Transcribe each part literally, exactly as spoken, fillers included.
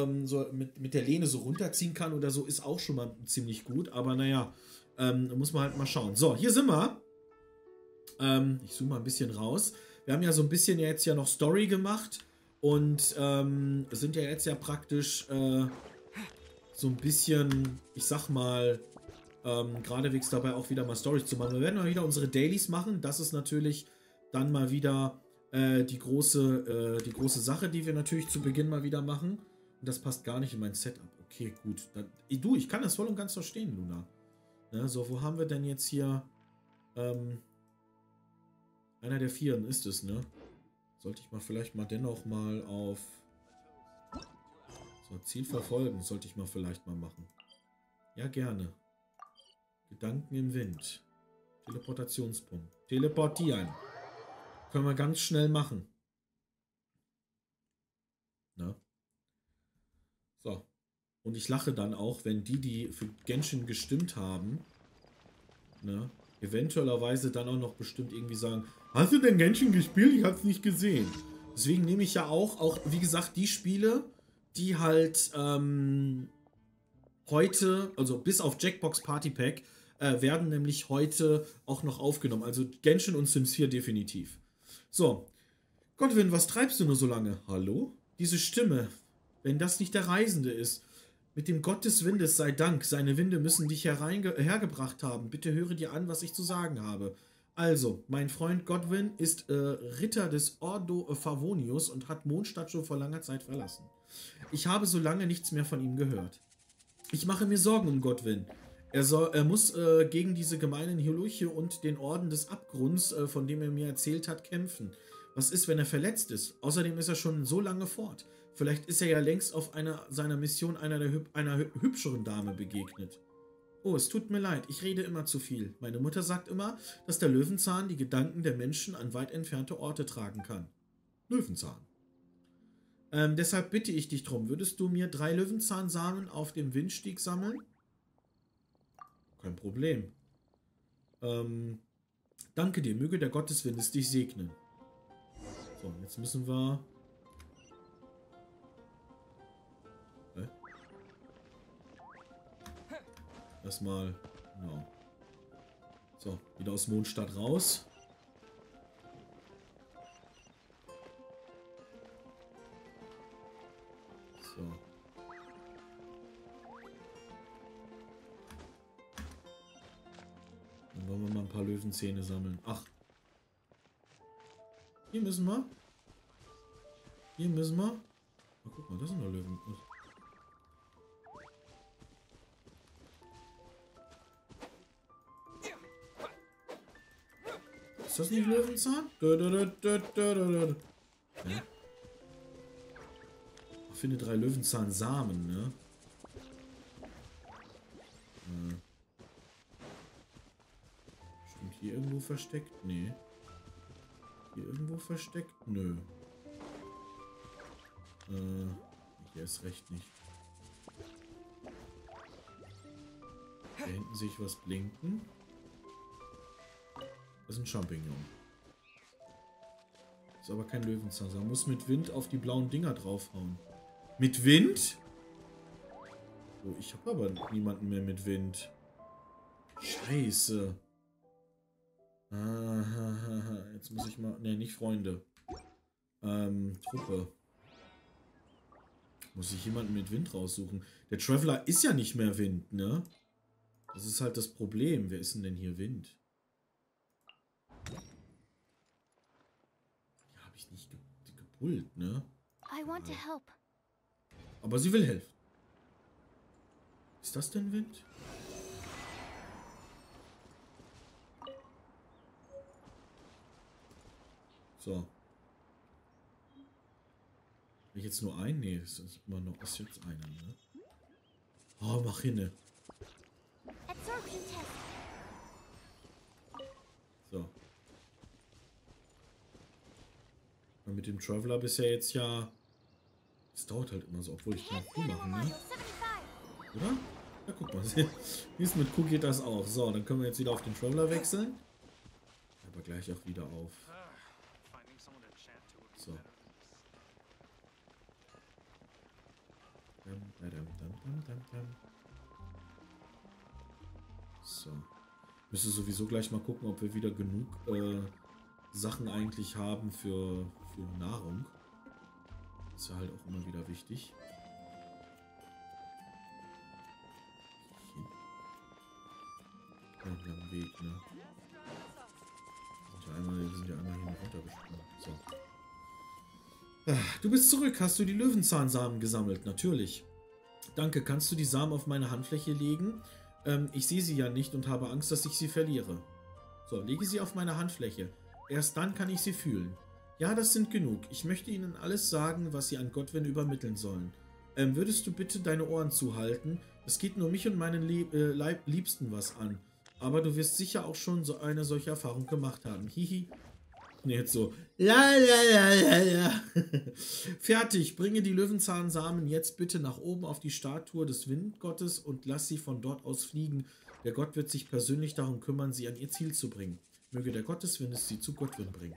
ähm, so mit, mit der Lehne so runterziehen kann oder so, ist auch schon mal ziemlich gut. Aber naja, ähm, muss man halt mal schauen. So, hier sind wir. Ähm, ich zoome mal ein bisschen raus. Wir haben ja so ein bisschen jetzt ja noch Story gemacht und ähm, sind ja jetzt ja praktisch äh, so ein bisschen, ich sag mal, ähm, geradewegs dabei auch wieder mal Storys zu machen. Wir werden mal wieder unsere Dailies machen. Das ist natürlich dann mal wieder äh, die, große, äh, die große Sache, die wir natürlich zu Beginn mal wieder machen. Und das passt gar nicht in mein Setup. Okay, gut. Dann, du, ich kann das voll und ganz verstehen, Luna. Ja, so, wo haben wir denn jetzt hier... Ähm, einer der Vieren ist es, ne? Sollte ich mal vielleicht mal dennoch mal auf... So, Ziel verfolgen sollte ich mal vielleicht mal machen. Ja, gerne. Gedanken im Wind. Teleportationspunkt. Teleportieren. Können wir ganz schnell machen. Na? So. Und ich lache dann auch, wenn die, die für Genshin gestimmt haben, ne, eventuellerweise dann auch noch bestimmt irgendwie sagen, hast du denn Genshin gespielt? Ich hab's nicht gesehen. Deswegen nehme ich ja auch, auch, wie gesagt, die Spiele, die halt ähm, heute, also bis auf Jackbox Party Pack, äh, werden nämlich heute auch noch aufgenommen. Also Genshin und Sims vier definitiv. So. Godwin, was treibst du nur so lange? Hallo? Diese Stimme, wenn das nicht der Reisende ist. Mit dem Gott des Windes sei Dank, seine Winde müssen dich hergebracht haben. Bitte höre dir an, was ich zu sagen habe. Also, mein Freund Godwin ist äh, Ritter des Ordo Favonius und hat Mondstadt schon vor langer Zeit verlassen. Ich habe so lange nichts mehr von ihm gehört. Ich mache mir Sorgen um Godwin. Er, soll, er muss äh, gegen diese gemeinen Hylurche und den Orden des Abgrunds, äh, von dem er mir erzählt hat, kämpfen. Was ist, wenn er verletzt ist? Außerdem ist er schon so lange fort. Vielleicht ist er ja längst auf einer seiner Mission einer, der hüb einer hübscheren Dame begegnet. Oh, es tut mir leid, ich rede immer zu viel. Meine Mutter sagt immer, dass der Löwenzahn die Gedanken der Menschen an weit entfernte Orte tragen kann. Löwenzahn. Ähm, deshalb bitte ich dich drum, würdest du mir drei Löwenzahnsamen auf dem Windstieg sammeln? Kein Problem. Ähm, danke dir, möge der Gott des Windes dich segnen. So, jetzt müssen wir... Hä? Erstmal... Genau. So, wieder aus Mondstadt raus. So. Dann wollen wir mal ein paar Löwenzähne sammeln. Ach. Hier müssen wir. Hier müssen wir. Oh, guck mal, das sind noch Löwen. Ist das nicht Löwenzahn? Ja. Ich finde drei Löwenzahnsamen, ne? Äh. Stimmt hier irgendwo versteckt? Nee. Hier irgendwo versteckt? Nö. Äh, hier ist recht nicht. Da hinten sehe ich was blinken. Das ist ein Champignon. Das ist aber kein Löwenzahn. Man muss mit Wind auf die blauen Dinger draufhauen. Mit Wind? Oh, ich habe aber niemanden mehr mit Wind. Scheiße. Ah, jetzt muss ich mal... Ne, nicht Freunde. Ähm, Truppe. Muss ich jemanden mit Wind raussuchen. Der Traveler ist ja nicht mehr Wind, ne? Das ist halt das Problem. Wer ist denn denn hier Wind? Ja, habe ich nicht ge gebullt, ne? I want to help. Aber sie will helfen. Ist das denn Wind? So. Habe ich jetzt nur einen? Nee, das ist immer noch. Ist jetzt einer, ne? Oh, mach hinne. So. Und mit dem Traveler bisher jetzt ja. Es dauert halt immer so, obwohl ich kann Q machen, ne? Oder? Ja, guck mal. Wie ist mit Q geht das auch. So, dann können wir jetzt wieder auf den Traveler wechseln. Aber gleich auch wieder auf. So. So. Müsste sowieso gleich mal gucken, ob wir wieder genug äh, Sachen eigentlich haben für, für Nahrung. Ist ja halt auch immer wieder wichtig. Ja, wir haben einen Weg, ne? Wir sind ja einmal, wir sind ja einmal hier runtergesprungen. So. Du bist zurück. Hast du die Löwenzahnsamen gesammelt? Natürlich. Danke. Kannst du die Samen auf meine Handfläche legen? Ähm, ich sehe sie ja nicht und habe Angst, dass ich sie verliere. So, lege sie auf meine Handfläche. Erst dann kann ich sie fühlen. Ja, das sind genug. Ich möchte Ihnen alles sagen, was Sie an Godwin übermitteln sollen. Ähm, würdest du bitte deine Ohren zuhalten? Es geht nur mich und meinen Lieb äh, Leib Liebsten was an. Aber du wirst sicher auch schon so eine solche Erfahrung gemacht haben. Hihi. Nee, jetzt so. La, la, la, la, la. Fertig. Bringe die Löwenzahnsamen jetzt bitte nach oben auf die Statue des Windgottes und lass sie von dort aus fliegen. Der Gott wird sich persönlich darum kümmern, sie an ihr Ziel zu bringen. Möge der Gott des Windes sie zu Godwin bringen.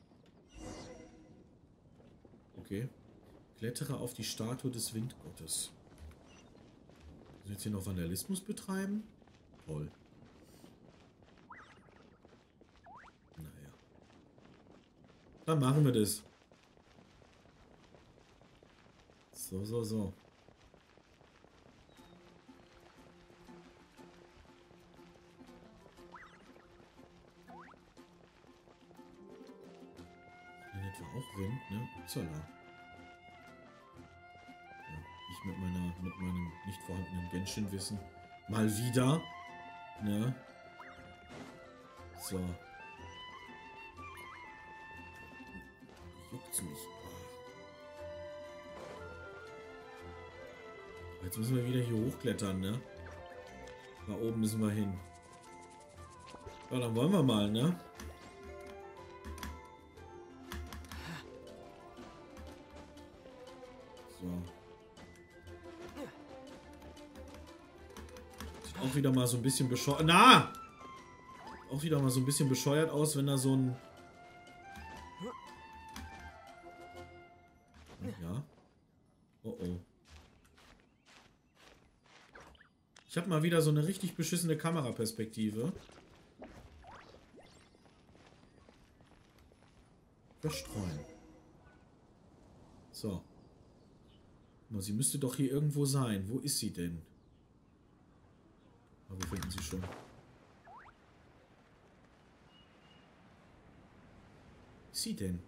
Okay. Klettere auf die Statue des Windgottes. Müssen wir jetzt hier noch Vandalismus betreiben? Toll. Naja. Dann machen wir das. So, so, so. Etwa auch Wind, ne? Upsala. Ja, ich mit meiner, mit meinem nicht vorhandenen Genshin-Wissen. Mal wieder. Ne? So. Juckt's mich. Jetzt müssen wir wieder hier hochklettern, ne? Da oben müssen wir hin. Ja, dann wollen wir mal, ne? So. Sieht auch wieder mal so ein bisschen bescheuert. Na! Auch wieder mal so ein bisschen bescheuert aus, wenn da so ein. Ja. Oh oh. Ich habe mal wieder so eine richtig beschissene Kameraperspektive. Verstreuen. So. Sie müsste doch hier irgendwo sein. Wo ist sie denn? Aber wo finden Sie schon? Wo ist sie denn?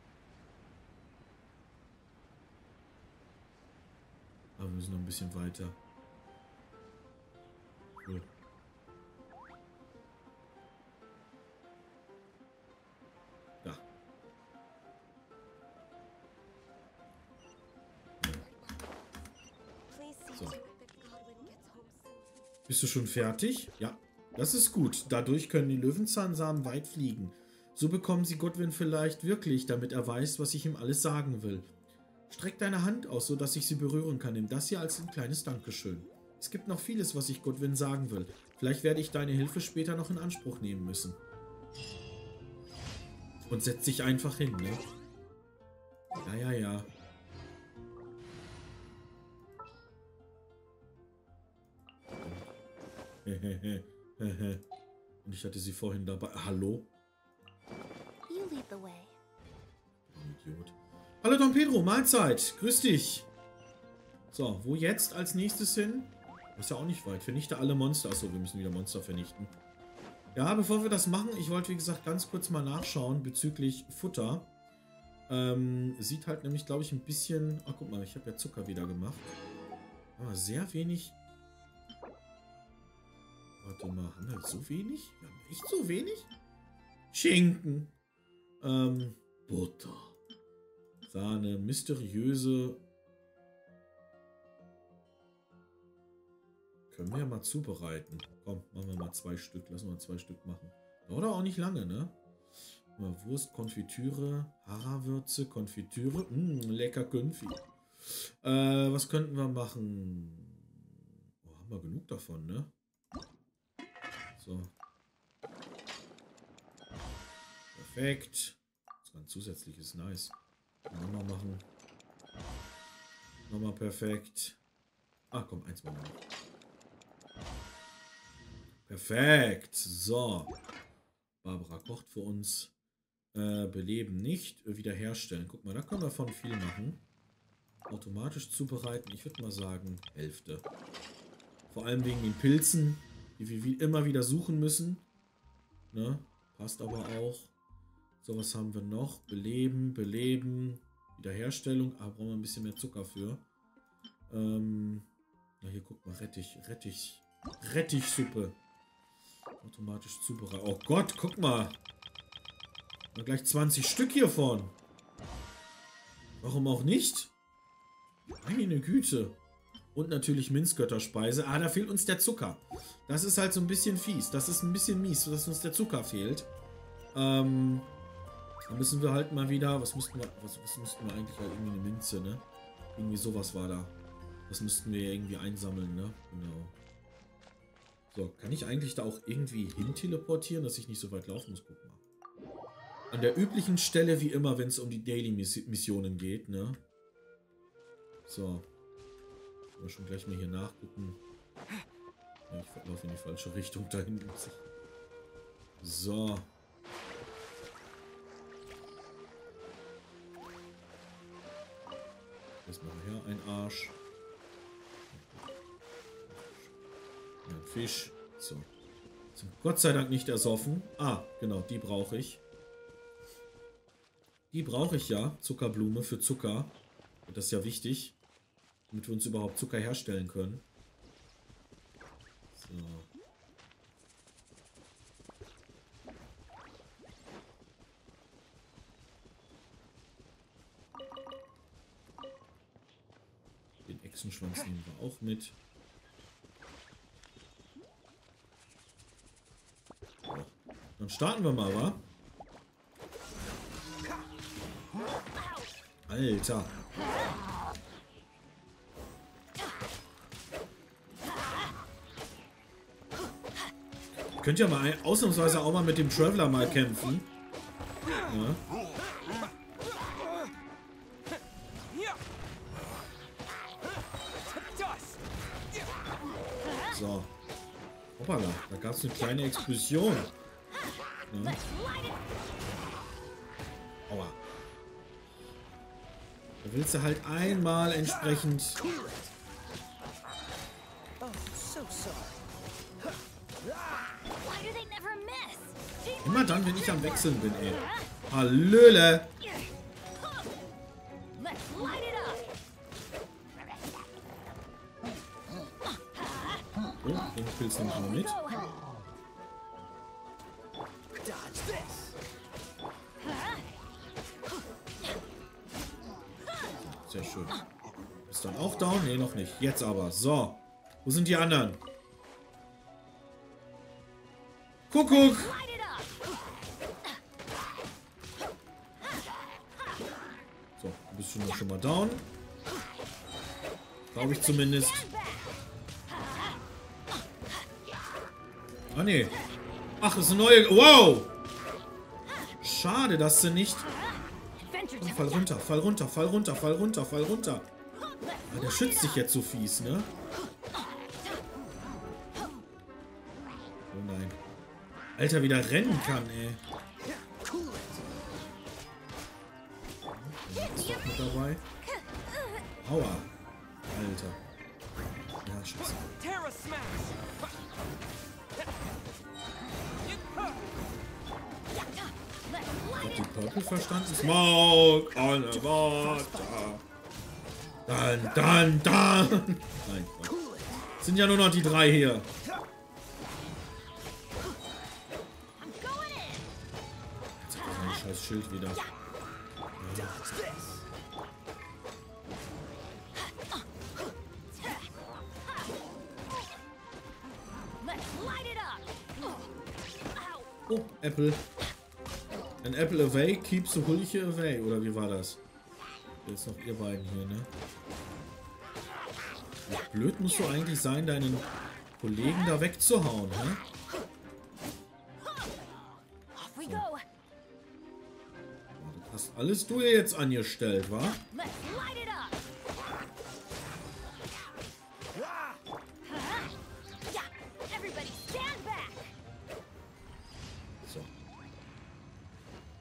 Aber wir müssen noch ein bisschen weiter. Cool. Da. So. Bist du schon fertig? Ja. Das ist gut. Dadurch können die Löwenzahnsamen weit fliegen. So bekommen sie Godwin vielleicht wirklich, damit er weiß, was ich ihm alles sagen will. Streck deine Hand aus, sodass ich sie berühren kann. Nimm das hier als ein kleines Dankeschön. Es gibt noch vieles, was ich Godwin sagen will. Vielleicht werde ich deine Hilfe später noch in Anspruch nehmen müssen. Und setz dich einfach hin, ne? Ja, ja, ja. Und ich hatte sie vorhin dabei. Hallo? Idiot. Hallo Don Pedro, Mahlzeit. Grüß dich. So, wo jetzt als nächstes hin? Ist ja auch nicht weit. Vernichte alle Monster. Achso, wir müssen wieder Monster vernichten. Ja, bevor wir das machen, ich wollte wie gesagt ganz kurz mal nachschauen bezüglich Futter. Ähm, sieht halt nämlich, glaube ich, ein bisschen... Ach, guck mal, ich habe ja Zucker wieder gemacht. Aber sehr wenig... Warte mal, haben wir so wenig? Wir haben echt so wenig? Schinken. Ähm, Butter. Sahne, mysteriöse... Können wir ja mal zubereiten. Komm, machen wir mal zwei Stück. Lassen wir mal zwei Stück machen. Dauert auch nicht lange, ne? Mal Wurst, Konfitüre, Harawürze, Konfitüre. Mh, lecker Konfi. Äh, was könnten wir machen? Oh, haben wir genug davon, ne? So. Perfekt. Das war ein zusätzliches, nice. Nochmal machen. Nochmal perfekt. Ah, komm, eins mal noch. Perfekt. So. Barbara kocht für uns. Äh, beleben nicht. Wiederherstellen. Guck mal, da können wir von viel machen. Automatisch zubereiten. Ich würde mal sagen, Hälfte. Vor allem wegen den Pilzen, die wir wie immer wieder suchen müssen. Ne? Passt aber auch. So, was haben wir noch? Beleben, beleben. Wiederherstellung. Ah, brauchen wir ein bisschen mehr Zucker für. Ähm, na hier, guck mal, Rettich, Rettich, Rettichsuppe. Automatisch zubereitet. Oh Gott, guck mal. Mal gleich zwanzig Stück hiervon. Warum auch nicht? Meine Güte. Und natürlich Minzgötterspeise. Ah, da fehlt uns der Zucker. Das ist halt so ein bisschen fies. Das ist ein bisschen mies, dass uns der Zucker fehlt. Ähm, da müssen wir halt mal wieder... Was müssten wir... Was, was müssten wir eigentlich? Halt irgendwie eine Minze, ne? Irgendwie sowas war da. Das müssten wir irgendwie einsammeln, ne? Genau. So, kann ich eigentlich da auch irgendwie hin teleportieren, dass ich nicht so weit laufen muss? Guck mal. An der üblichen Stelle wie immer, wenn es um die Daily-Missionen geht, ne? So. Mal schon gleich mal hier nachgucken. Ja, ich laufe in die falsche Richtung da hinten. So. Erstmal her, ein Arsch. Ein Fisch. So. Sind Gott sei Dank nicht ersoffen. Ah, genau, die brauche ich. Die brauche ich ja. Zuckerblume für Zucker. Und das ist ja wichtig. Damit wir uns überhaupt Zucker herstellen können. So. Den Echsenschwanz nehmen wir auch mit. So. Dann starten wir mal, wa? Alter. Könnt ihr mal ein, ausnahmsweise auch mal mit dem Traveler mal kämpfen. Ja. So. Hoppala, da gab es eine kleine Explosion. Ja. Aua. Da willst du halt einmal entsprechend... Immer dann, wenn ich am Wechseln bin, ey. Hallöle! Oh, den Pilz nehme ich mal mit. Sehr schön. Ist dann auch down? Ne, noch nicht. Jetzt aber. So. Wo sind die anderen? Kuckuck! So, du bist schon, schon mal down. Glaube ich zumindest. Ah, ne. Ach, das ist eine neue... Wow! Schade, dass sie nicht... Oh, fall runter, fall runter, fall runter, fall runter, fall runter. Ah, der schützt sich jetzt so fies, ne? Oh nein. Alter, wie der rennen kann, ey. Ist doch mit dabei. Aua. Alter. Ja, scheiße. Hat die Purple verstanden? Smoke on the water. Dann, dann, dann. Nein, Gott. Sind ja nur noch die drei hier. Jetzt hat er sein scheiß Schild wieder. Ja. Oh, Apple. An apple away keeps the Hulche away. Oder wie war das? Jetzt noch ihr beiden hier, ne? Wie blöd musst du eigentlich sein, deinen Kollegen da wegzuhauen, ne? So. Das hast alles du hier jetzt angestellt, wa?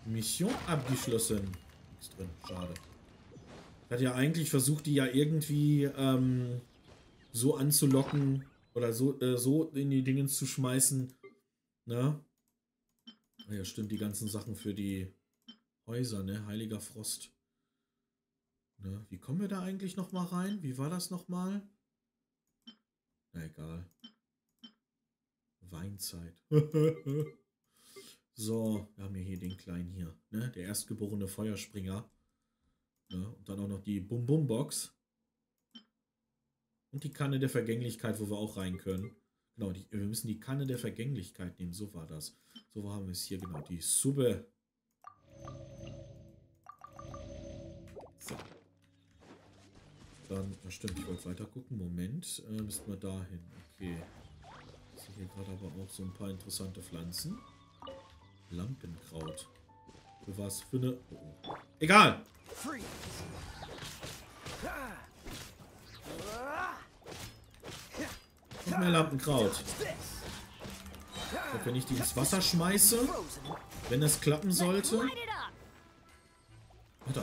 Mission abgeschlossen. Nichts drin, schade. Ich hatte ja eigentlich versucht, die ja irgendwie ähm, so anzulocken oder so, äh, so in die Dingens zu schmeißen. Ne? Ja, stimmt, die ganzen Sachen für die Häuser, ne? Heiliger Frost. Ne? Wie kommen wir da eigentlich nochmal rein? Wie war das nochmal? Na egal. Weinzeit. So, wir haben ja hier den kleinen hier, ne? Der erstgeborene Feuerspringer. Ne? Und dann auch noch die Bum-Bum-Box. Und die Kanne der Vergänglichkeit, wo wir auch rein können. Genau, die, wir müssen die Kanne der Vergänglichkeit nehmen. So war das. So, wo haben wir es hier? Genau, die Suppe. So. Dann, das stimmt, ich wollte weiter gucken. Moment, äh, müssen wir da hin. Okay. Ich sehe hier gerade aber auch so ein paar interessante Pflanzen. Lampenkraut. Für was? Für eine... Oh, oh. Egal! Noch mehr Lampenkraut. Und wenn ich die ins Wasser schmeiße, wenn es klappen sollte... Alter.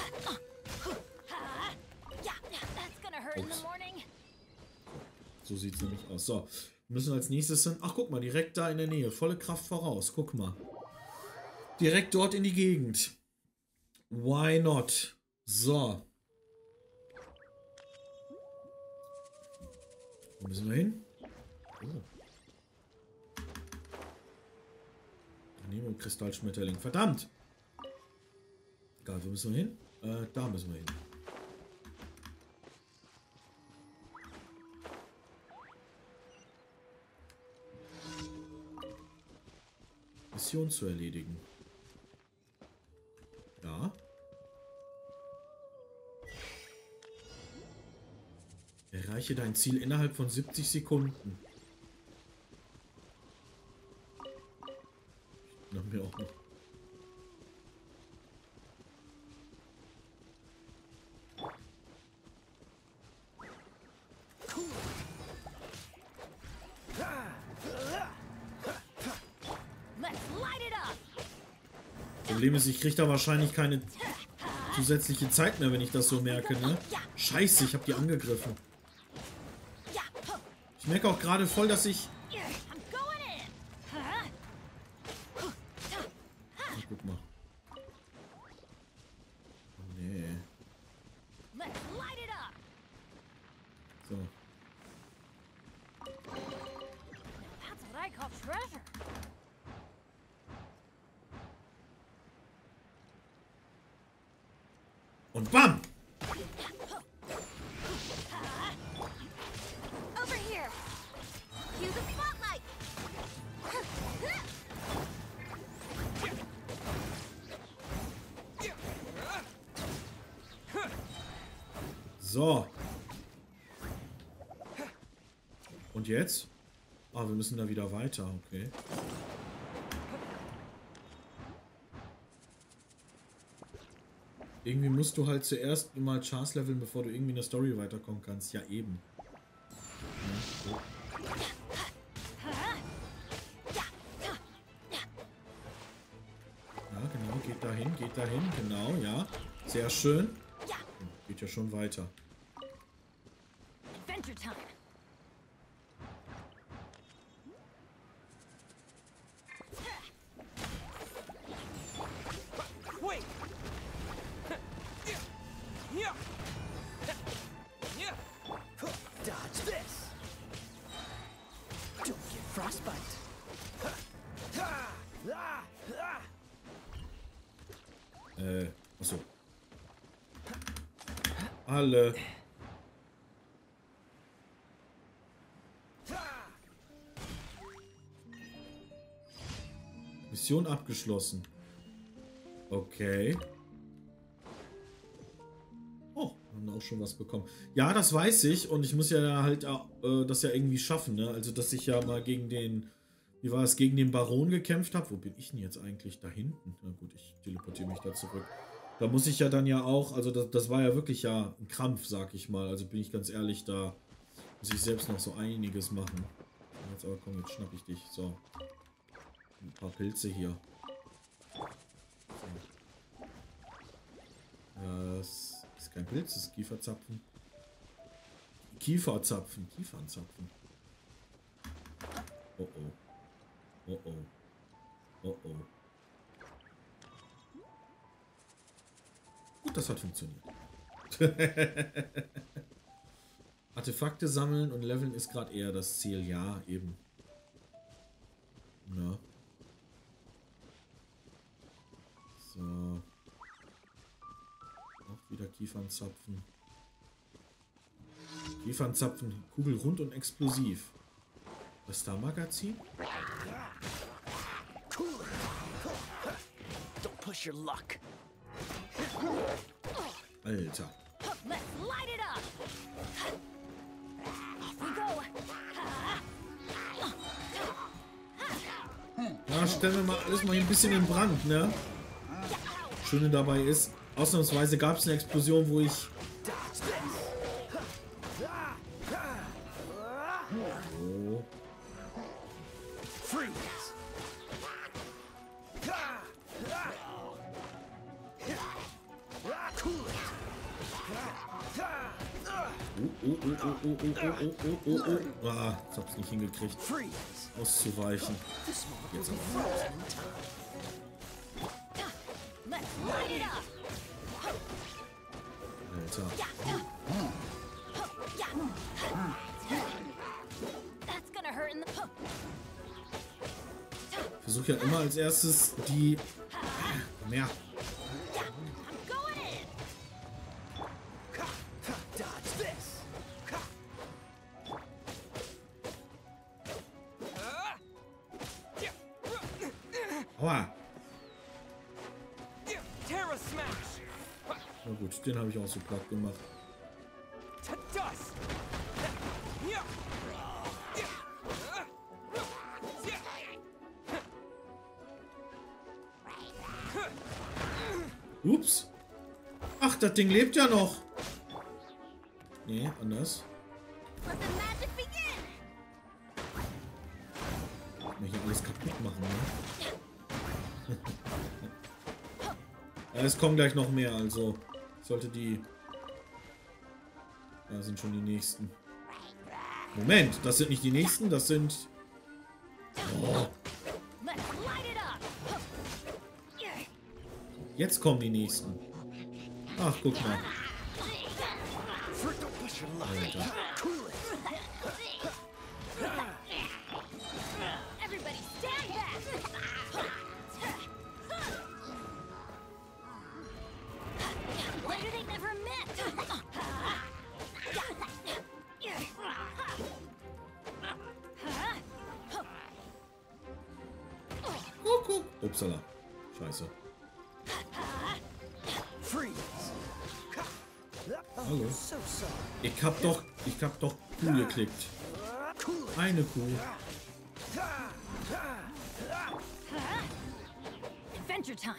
Ups. So sieht es nämlich aus. So, wir müssen als nächstes hin... Ach, guck mal, direkt da in der Nähe. Volle Kraft voraus. Guck mal. Direkt dort in die Gegend. Why not? So. Wo müssen wir hin? Oh. Nemo Kristallschmetterling. Verdammt! Egal, wo müssen wir hin? Äh, da müssen wir hin. Mission zu erledigen. Ja. Erreiche dein Ziel innerhalb von siebzig Sekunden. Dann haben wir auch noch. Problem ist, ich kriege da wahrscheinlich keine zusätzliche Zeit mehr, wenn ich das so merke, ne? Scheiße, ich habe die angegriffen. Ich merke auch gerade voll, dass ich... Oh, guck mal. Oh, nee. So. Und bam! So. Und jetzt? Ah, wir müssen da wieder weiter, okay. Irgendwie musst du halt zuerst mal Chars leveln, bevor du irgendwie in der Story weiterkommen kannst. Ja, eben. Ja, so. Ja, genau, geht dahin, geht dahin, genau, ja. Sehr schön. Geht ja schon weiter. Adventure time. Dodge this. Don't get frostbite. Äh, achso. Alle. Mission abgeschlossen. Okay. Oh, haben wir auch schon was bekommen. Ja, das weiß ich. Und ich muss ja halt äh, das ja irgendwie schaffen, ne? Also, dass ich ja mal gegen den... Wie war es? Gegen den Baron gekämpft habe. Wo bin ich denn jetzt eigentlich? Da hinten. Na gut, ich teleportiere mich da zurück. Da muss ich ja dann ja auch... Also, das, das war ja wirklich ja ein Krampf, sag ich mal. Also, bin ich ganz ehrlich, da muss ich selbst noch so einiges machen. Jetzt aber komm, jetzt schnapp ich dich. So. Ein paar Pilze hier. Das ist kein Pilz, das ist Kieferzapfen. Kieferzapfen, Kiefernzapfen. Oh oh. Oh oh. Oh oh. Gut, das hat funktioniert. Artefakte sammeln und leveln ist gerade eher das Ziel. Ja, eben. Na. So. Auch wieder Kiefernzapfen. Kiefernzapfen, Kugel rund und explosiv. Das da Magazin? Don't push your luck. Alter. Let's light it up. Off we go. Ja, stellen wir mal alles mal ein bisschen in Brand, ne? Schöne dabei ist, ausnahmsweise gab es eine Explosion, wo ich... Oh. Oh, oh, oh, oh, oh, oh, oh, oh, oh, oh. Ah, ich hab's nicht hingekriegt, auszuweichen. Jetzt aber. Alter. Ich versuche ja immer als erstes die... Ja. Aua. Na gut, den habe ich auch so platt gemacht. Ups. Ach, das Ding lebt ja noch. Nee, anders. Mal hier alles kaputt machen, ne? Ja, es kommen gleich noch mehr, also sollte die... Da sind schon die nächsten. Moment, das sind nicht die nächsten, das sind... Oh. Jetzt kommen die nächsten. Ach, guck mal. Alter. Guck, guck. Upsala. Scheiße. Hallo. Ich hab doch, ich hab doch Kuh geklickt. Eine Kuh. Adventure time.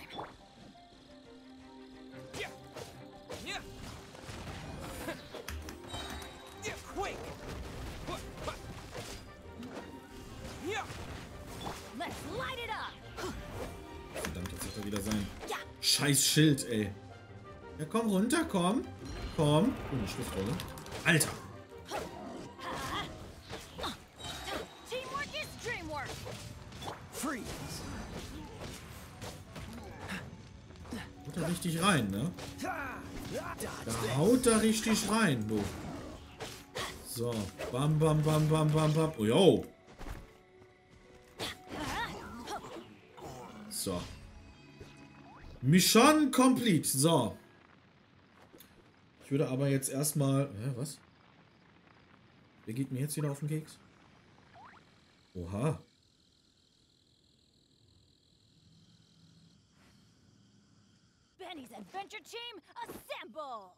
Let's light it up. Verdammt, jetzt hat er wieder sein scheiß Schild, ey. Ja, komm runter, komm. Komm. Oh, eine Schriftrolle. Alter. Teamwork is dreamwork. Haut da richtig rein, ne? Da haut da richtig rein, du. So. Bam, bam, bam, bam, bam, bam. Oh, yo. So. Mission complete. So. Ich würde aber jetzt erstmal... Hä, was? Wer geht mir jetzt wieder auf den Keks? Oha. Benny's Adventure Team, assemble!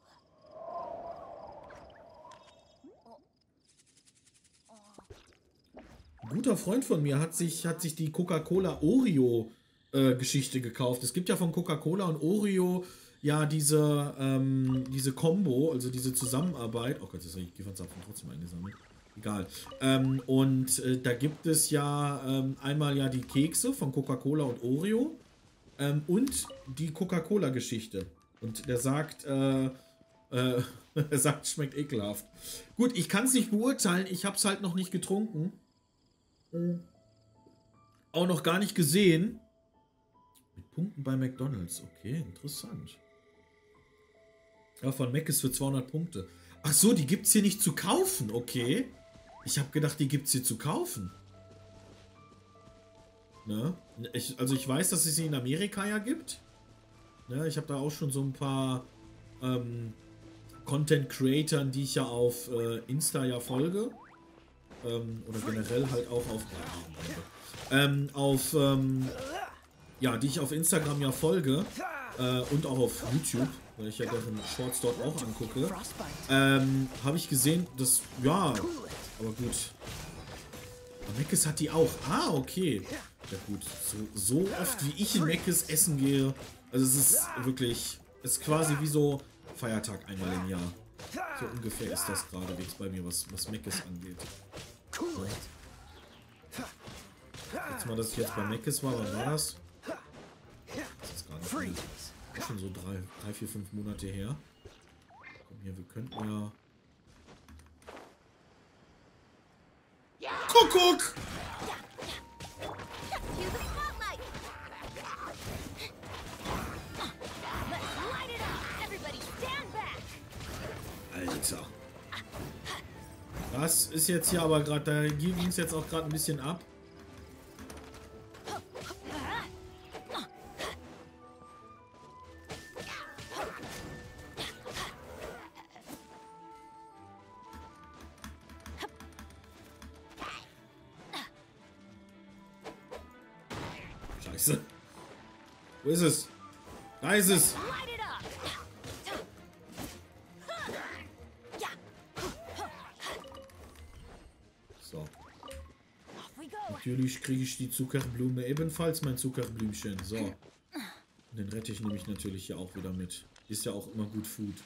Ein guter Freund von mir hat sich, hat sich die Coca-Cola Oreo äh, Geschichte gekauft. Es gibt ja von Coca-Cola und Oreo ja diese, ähm, diese Combo, also diese Zusammenarbeit. Oh Gott, jetzt habe ich Kieferzapfen trotzdem eingesammelt. Egal. Ähm, und äh, da gibt es ja ähm, einmal ja die Kekse von Coca-Cola und Oreo ähm, und die Coca-Cola Geschichte. Und der sagt, äh, äh, er sagt, schmeckt ekelhaft. Gut, ich kann es nicht beurteilen. Ich habe es halt noch nicht getrunken. Auch noch gar nicht gesehen. Mit Punkten bei McDonald's. Okay, interessant. Ja, von Mc's für zweihundert Punkte. Ach so, die gibt es hier nicht zu kaufen. Okay. Ich habe gedacht, die gibt es hier zu kaufen. Ne? Ich, also ich weiß, dass es sie in Amerika ja gibt. Ne? Ich habe da auch schon so ein paar ähm, Content-Creatoren, die ich ja auf äh, Insta ja folge. Ähm, oder generell halt auch auf... Ähm, auf... Ähm, ja, die ich auf Instagram ja folge. Äh, und auch auf YouTube, weil ich ja deren Shorts dort auch angucke. Ähm, habe ich gesehen, dass... Ja, aber gut. Mc's hat die auch. Ah, okay. Ja gut, so, so oft wie ich in Mc's essen gehe, also es ist wirklich, es ist quasi wie so Feiertag einmal im Jahr. So ungefähr ist das gerade jetzt bei mir, was, was Mc's angeht. So. Jetzt mal, dass ich jetzt bei Mc's war, wann war das? Das ist gar nicht mehr. Schon so drei, drei, vier, fünf Monate her. Komm hier, wir könnten ja... Kuckuck! Alter. Das ist jetzt hier aber gerade, da ging es jetzt auch gerade ein bisschen ab. Scheiße. Wo ist es? Da ist es. So. Natürlich kriege ich die Zuckerblume ebenfalls, mein Zuckerblümchen. So. Und den rette ich nämlich natürlich hier auch wieder mit. Ist ja auch immer gut Food.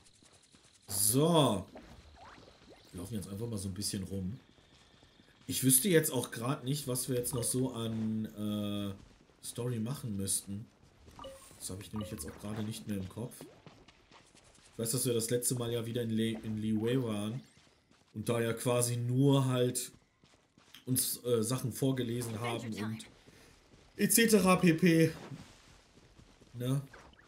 So. Wir laufen jetzt einfach mal so ein bisschen rum. Ich wüsste jetzt auch gerade nicht, was wir jetzt noch so an äh, Story machen müssten. Das habe ich nämlich jetzt auch gerade nicht mehr im Kopf. Ich weiß, dass wir das letzte Mal ja wieder in, Le in Liyue waren. Und da ja quasi nur halt uns äh, Sachen vorgelesen haben und et cetera pp. Ne?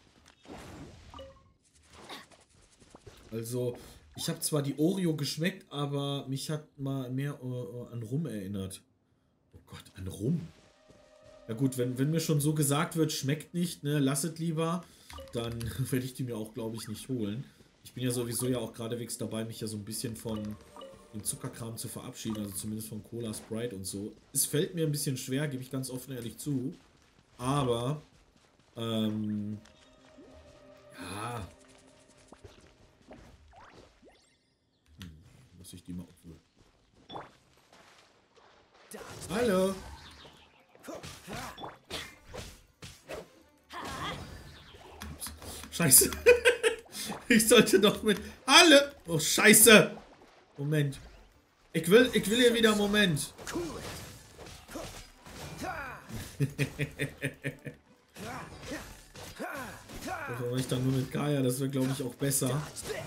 Also, ich habe zwar die Oreo geschmeckt, aber mich hat mal mehr äh, an Rum erinnert. Oh Gott, an Rum. Ja gut, wenn, wenn mir schon so gesagt wird, schmeckt nicht, ne, lasset lieber, dann werde ich die mir auch, glaube ich, nicht holen. Ich bin ja sowieso ja auch geradewegs dabei, mich ja so ein bisschen von dem Zuckerkram zu verabschieden, also zumindest von Cola, Sprite und so. Es fällt mir ein bisschen schwer, gebe ich ganz offen ehrlich zu. Aber, ähm, ja... Muss ich die mal obwohl. Hallo! Ups. Scheiße! Ich sollte doch mit... Alle! Oh, Scheiße! Moment. Ich will, ich will hier wieder... Moment. Das war ich dann nur mit Kaya, das wäre, glaube ich, auch besser.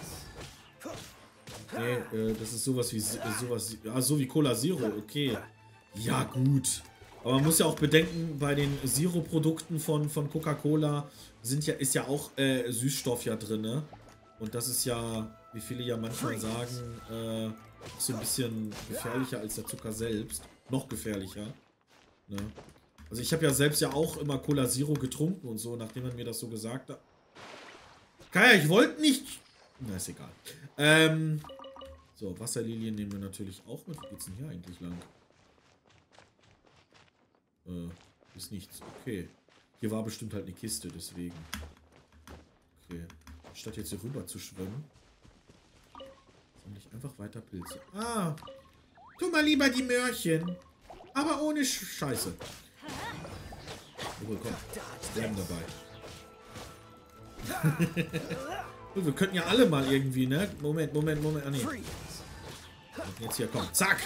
Nee, äh, das ist sowas wie sowas, ja, so wie Cola Zero, okay. Ja, gut. Aber man muss ja auch bedenken, bei den Zero-Produkten von, von Coca-Cola sind ja, ist ja auch äh, Süßstoff ja drin, ne? Und das ist ja, wie viele ja manchmal sagen, äh, so ein bisschen gefährlicher als der Zucker selbst. Noch gefährlicher. Ne? Also ich habe ja selbst ja auch immer Cola Zero getrunken und so, nachdem man mir das so gesagt hat. Kaya, ich wollte nicht... Na, ist egal. Ähm... So, Wasserlilien nehmen wir natürlich auch mit. Wo geht's denn hier eigentlich lang? Äh, ist nichts. Okay. Hier war bestimmt halt eine Kiste, deswegen. Okay. Statt jetzt hier rüber zu schwimmen, sammle ich einfach weiter Pilze. Ah! Tu mal lieber die Möhrchen. Aber ohne Sch Scheiße. Oh, komm. Bleiben dabei. Wir könnten ja alle mal irgendwie, ne? Moment, Moment, Moment. Ah, nee. Jetzt hier, komm. Zack!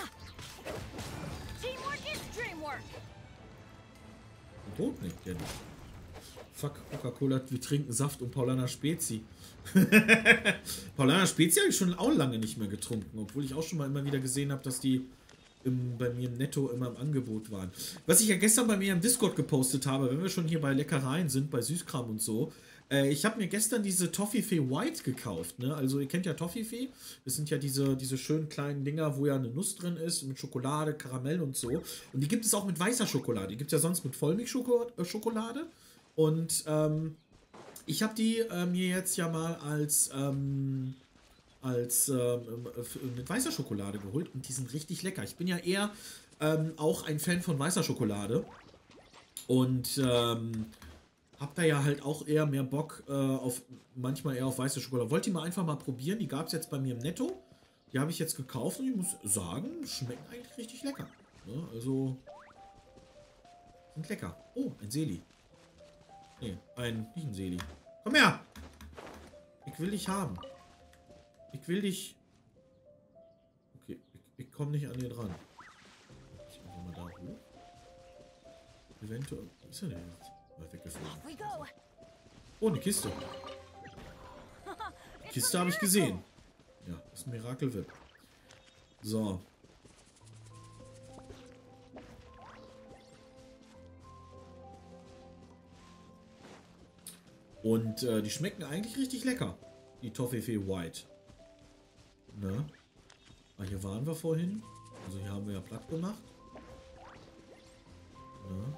Tot nicht, ja nicht. Fuck, Coca-Cola, wir trinken Saft und Paulaner Spezi. Paulaner Spezi habe ich schon auch lange nicht mehr getrunken, obwohl ich auch schon mal immer wieder gesehen habe, dass die im, bei mir im Netto immer im Angebot waren. Was ich ja gestern bei mir im Discord gepostet habe, wenn wir schon hier bei Leckereien sind, bei Süßkram und so, äh, ich habe mir gestern diese Toffifee White gekauft, ne? Also ihr kennt ja Toffifee, das sind ja diese, diese schönen kleinen Dinger, wo ja eine Nuss drin ist, mit Schokolade, Karamell und so. Und die gibt es auch mit weißer Schokolade, die gibt es ja sonst mit Vollmilchschokolade. Und ähm, ich habe die äh, mir jetzt ja mal als, ähm, als ähm, mit weißer Schokolade geholt und die sind richtig lecker. Ich bin ja eher ähm, auch ein Fan von weißer Schokolade und ähm, habe da ja halt auch eher mehr Bock äh, auf, manchmal eher auf weiße Schokolade. Wollt ihr mal einfach mal probieren? Die gab es jetzt bei mir im Netto. Die habe ich jetzt gekauft und ich muss sagen, schmecken eigentlich richtig lecker. Ne? Also, sind lecker. Oh, ein Seli. Nee, ein, nicht ein Seli. Komm her! Ich will dich haben. Ich will dich... Okay, ich, ich komme nicht an dir dran. Ich einfach mal da hoch. Eventuell... Wo ist er denn jetzt? Mal weggeflogen. Off we go. Oh, eine Kiste. It's Kiste a habe ich miracle. gesehen. Ja, das ist ein Miracle-Whip. So. Und äh, die schmecken eigentlich richtig lecker. Die Toffifee White. Ne? Ah, hier waren wir vorhin. Also hier haben wir ja platt gemacht. Ne?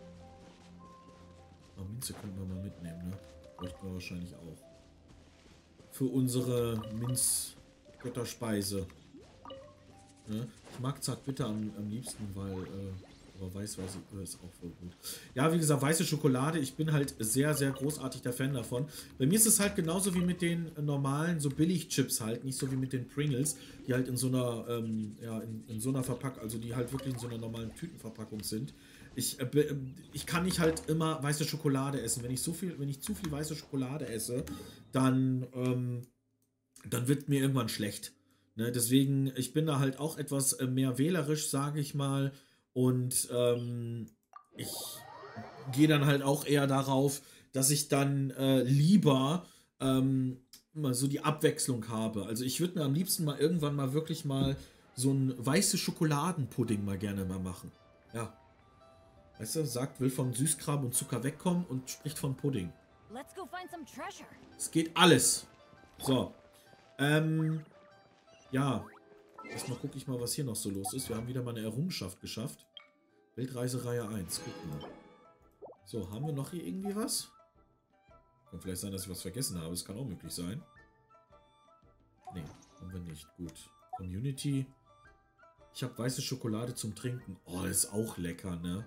Ah, Minze könnten wir mal mitnehmen, ne? Bräuchten wir wahrscheinlich auch. Für unsere Minzgötterspeise. Ne? Ich mag Zartbitter am, am liebsten, weil... Äh, aber weiß, weiß ich, ist auch voll gut. Ja, wie gesagt, weiße Schokolade. Ich bin halt sehr, sehr großartig der Fan davon. Bei mir ist es halt genauso wie mit den normalen, so Billig-Chips halt. Nicht so wie mit den Pringles, die halt in so einer, ähm, ja, in, in so einer Verpackung, also die halt wirklich in so einer normalen Tütenverpackung sind. Ich, äh, ich kann nicht halt immer weiße Schokolade essen. Wenn ich so viel, wenn ich zu viel weiße Schokolade esse, dann, ähm, dann wird mir irgendwann schlecht. Ne? Deswegen, ich bin da halt auch etwas mehr wählerisch, sage ich mal. Und ähm, ich gehe dann halt auch eher darauf, dass ich dann äh, lieber ähm, mal so die Abwechslung habe. Also ich würde mir am liebsten mal irgendwann mal wirklich mal so ein weißes Schokoladenpudding mal gerne mal machen. Ja. Weißt du, sagt, will von Süßkram und Zucker wegkommen und spricht von Pudding. Let's go find some treasure. Es geht alles. So. Ähm, ja. Erstmal gucke ich mal, was hier noch so los ist. Wir haben wieder mal eine Errungenschaft geschafft. Weltreisereihe eins. Gucken wir. So, haben wir noch hier irgendwie was? Kann vielleicht sein, dass ich was vergessen habe. Das kann auch möglich sein. Nee, haben wir nicht. Gut. Community. Ich habe weiße Schokolade zum Trinken. Oh, das ist auch lecker, ne?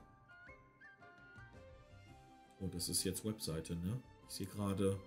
Oh, das ist jetzt Webseite, ne? Ich sehe gerade...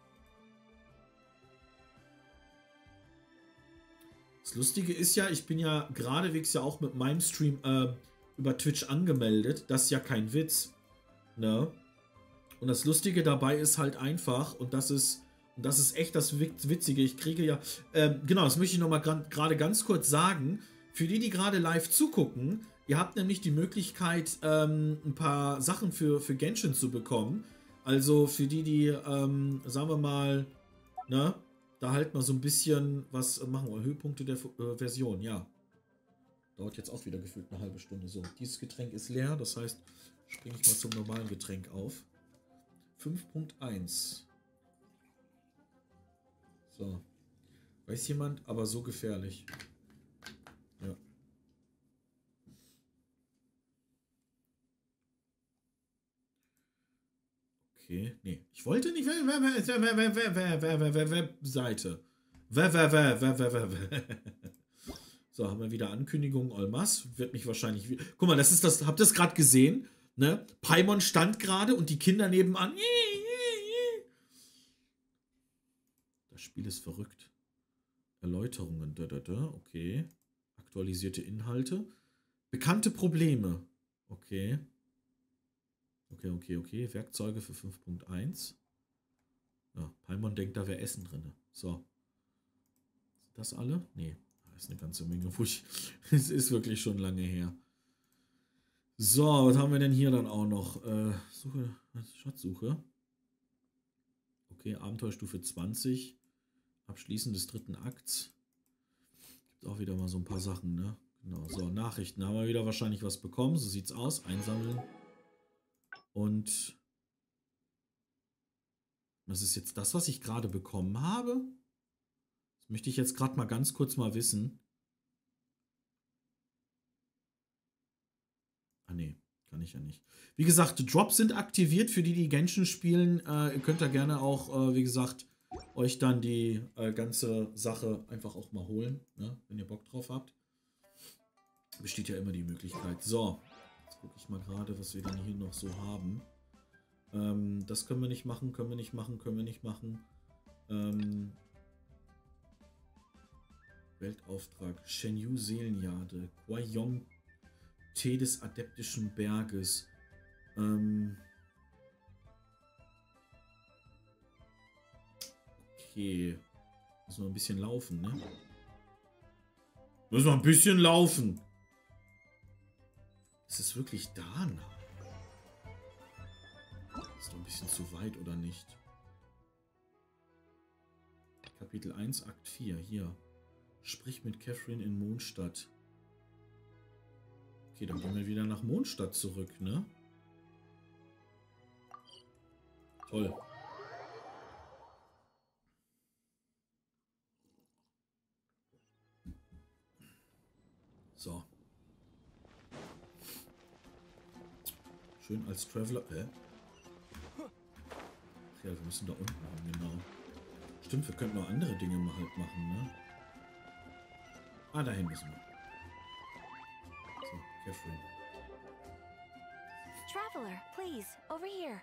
Das Lustige ist ja, ich bin ja geradewegs ja auch mit meinem Stream äh, über Twitch angemeldet. Das ist ja kein Witz. Ne? Und das Lustige dabei ist halt einfach, und das ist, und das ist echt das Witzige, ich kriege ja, äh, genau, das möchte ich nochmal gerade ganz kurz sagen, für die, die gerade live zugucken, ihr habt nämlich die Möglichkeit, ähm, ein paar Sachen für, für Genshin zu bekommen. Also für die, die, ähm, sagen wir mal, ne, da halt mal so ein bisschen was machen wir. Höhepunkte der äh, Version, ja. Dauert jetzt auch wieder gefühlt eine halbe Stunde. So, dieses Getränk ist leer, das heißt, springe ich mal zum normalen Getränk auf. fünf Punkt eins. So. Weiß jemand, aber so gefährlich. Ja. Okay, nee. Ich wollte nicht Webseite. So, haben wir wieder Ankündigung. Olmas wird mich wahrscheinlich... Guck mal, das ist das... Habt ihr das gerade gesehen? Ne? Paimon stand gerade und die Kinder nebenan. Das Spiel ist verrückt. Erläuterungen. Okay. Aktualisierte Inhalte. Bekannte Probleme. Okay. Okay, okay, okay. Werkzeuge für fünf Punkt eins. Ja, Paimon denkt, da wäre Essen drin. So. Sind das alle? Nee. Da ist eine ganze Menge. Es ist wirklich schon lange her. So, was haben wir denn hier dann auch noch? Äh, Suche, Schatzsuche. Okay, Abenteuerstufe zwanzig. Abschließen des dritten Akts. Gibt auch wieder mal so ein paar Sachen, ne? Genau, so, Nachrichten. Haben wir wieder wahrscheinlich was bekommen. So sieht's aus. Einsammeln. Und das ist jetzt das, was ich gerade bekommen habe. Das möchte ich jetzt gerade mal ganz kurz mal wissen. Ah, nee. Kann ich ja nicht. Wie gesagt, Drops sind aktiviert für die, die Genshin spielen. Äh, ihr könnt da gerne auch, äh, wie gesagt, euch dann die äh, ganze Sache einfach auch mal holen, ne? Wenn ihr Bock drauf habt. Besteht ja immer die Möglichkeit. So, jetzt gucke ich mal gerade, was wir denn hier noch so haben. Ähm, das können wir nicht machen, können wir nicht machen, können wir nicht machen. Ähm, Weltauftrag, Shenyu Seelenjade, Guayong Tee des Adeptischen Berges. Ähm okay. Müssen wir ein bisschen laufen, ne? Müssen wir ein bisschen laufen. Ist es wirklich da? Nein. Ist doch ein bisschen zu weit, oder nicht? Kapitel eins, Akt vier. Hier. Sprich mit Catherine in Mondstadt. Okay, dann gehen wir wieder nach Mondstadt zurück, ne? Toll. So. Schön als Traveler. Hä? Ach ja, wir müssen da unten hin, genau. Stimmt, wir könnten noch andere Dinge mal halt machen, ne? Ah, dahin müssen wir. So, Catherine. Traveler, please, over here.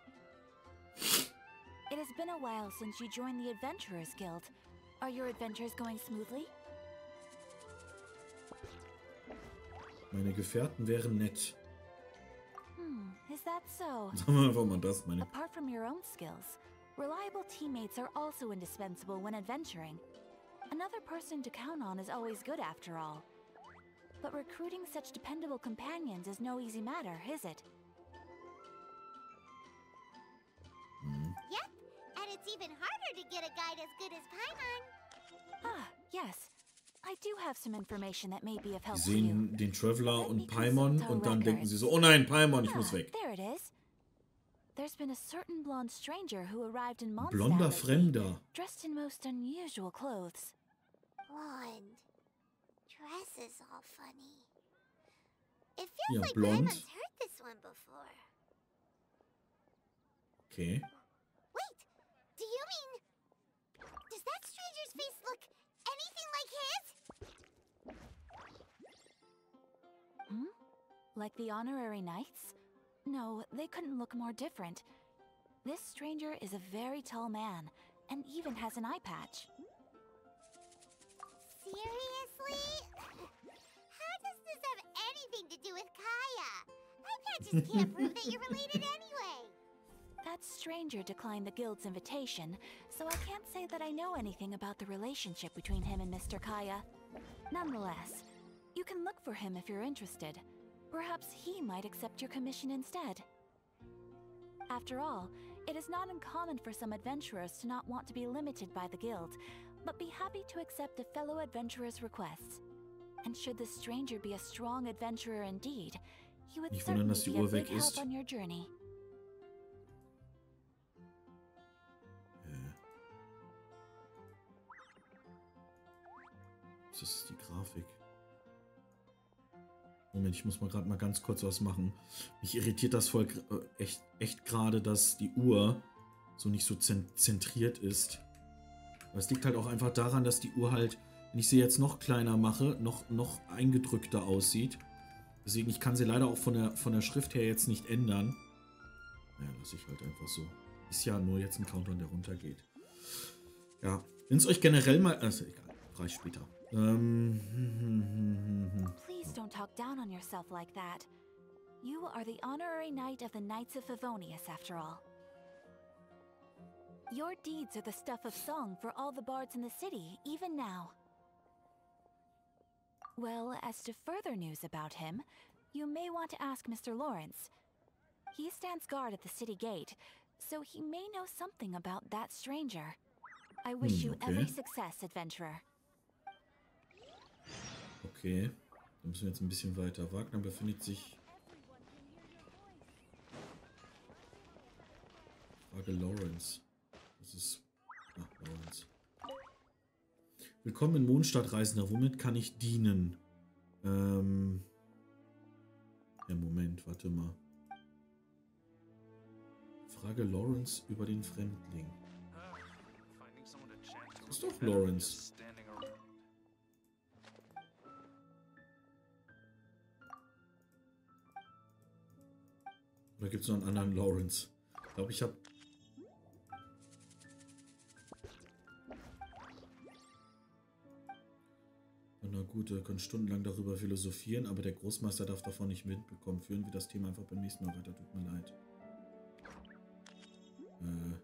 It has been a while since you joined the Adventurers Guild. Are your adventures going smoothly? Meine Gefährten wären nett. Hmm, is that so? Sagen wir einfach mal das, meine. Apart from your own skills, reliable teammates are also indispensable when adventuring. Another person to count on is always good after all. But recruiting such dependable companions is no easy matter, is it? Hm. Yep, and it's even harder to get a guide as good as Paimon. Ah, yes. I do have some information that may be of help Sie to you. sehen den Traveler Let und me Paimon consult our und dann denken sie records. so, oh nein, Paimon, ich muss Ah, weg. there it is. There's been a certain blonde stranger who arrived in Mondstadt Blonder lately, Fremder. dressed in most unusual clothes. Blonde. Dress is all funny. It feels Ja, like blond. Paimon's heard this one before. Okay. Wait, do you mean... Does that stranger's face look anything like his? Hmm? Like the honorary knights? No, they couldn't look more different. This stranger is a very tall man, and even has an eye patch. Seriously? How does this have anything to do with Kaya? Eye patches can't prove that you're related anyway. That stranger declined the guild's invitation, so I can't say that I know anything about the relationship between him and Mister Kaya. Nonetheless, you can look for him if you're interested. Perhaps he might accept your commission instead. After all, it is not uncommon for some adventurers to not want to be limited by the guild, but be happy to accept a fellow adventurer's requests. And should the stranger be a strong adventurer indeed, he would Nicht wundern, certainly dass die be a Uhr big weg help ist. on your journey. Äh. Das ist die Grafik. Moment, ich muss mal gerade mal ganz kurz was machen. Mich irritiert das voll äh, echt, echt gerade, dass die Uhr so nicht so zentriert ist. Aber es liegt halt auch einfach daran, dass die Uhr halt, wenn ich sie jetzt noch kleiner mache, noch, noch eingedrückter aussieht. Deswegen, ich kann sie leider auch von der, von der Schrift her jetzt nicht ändern. Naja, lasse ich halt einfach so. Ist ja nur jetzt ein Countdown, der runtergeht. Ja, wenn es euch generell mal... Also egal, reicht später. Ähm... Please don't talk down on yourself like that. You are the honorary knight of the Knights of Favonius, after all. Your deeds are the stuff of song for all the bards in the city, even now. Well, as to further news about him, you may want to ask Mister Lawrence. He stands guard at the city gate, so he may know something about that stranger. I wish Hm, you okay. every success, adventurer. Okay. Dann müssen wir jetzt ein bisschen weiter. Wagner befindet sich... Frage Lawrence. Das ist... Ach, Lawrence. Willkommen in Mondstadt, Reisender. Womit kann ich dienen? Ähm... Ja, Moment, warte mal. Frage Lawrence über den Fremdling. Das ist doch Lawrence. Oder gibt es noch einen anderen Lawrence? Ich glaube, ich habe... Na gut, wir können stundenlang darüber philosophieren, aber der Großmeister darf davon nicht mitbekommen. Führen wir das Thema einfach beim nächsten Mal weiter. Tut mir leid. Äh...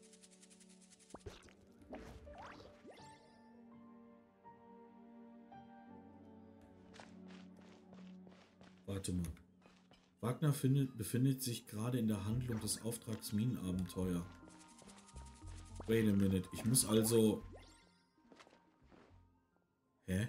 Warte mal. Wagner findet, befindet sich gerade in der Handlung des Auftrags Minenabenteuer. Wait a minute. Ich muss also... Hä?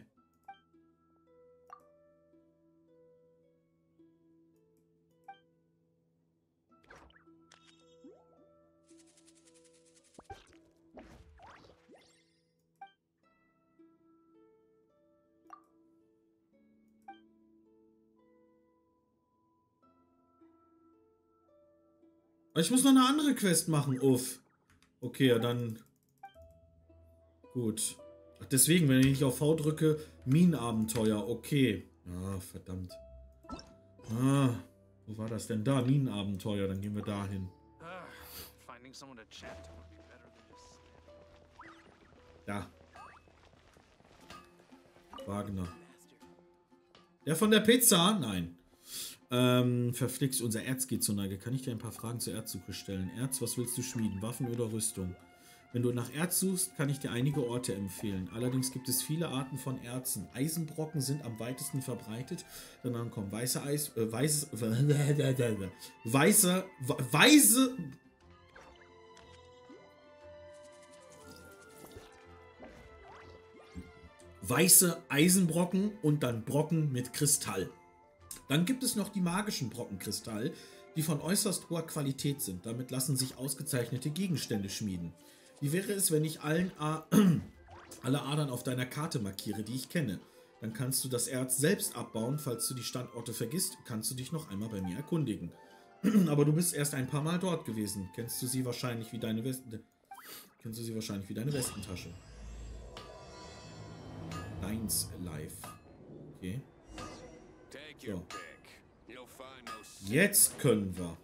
Ich muss noch eine andere Quest machen, uff. Okay, ja dann... Gut. Ach, deswegen, wenn ich nicht auf V drücke, Minenabenteuer, okay. Ah, verdammt. Ah, wo war das denn da? Minenabenteuer, dann gehen wir dahin. Ja. Wagner. Der von der Pizza? Nein. Ähm, verflixt, unser Erz geht zur Neige. Kann ich dir ein paar Fragen zur Erzsuche stellen? Erz, was willst du schmieden? Waffen oder Rüstung? Wenn du nach Erz suchst, kann ich dir einige Orte empfehlen. Allerdings gibt es viele Arten von Erzen. Eisenbrocken sind am weitesten verbreitet. Dann kommen weiße Eis... Äh, weißes... Weiße... Weiße... Weiße Eisenbrocken und dann Brocken mit Kristall. Dann gibt es noch die magischen Brockenkristall, die von äußerst hoher Qualität sind. Damit lassen sich ausgezeichnete Gegenstände schmieden. Wie wäre es, wenn ich allen A alle Adern auf deiner Karte markiere, die ich kenne? Dann kannst du das Erz selbst abbauen. Falls du die Standorte vergisst, kannst du dich noch einmal bei mir erkundigen. Aber du bist erst ein paar Mal dort gewesen. Kennst du sie wahrscheinlich wie deine Westen... Kennst du sie wahrscheinlich wie deine Westentasche. Lines Life. Okay. So. Jetzt können wir.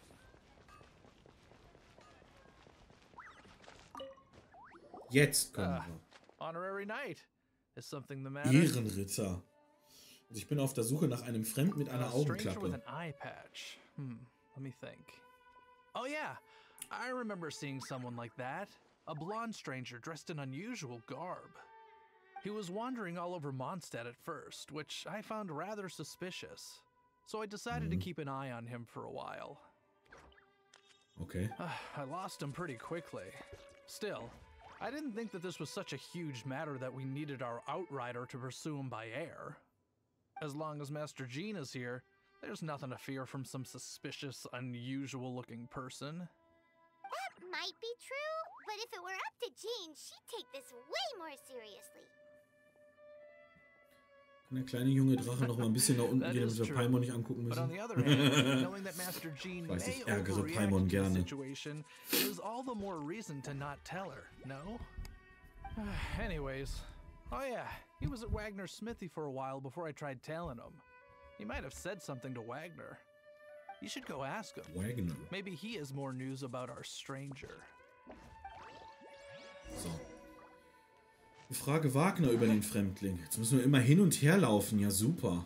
Jetzt können wir. Honorary Knight. Is something the matter? Ehrenritter. Also ich bin auf der Suche nach einem Fremd mit einer A stranger with Augenklappe. an eye patch. Hmm, let me think. Oh yeah, I remember seeing someone like that. A blonde stranger dressed in unusual garb. He was wandering all over Mondstadt at first, which I found rather suspicious. So I decided to keep an eye on him for a while. Okay. I lost him pretty quickly. Still, I didn't think that this was such a huge matter that we needed our outrider to pursue him by air. As long as Master Jean is here, there's nothing to fear from some suspicious, unusual-looking person. That might be true, but if it were up to Jean, she'd take this way more seriously. Kann der kleine junge Drache noch mal ein bisschen nach unten That gehen, is damit wir true. Paimon nicht angucken But on müssen? the other hand, knowing that Master Jean Weiß, may ich ärgere overreact Paimon to the gerne. situation is all the more reason to not tell her, no? Anyways, oh yeah, he was at Wagner's smithy for a while before I tried telling him. He might have said something to Wagner. You should go ask him. Wagner. Maybe he has more news about our stranger. So. Ich frage Wagner über den Fremdling. Jetzt müssen wir immer hin und her laufen. Ja, super.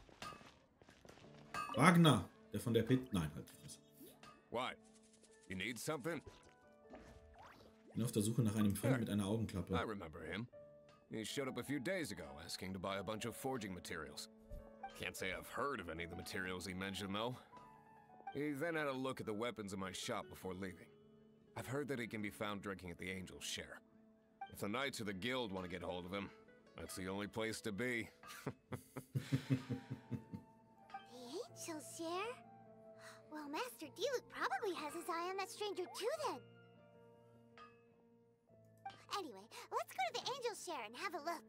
Wagner, der von der Pit... Nein, halt die Fresse. What? You need something? Ich bin auf der Suche nach einem Fremd mit einer I Augenklappe. remember him. He showed up a few days ago asking to buy a bunch of forging materials. Can't say I've heard of any of the materials he mentioned, though. He then had a look at the weapons in my shop before leaving. I've heard that he can be found drinking at the Angel's Share. If the Knights of the Guild want to get hold of him, that's the only place to be. The Angel's Share? Well, Master Diluc probably has his eye on that stranger too then. Anyway, let's go to the Angel's Share and have a look.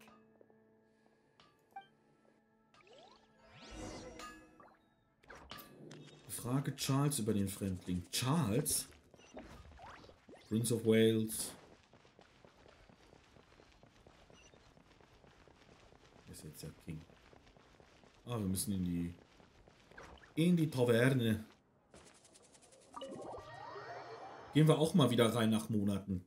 Frage Charles über den Fremdling. Charles? Prince of Wales. Ist jetzt der King. Ah, wir müssen in die in die Taverne. Gehen wir auch mal wieder rein nach Monaten.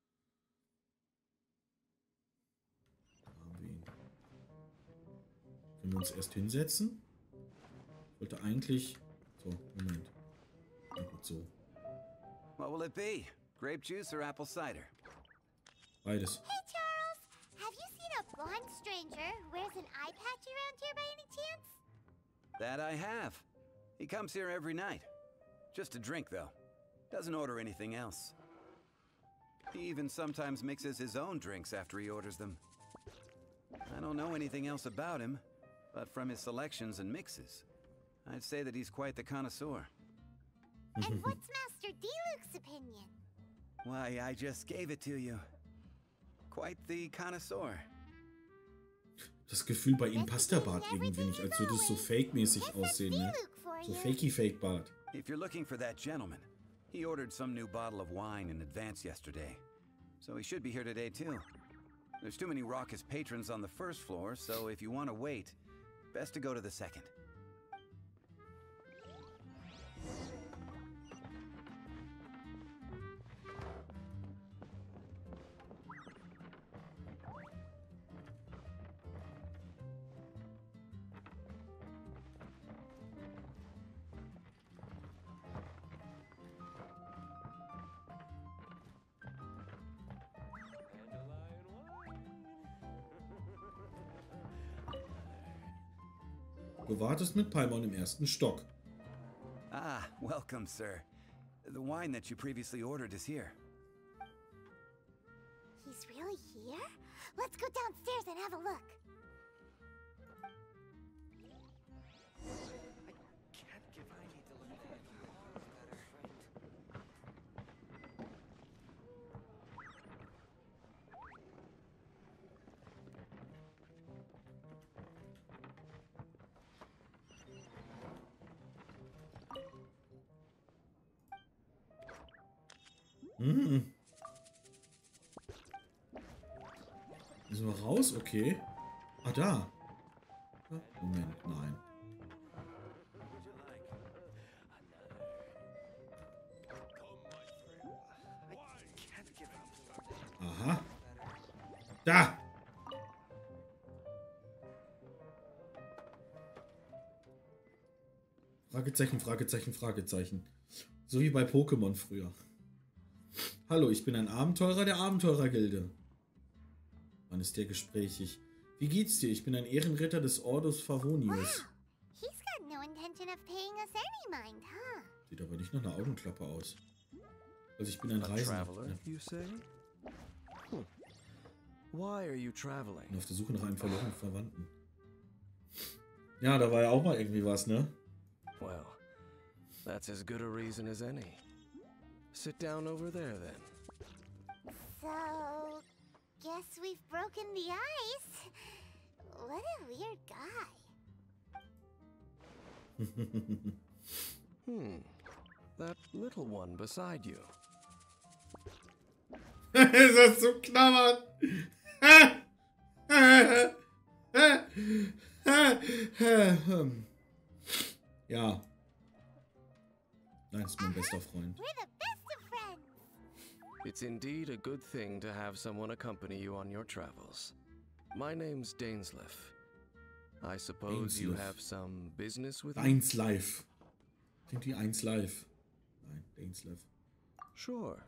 Da haben wir ihn. Können wir uns erst hinsetzen? Ich wollte eigentlich... So, Moment. Na gut, so. What will it be? Grape juice or apple cider? Beides. Hey, Charles! Have you seen a blonde stranger who wears an eye patch around here by any chance? That I have. He comes here every night. Just to drink, though. Doesn't order anything else. He even sometimes mixes his own drinks after he orders them. I don't know anything else about him, but from his selections and mixes, I'd say that he's quite the connoisseur. And what's Master Diluc's opinion? Why, I just gave it to you. Quite the connoisseur. Das Gefühl, bei ihm passt der Bart irgendwie nicht, als würde es so fake-mäßig aussehen, ne? So fakey-fake-Bart. If you're looking for that gentleman, he ordered some new bottle of wine in advance yesterday. So he should be here today, too. There's too many raucous patrons on the first floor, so if you want to wait, best to go to the second. Du wartest mit Paimon im ersten Stock. Ah, welcome, sir. The wine that you previously ordered is here. He's really here? Let's go downstairs and have a look. Hm. Müssen wir raus? Okay. Ah, da. Moment, nein. Aha. Da! Fragezeichen, Fragezeichen, Fragezeichen. So wie bei Pokémon früher. Hallo, ich bin ein Abenteurer der Abenteurergilde. Wann ist der gesprächig? Wie geht's dir? Ich bin ein Ehrenritter des Ordus Favonius. He's got no intention of paying us any mind, huh? Sieht aber nicht nach einer Augenklappe aus. Also ich bin ein Reisender. Traveler, you say? Hm. Why are you traveling? Bin auf der Suche nach einem verlorenen Verwandten. Ja, da war ja auch mal irgendwie was, ne? Well, that's as good a reason as any. Sit down over there, then. So, guess we've broken the ice. What a weird guy. Hmm. That little one beside you. Ist das so knabbern? Ja. Nein, ist mein bester Freund. We're the best of friends. It's indeed a good thing to have someone accompany you on your travels. My name's Dainsleif. I suppose you Dainsleif. have some business with me? Eins live. Klingt wie eins live. Nein, Dainsleif. Sure.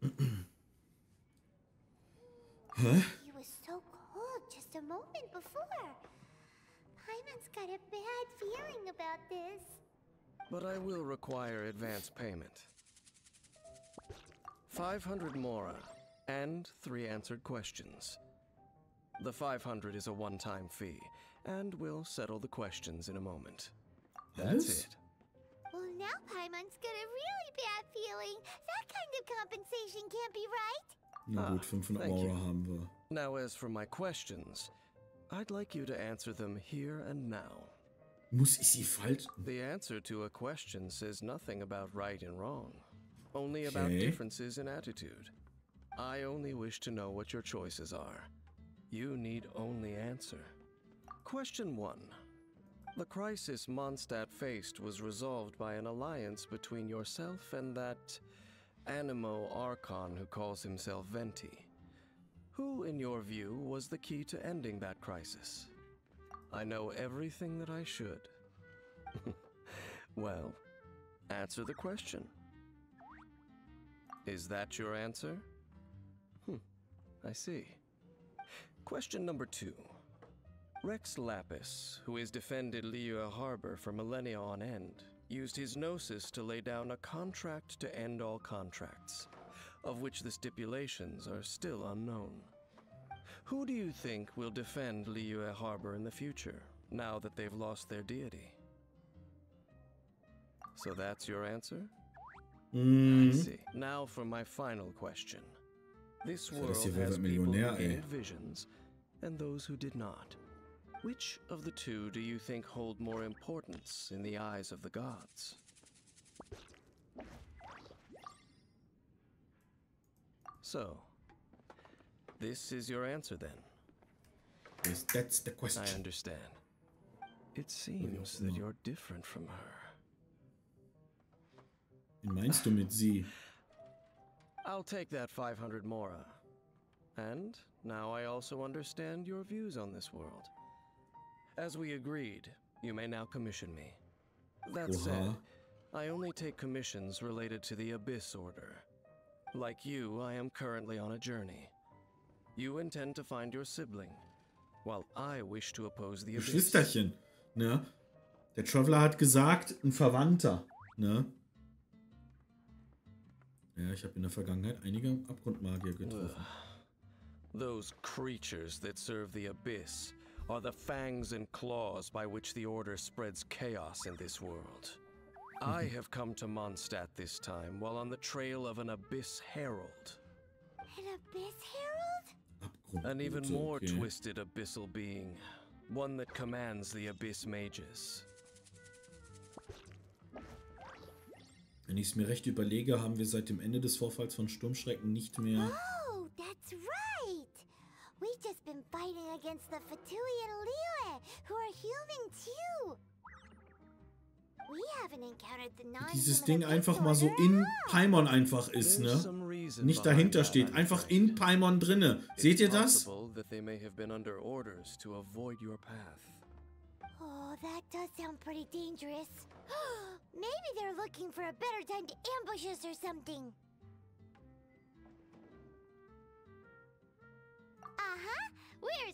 Hä? He was so cold just a moment before. Paimon's got a bad feeling about this. But I will require advance payment. five hundred mora and three answered questions. The five hundred is a one-time fee, and we'll settle the questions in a moment. That's Alles? it. Well, now Paimon's got a really bad feeling. That kind of compensation can't be right. Na Ah, gut, fünfhundert thank you. Mora haben wir. Now, as for my questions, I'd like you to answer them here and now. Muss ich sie falten? The answer to a question says nothing about right and wrong, only about Okay. differences in attitude. I only wish to know what your choices are. You need only answer. Question one. The crisis Mondstadt faced was resolved by an alliance between yourself and that Animo Archon who calls himself Venti. Who, in your view, was the key to ending that crisis? I know everything that I should. Well, answer the question. Is that your answer? Hmm, I see. Question number two. Rex Lapis, who has defended Liyue Harbor for millennia on end, used his gnosis to lay down a contract to end all contracts, of which the stipulations are still unknown. Who do you think will defend Liyue Harbor in the future, now that they've lost their deity? So that's your answer? I Mhm. see. Now for my final question. This Ja, world das hier has wird people Millionär, who ey. gained visions and those who did not. Which of the two do you think hold more importance in the eyes of the gods? So, this is your answer then. Yes, that's the I question. understand. It seems that you're different from her. Wen meinst du mit sie? I'll take that five hundred mora. And now I also understand your views on this world. As we agreed, you may now commission me. That said, Oha. I only take commissions related to the Abyss Order. Like you, I am currently on a journey. You intend to find your sibling, while I wish to oppose the Abyss. Geschwisterchen, ne? Der Traveler hat gesagt, ein Verwandter, ne? Ja, ich habe in der Vergangenheit einige Abgrundmagier getroffen. Those creatures that serve the Abyss are the fangs and claws by which the Order spreads chaos in this world. I have come to Mondstadt this time while on the trail of an Abyss Herald. An Abyss Herald? An even Abgrundgute, more okay. twisted abyssal being. One that commands the Abyss Mages. Wenn ich es mir recht überlege, haben wir seit dem Ende des Vorfalls von Sturmschrecken nicht mehr... Oh, that's right. We've just been fighting against the Fatui and Liyue, who are human too. We haven't encountered the non Dieses Ding einfach mal so in Paimon einfach ist, ne? Nicht dahinter steht, einfach in Paimon drinne. Seht ihr das? That they may have been under orders to avoid your path. Oh, that does sound pretty dangerous. Maybe they're looking for a better time to ambush us or something. Uh-huh. We're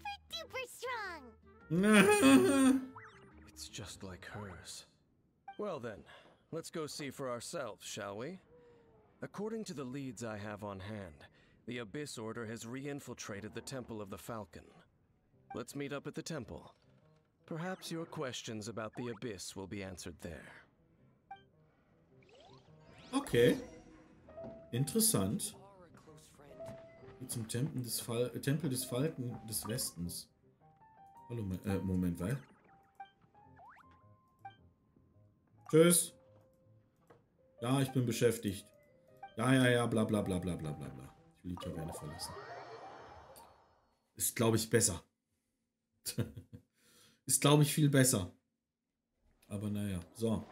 super duper strong. It's just like hers. Well then, let's go see for ourselves, shall we? According to the leads I have on hand, the Abyss Order has re-infiltrated the Temple of the Falcon. Let's meet up at the temple. Perhaps your questions about the Abyss will be answered there. Okay. Interessant. Geht zum Tempel des, Fal äh, Tempel des Falken des Westens. Hallo, äh, Moment, weil? Tschüss. Ja, ich bin beschäftigt. Ja, ja, ja, bla bla bla bla bla bla bla. Ich will die Taverne verlassen. Ist, glaube ich, besser. Ist, glaube ich, viel besser. Aber naja, so.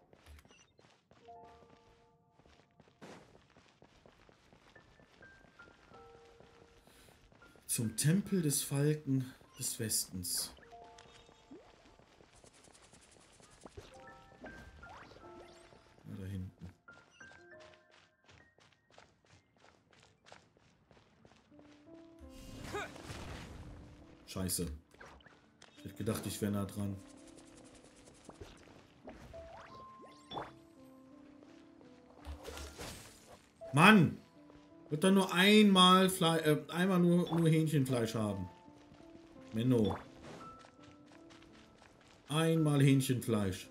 Zum Tempel des Falken des Westens. Ja, da hinten. Scheiße. Ich hätte gedacht, ich wäre nah dran. Mann! Wird dann nur einmal Fle äh, einmal nur, nur Hähnchenfleisch haben. Menno. Einmal Hähnchenfleisch.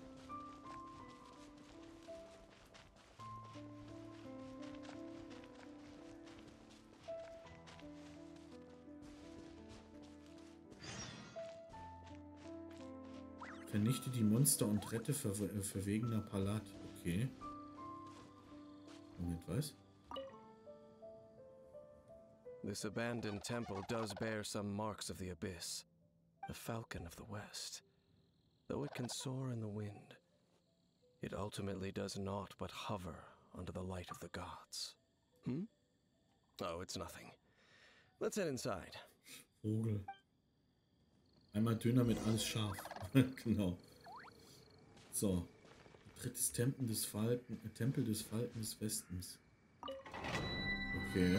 Vernichte die Monster und rette ver äh, verwegener Palat. Okay. Moment, was? This abandoned temple does bear some marks of the abyss. The falcon of the west. Though it can soar in the wind, it ultimately does naught but hover under the light of the gods. Hmm? Oh, it's nothing. Let's head inside. Vogel. Einmal Döner mit alles scharf. Genau. So. Drittes Tempel des Falken, äh, Tempel des Falken des Westens. Okay.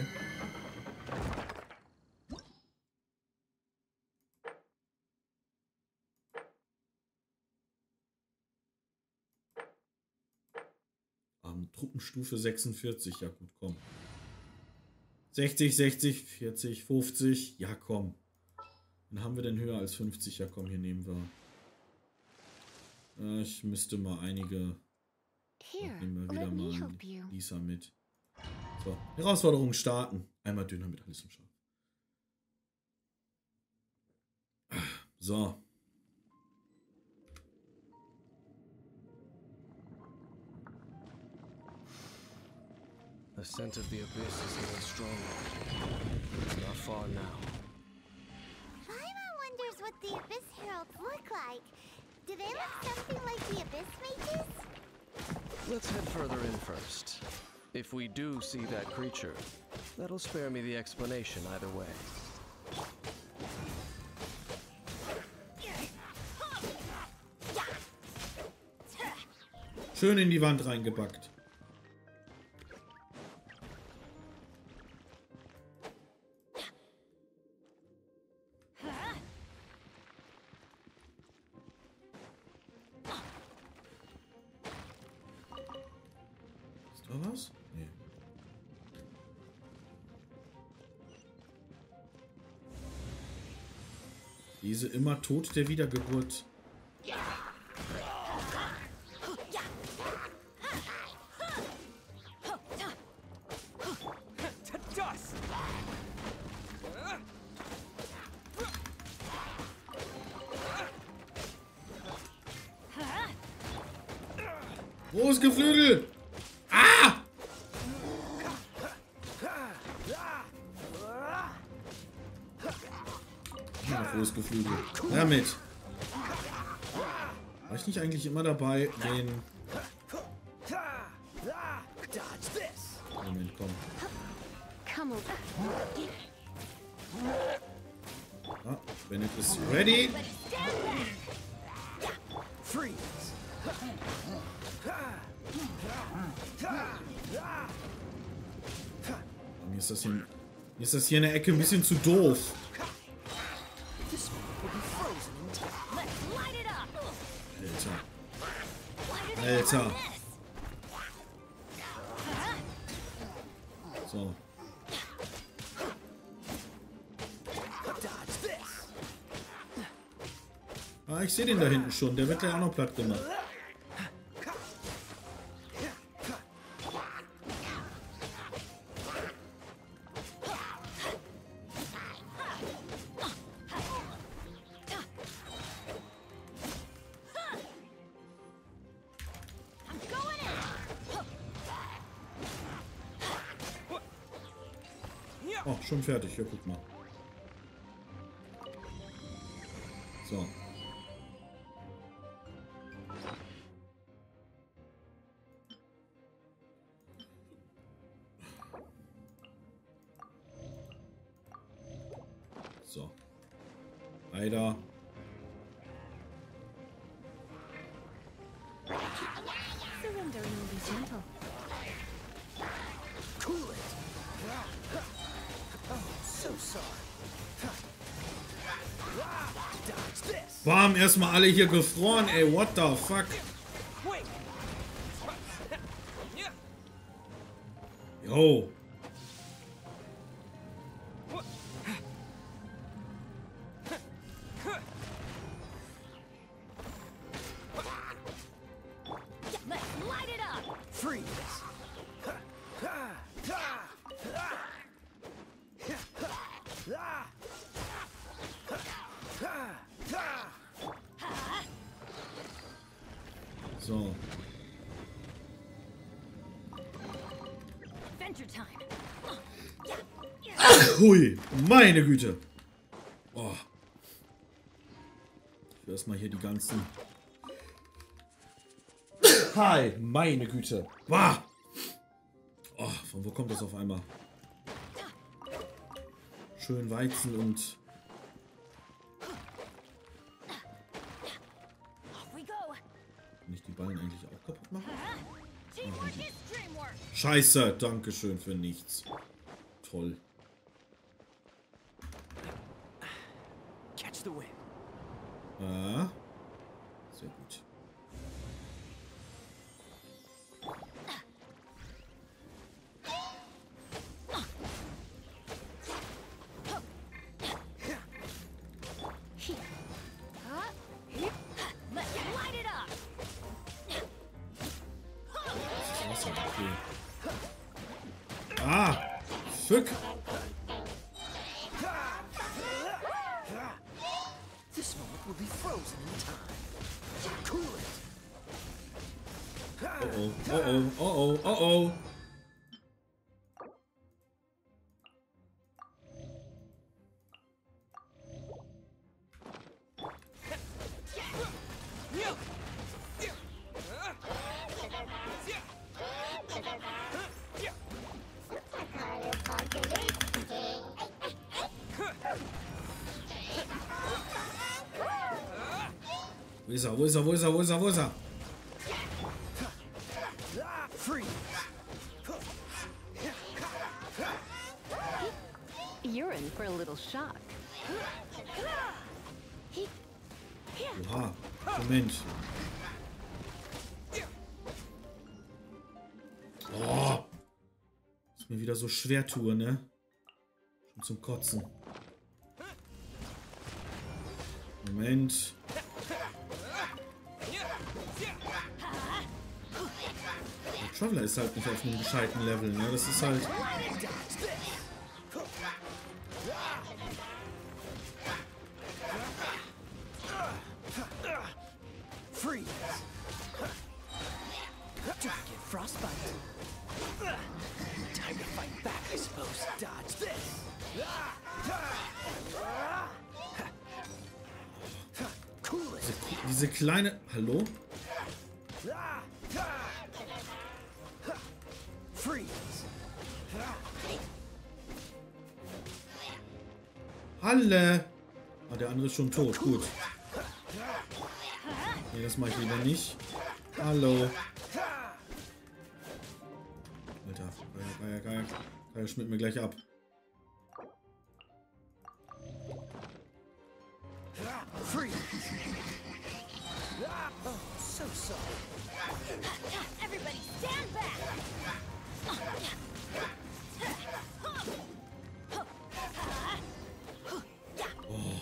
Um, Truppenstufe sechsundvierzig. Ja gut, komm. sechzig, sechzig, vierzig, fünfzig. Ja komm. Dann haben wir denn höher als fünfzig? Ja komm, hier nehmen wir. Äh, ich müsste mal einige. Here, Nehmen wir wieder let me mal help you. Lisa mit. So, Herausforderung starten. Einmal Döner mit alles im Scharf. So. The scent of the abyss is even stronger. It's not far now. Paimon wonders what the Abyss Heralds look like. Do they look something like the Abyss Mages? Let's head further in first. If we do see that creature, that'll spare me the explanation either way. Schön in die Wand reingebackt. Ist da was? Nee. Diese immer Tod der Wiedergeburt. Großes Geflügel! Ah! Ja, großes Geflügel. Damit. War ich nicht eigentlich immer dabei, den... Moment, komm. Come over. Ah, Bennett ist ready. Freeze. Mir ist das hier, mir ist das hier in der Ecke ein bisschen zu doof. This one will be frozen in time. Let's light it up. Alter. Alter. So. Dodge this. Ah, ich sehe den da hinten schon. Der wird gleich auch noch platt gemacht. Oh, schon fertig. Ja, guck mal. So. So. Leider. Surrendering will be gentle. Cool it. Oh, so sorry. Dodge this. Bam, erstmal alle hier gefroren, ey. What the fuck? Wait. Yo. Freeze! So. Adventure time. Hui, meine Güte. Oh. Ich will erstmal hier die ganzen... Hi, meine Güte. Wow. Oh, von wo kommt das auf einmal? Schön Weizen und... Kann ich die Ballen eigentlich auch kaputt machen? Scheiße, dankeschön für nichts. Toll. Catch the wind. Ah, sehr gut. Ah, Fick. This moment will be frozen in time. Cool it. Oh oh, oh oh, oh oh, oh oh. Wo ist er, wo ist er, wo ist er, wo ist er, wo ist er? You're in for a little shock. Oha, Moment. Oh. Ist mir wieder so schwer tue, ne? Schon zum Kotzen. Moment. Der Traveler ist halt nicht auf einem gescheiten Level, ne? Das ist halt... Freeze! Don't get frostbite. Time to fight back, I suppose. Dodge this. Cool it. Diese, diese kleine... Hallo? Freeze! Halle! Ah, der andere ist schon tot. Gut. Nee, das mache ich lieber nicht. Hallo. Alter, geil, geil, geil. Geil, schmiert mir gleich ab. Freeze! Oh, so sorry. Everybody stand back. Oh.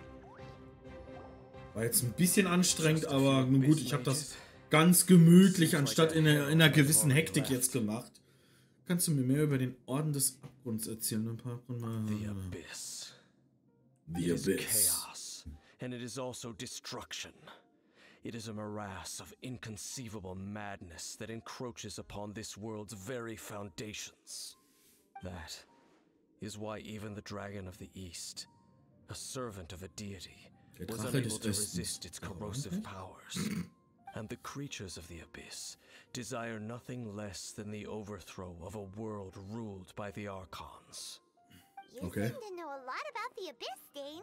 War jetzt ein bisschen anstrengend, aber nun gut, ich habe das ganz gemütlich, anstatt in einer, in einer gewissen Hektik jetzt gemacht. Kannst du mir mehr über den Orden des Abgrunds erzählen? Ein paar The Abyss. The It is Abyss. chaos, and it is also destruction. It is a morass of inconceivable madness that encroaches upon this world's very foundations. That is why even the Dragon of the East, a servant of a deity, Der was Drache unable des to Ostens. resist its corrosive powers. And the creatures of the Abyss desire nothing less than the overthrow of a world ruled by the Archons. You Okay. seem to know a lot about the Abyss, Dane.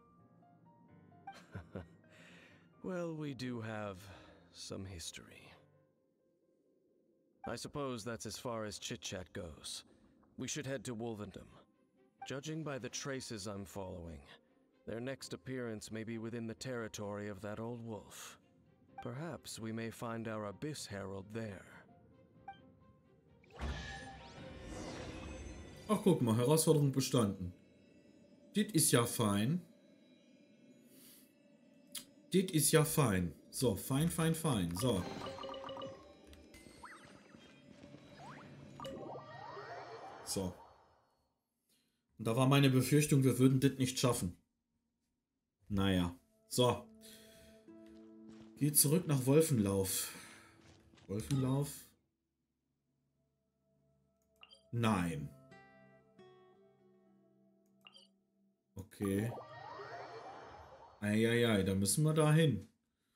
Well, we do have some history. I suppose that's as far as chit-chat goes. We should head to Wolvendom. Judging by the traces I'm following, their next appearance may be within the territory of that old wolf. Perhaps we may find our Abyss Herald there. Ach, guck mal, Herausforderung bestanden. Das ist ja fein. Das ist ja fein. So, fein, fein, fein. So. So. Und da war meine Befürchtung, wir würden das nicht schaffen. Naja. So. Geht zurück nach Wolfenlauf. Wolfenlauf? Nein. Okay. Eieiei, da müssen wir da hin.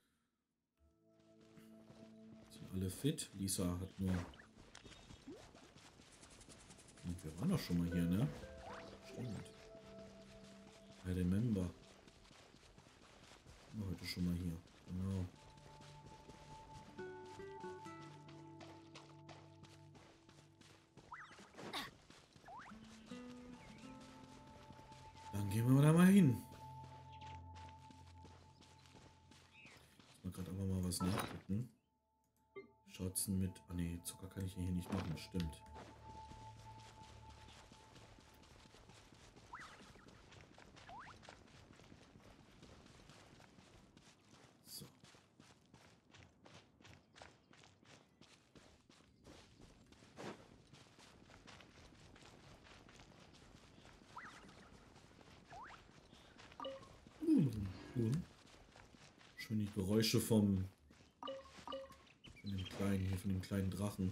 Sind alle fit? Lisa hat nur... Wir waren doch schon mal hier, ne? Stimmt. I remember. War heute schon mal hier. Genau. Dann gehen wir da mal hin. Ich muss gerade aber mal was nachgucken. Schaut's denn mit... Ah ne, Zucker kann ich hier nicht machen, das stimmt. So. Schön die Geräusche vom von dem kleinen hier, von dem kleinen Drachen.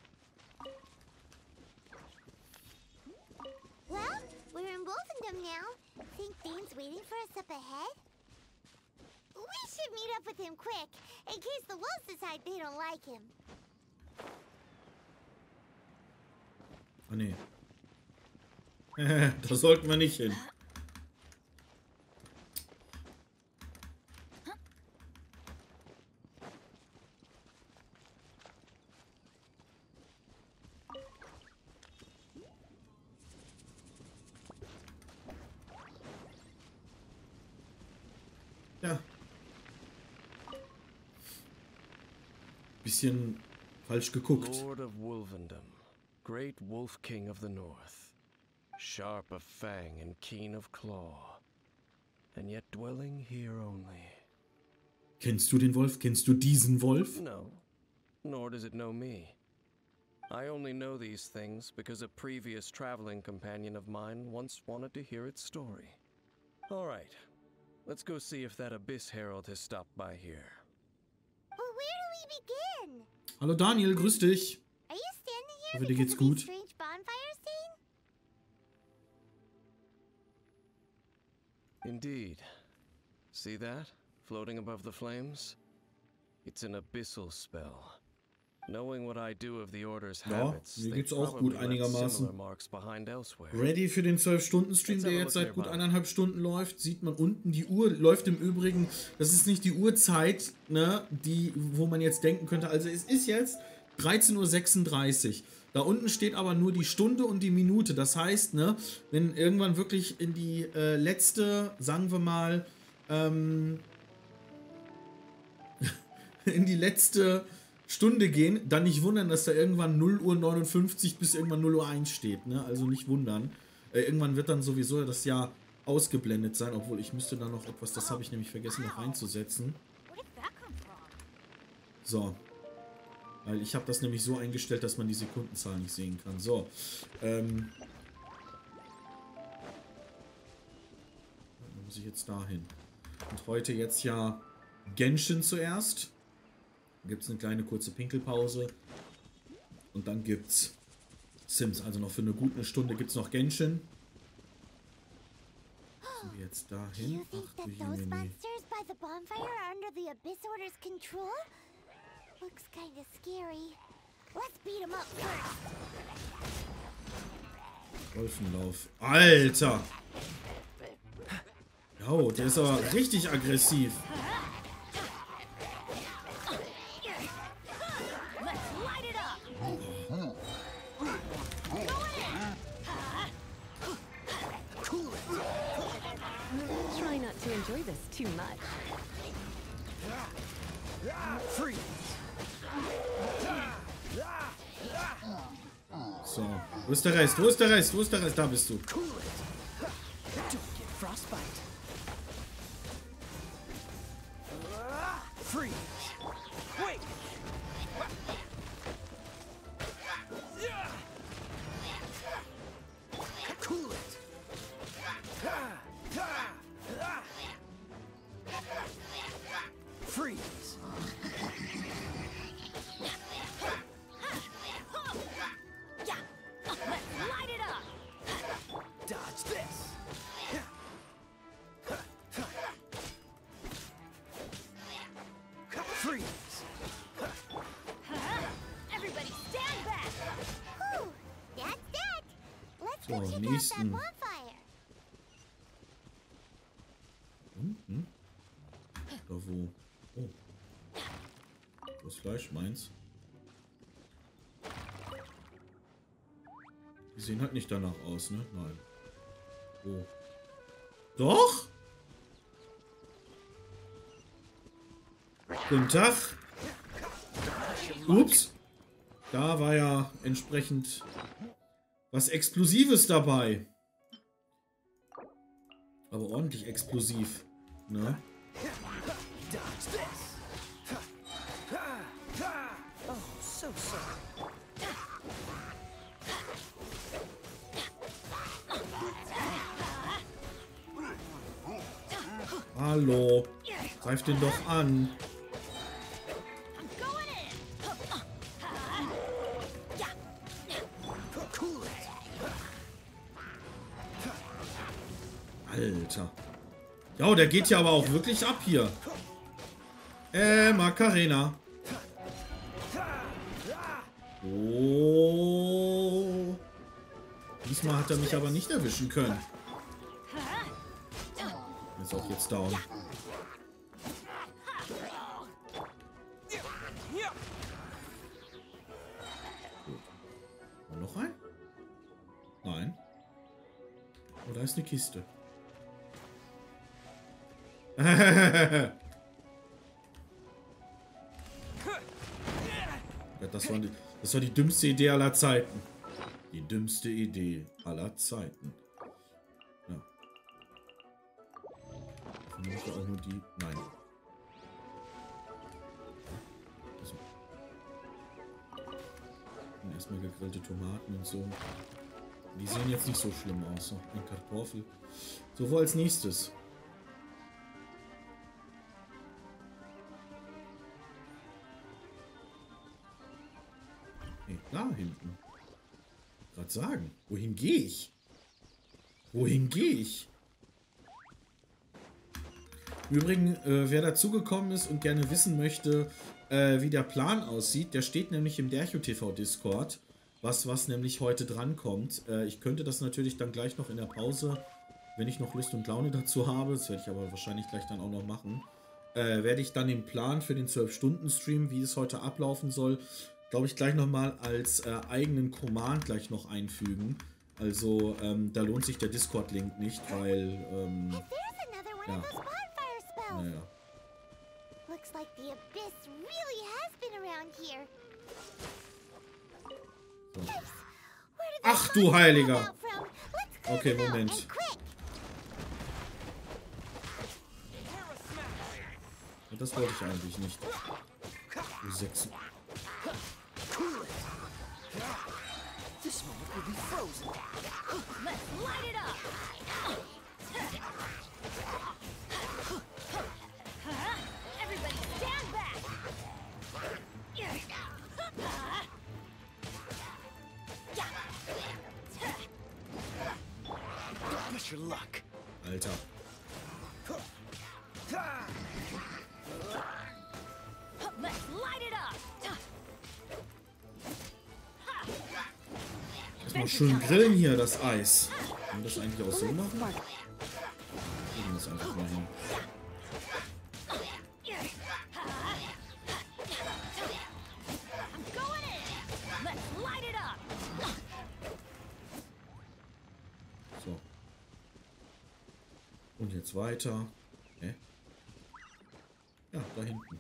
Well, we're in Wolfendom now. Think Dane's waiting for us up ahead? We should meet up with him quick, in case the wolves decide they don't like him. Ah ne. Da sollten wir nicht hin. Ja. Bisschen falsch geguckt. Lord of Wolvendom, great wolf king of the north, sharp of fang and keen of claw, and yet dwelling here only. Kennst du den Wolf? Kennst du diesen Wolf? No, nor does it know me. I only know these things because a previous traveling companion of mine once wanted to hear its story. All right. Let's go see if that Abyss Herald has stopped by here. Well, where do we begin? Hallo Daniel, grüß dich. Are you standing here Hoffe, dir because geht's of these gut. strange bonfires, Dane? Indeed. See that? Floating above the flames? It's an abyssal spell. Knowing what I do of the Order's Ja, habits, mir they geht's auch probably gut left einigermaßen. similar marks behind elsewhere. Ready für den zwölf Stunden Stream, der jetzt seit gut eineinhalb Stunden läuft. Sieht man unten, die Uhr läuft im Übrigen. Das ist nicht die Uhrzeit, ne, die, wo man jetzt denken könnte. Also es ist jetzt dreizehn Uhr sechsunddreißig. Da unten steht aber nur die Stunde und die Minute. Das heißt, ne, wenn irgendwann wirklich in die äh, letzte, sagen wir mal, ähm, in die letzte Stunde gehen, dann nicht wundern, dass da irgendwann null Uhr neunundfünfzig bis irgendwann null Uhr eins steht, ne? Also nicht wundern. Äh, irgendwann wird dann sowieso das Jahr ausgeblendet sein, obwohl ich müsste da noch etwas, das habe ich nämlich vergessen noch reinzusetzen. So. Weil ich habe das nämlich so eingestellt, dass man die Sekundenzahl nicht sehen kann. So. Ähm. Dann muss ich jetzt dahin. Und heute jetzt ja Genshin zuerst. Dann gibt es eine kleine kurze Pinkelpause. Und dann gibt's Sims. Also noch für eine gute Stunde gibt es noch Genshin. Sind wir jetzt Do you dahin? think Ach that du those Jemine. monsters by the bonfire are under the Abyss Order's control? Looks kinda scary. Let's beat them up first. Wolfenlauf. Alter! Jo, der ist aber richtig aggressiv. Try not to enjoy this too much. So, wo ist der Rest? Wo ist der Rest? Wo ist der Rest? Da bist du. So, nächsten. Unten? Da wo? Oh. Das Fleisch, meins. Die sehen halt nicht danach aus, ne? Nein. Oh. Doch? Guten Tag. Ups. Da war ja entsprechend was Explosives dabei. Aber ordentlich explosiv. Ne? Hallo. Greif den doch an. Alter. Ja, der geht ja aber auch wirklich ab hier. Äh, Macarena. Oh. Diesmal hat er mich aber nicht erwischen können. Ist auch jetzt down. Und noch ein? Nein. Oh, da ist eine Kiste. Ja, das, war die, das war die dümmste Idee aller Zeiten. Die dümmste Idee aller Zeiten. Ja. Ich möchte auch nur die... Nein. Also. Und erstmal gegrillte Tomaten und so. Die sehen jetzt nicht so schlimm aus. So, eine Kartoffel. So, wo als nächstes? Da hinten. Gerade sagen. Wohin gehe ich? Wohin gehe ich? Übrigens, äh, wer dazugekommen ist und gerne wissen möchte, äh, wie der Plan aussieht, der steht nämlich im DerchoTV Discord. Was, was nämlich heute drankommt. Äh, ich könnte das natürlich dann gleich noch in der Pause, wenn ich noch Lust und Laune dazu habe, das werde ich aber wahrscheinlich gleich dann auch noch machen, äh, werde ich dann den Plan für den zwölf Stunden Stream, wie es heute ablaufen soll, glaube ich, gleich nochmal als äh, eigenen Command gleich noch einfügen. Also, ähm, da lohnt sich der Discord-Link nicht, weil, ähm, ja. Naja. So. Ach du Heiliger! Okay, Moment. Das wollte ich eigentlich nicht. Du Sechs. This moment will be frozen. Let's light it up. Everybody stand back. Don't miss your luck. Alter. Let's light it up. Erstmal schön grillen hier, das Eis. Kann man das eigentlich auch so machen? Wir das einfach mal hin. So. Und jetzt weiter. Hä? Ja, da hinten.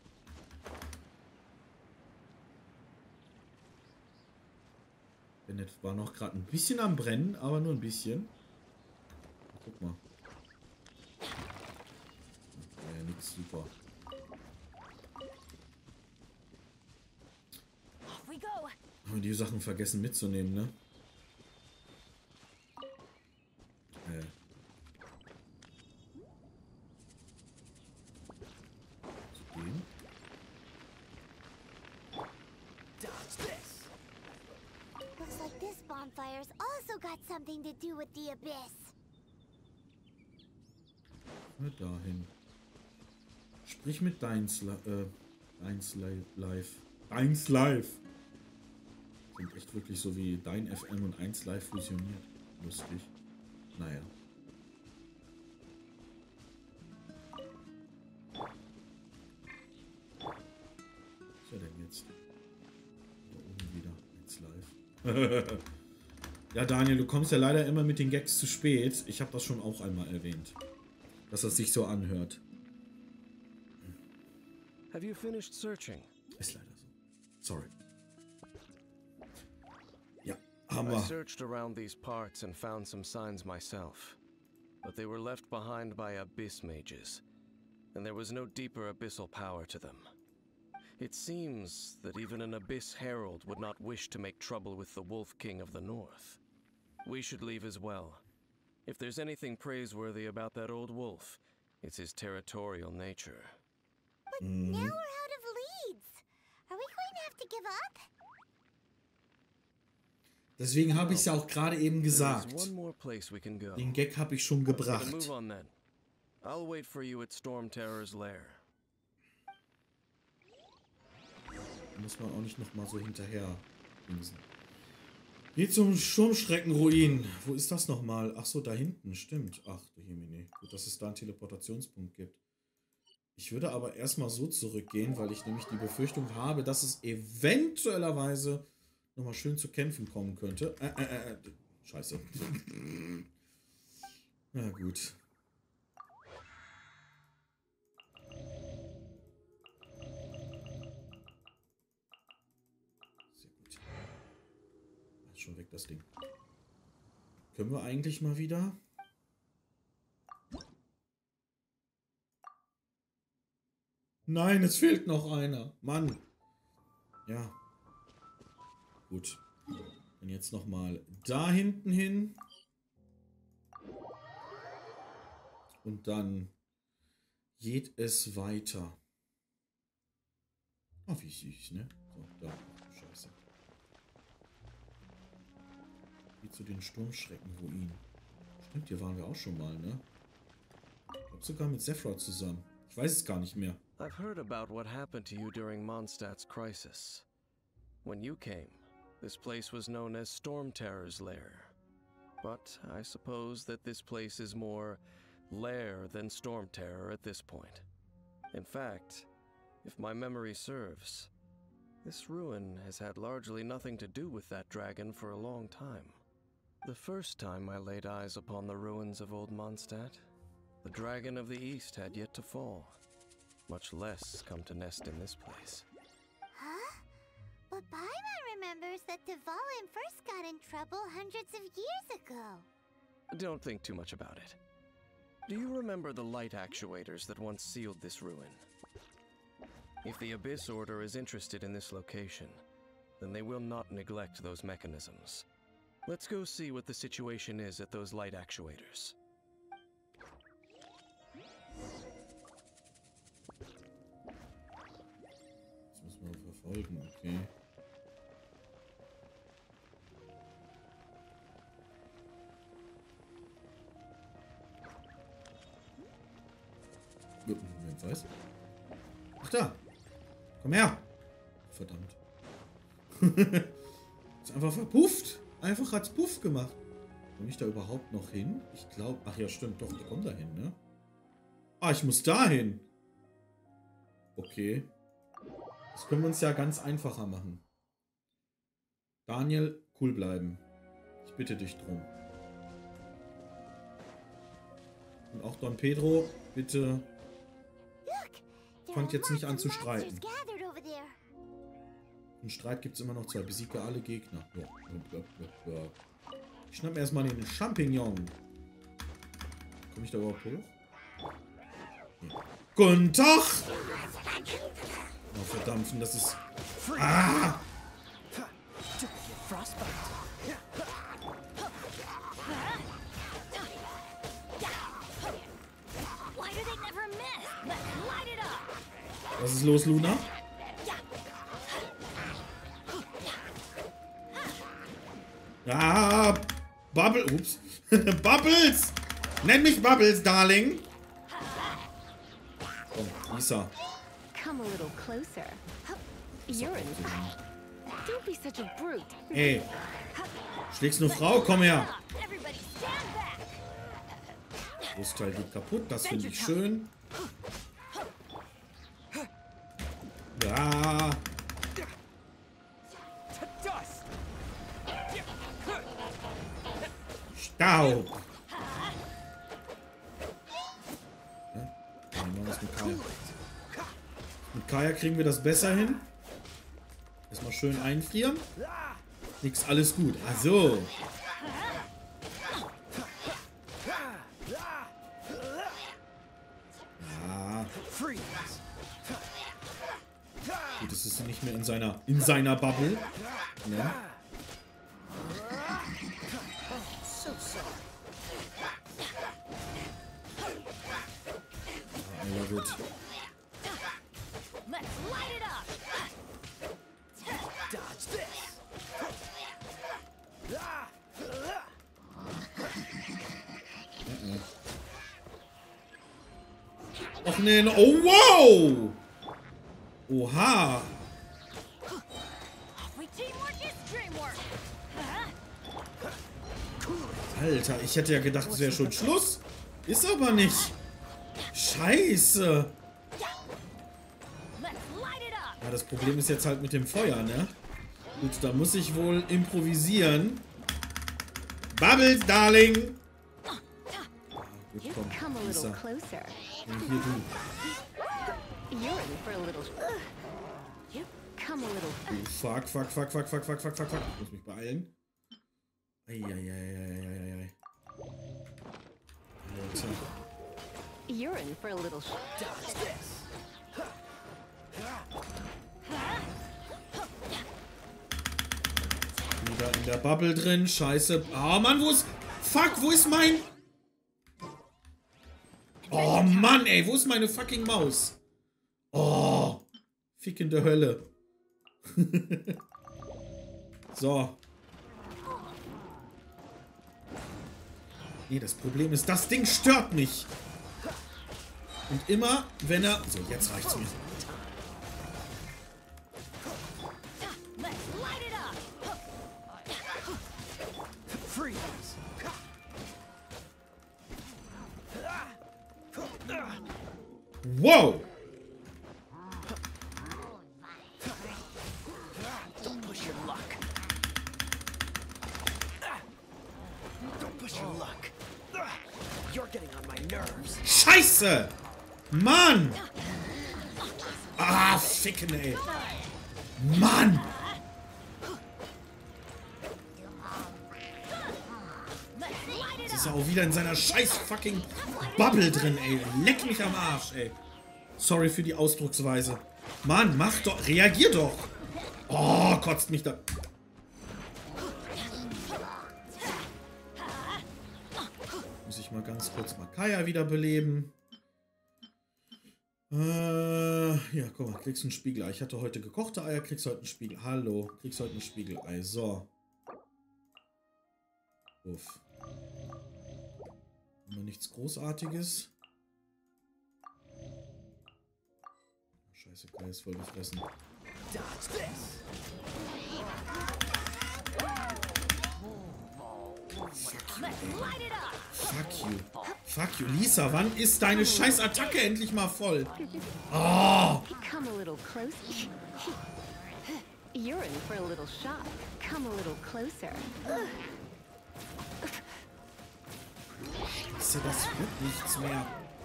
Bennett war noch gerade ein bisschen am Brennen, aber nur ein bisschen. Guck mal. War ja nix, super. Haben wir die Sachen vergessen mitzunehmen, ne? Äh. Zu dem. Looks like this bonfire's also got something to do with the abyss. Na dahin. Sprich mit Deins, äh, Deins Live. Deins Live. Klingt echt wirklich so wie Dein F M und eins Live fusioniert. lustig. Naja. Was ist er denn jetzt? Da oben wieder. Jetzt live. Ja, Daniel, du kommst ja leider immer mit den Gags zu spät. Ich habe das schon auch einmal erwähnt. Dass das sich so anhört. Have you finished searching? Ist leider so. Sorry. Ja, haben I wir. searched around these parts and found some signs myself. But they were left behind by abyss mages. And there was no deeper abyssal power to them. It seems that even an abyss herald would not wish to make trouble with the Wolf King of the North. We should leave as well. If there's anything praiseworthy about that old wolf, it's his territorial nature. But Mhm. now we're out of leads. Are we going to have to give up? Deswegen habe ich es ja auch gerade eben There's gesagt. one more place we can go. Den Gag habe ich schon Gonna gebracht. move on then. I'll wait for you at Storm Terror's lair. Da muss man auch nicht noch mal so hinterher dingsen. Geht zum Sturmschreckenruin. Wo ist das nochmal? Ach so, da hinten. Stimmt. Ach du Jemine. Gut, dass es da einen Teleportationspunkt gibt. Ich würde aber erstmal so zurückgehen, weil ich nämlich die Befürchtung habe, dass es eventuellerweise nochmal schön zu kämpfen kommen könnte. Äh, äh, äh. Scheiße. Na gut. Sehr gut. Ist schon weg, das Ding. Können wir eigentlich mal wieder? Nein, es fehlt noch einer. Mann. Ja. Gut. Und jetzt noch mal da hinten hin. Und dann geht es weiter. Oh, wie süß, ne? So, da. Scheiße. Wie zu den Sturmschreckenruinen. Stimmt, hier waren wir auch schon mal, ne? Ich glaube sogar mit Sephiroth zusammen. Ich weiß es gar nicht mehr. I've heard about what happened to you during Mondstadt's crisis. When you came, this place was known as Storm Terror's lair. But I suppose that this place is more lair than Storm Terror at this point. In fact, if my memory serves, this ruin has had largely nothing to do with that dragon for a long time. The first time I laid eyes upon the ruins of Old Mondstadt, the Dragon of the East had yet to fall, much less come to nest in this place. Huh? But Paimon remembers that Dvalin first got in trouble hundreds of years ago. Don't think too much about it. Do you remember the light actuators that once sealed this ruin? If the Abyss Order is interested in this location, then they will not neglect those mechanisms. Let's go see what the situation is at those light actuators. Das müssen wir verfolgen, okay. Moment, was? Ach da! Komm her! Verdammt. Ist einfach verpufft. Einfach hat's Puff gemacht. Komme ich da überhaupt noch hin? Ich glaube... Ach ja, stimmt. Doch, ich komme da hin, ne? Ah, ich muss da hin. Okay. Das können wir uns ja ganz einfacher machen. Daniel, cool bleiben. Ich bitte dich drum. Und auch Don Pedro, bitte... Fangt jetzt nicht an zu streiten. Im Streit gibt es immer noch zwei. Besiege alle Gegner. Ja. Ich schnapp mir erstmal den Champignon. Komme ich da überhaupt hoch? Ja. Guten Tag! Oh, verdammt, das ist... Ah! Was ist los, Luna? Ah, Bubble, ups. Bubbles! Nenn mich Bubbles, Darling! Oh, Lisa. Come a little closer. You're in. Don't be such a brute. Hey. Schlägst eine Frau? Komm her. Everybody Großteil geht kaputt. Das finde ich schön. Ja. Staub. Ja, dann machen wir das mit Kaya. Mit Kaya kriegen wir das besser hin. Erstmal schön einfrieren. Nix, alles gut. Also. Ja. Gut, das ist nicht mehr in seiner in seiner Bubble. Ja. I love it. Och nee, no. Oh wow! Oha! Alter, ich hätte ja gedacht, es wäre schon Schluss. Ist aber nicht. Scheiße. Ja, das Problem ist jetzt halt mit dem Feuer, ne? Gut, da muss ich wohl improvisieren. Bubbles, Darling! Ah, gut, komm. Lisa. Und hier du. Oh, fuck, fuck, fuck, fuck, fuck, fuck, fuck, fuck, fuck. Ich muss mich beeilen. Eieieiei. Alter. You're in for a little Wieder in der Bubble drin. Scheiße. Oh Mann, wo ist... Fuck, wo ist mein... Oh Mann, ey. Wo ist meine fucking Maus? Oh. Fick in der Hölle. So. Nee, das Problem ist, das Ding stört mich. Und immer, wenn er... So, jetzt reicht's mir. Wow! Don't push your luck. Don't push your luck. You're getting on my nerves. Scheiße! Mann! Ah, ficken, ey. Mann! Jetzt ist er auch wieder in seiner scheiß fucking Bubble drin, ey. Leck mich am Arsch, ey. Sorry für die Ausdrucksweise. Mann, mach doch, reagier doch. Oh, kotzt mich da. Muss ich mal ganz kurz mal Kaya wiederbeleben. Äh, ja, guck mal, kriegst du ein Spiegelei. Ich hatte heute gekochte Eier, kriegst heute ein Spiegel. Hallo, kriegst heute ein Spiegelei. So. Uff. Immer nichts Großartiges. Scheiße, Kaya ist voll gefressen. Fuck you. Fuck you. Lisa, wann ist deine scheiß Attacke endlich mal voll? Oh! Come a little closer. You're in for a little shock. Come a little closer. Scheiße, das wird nichts mehr.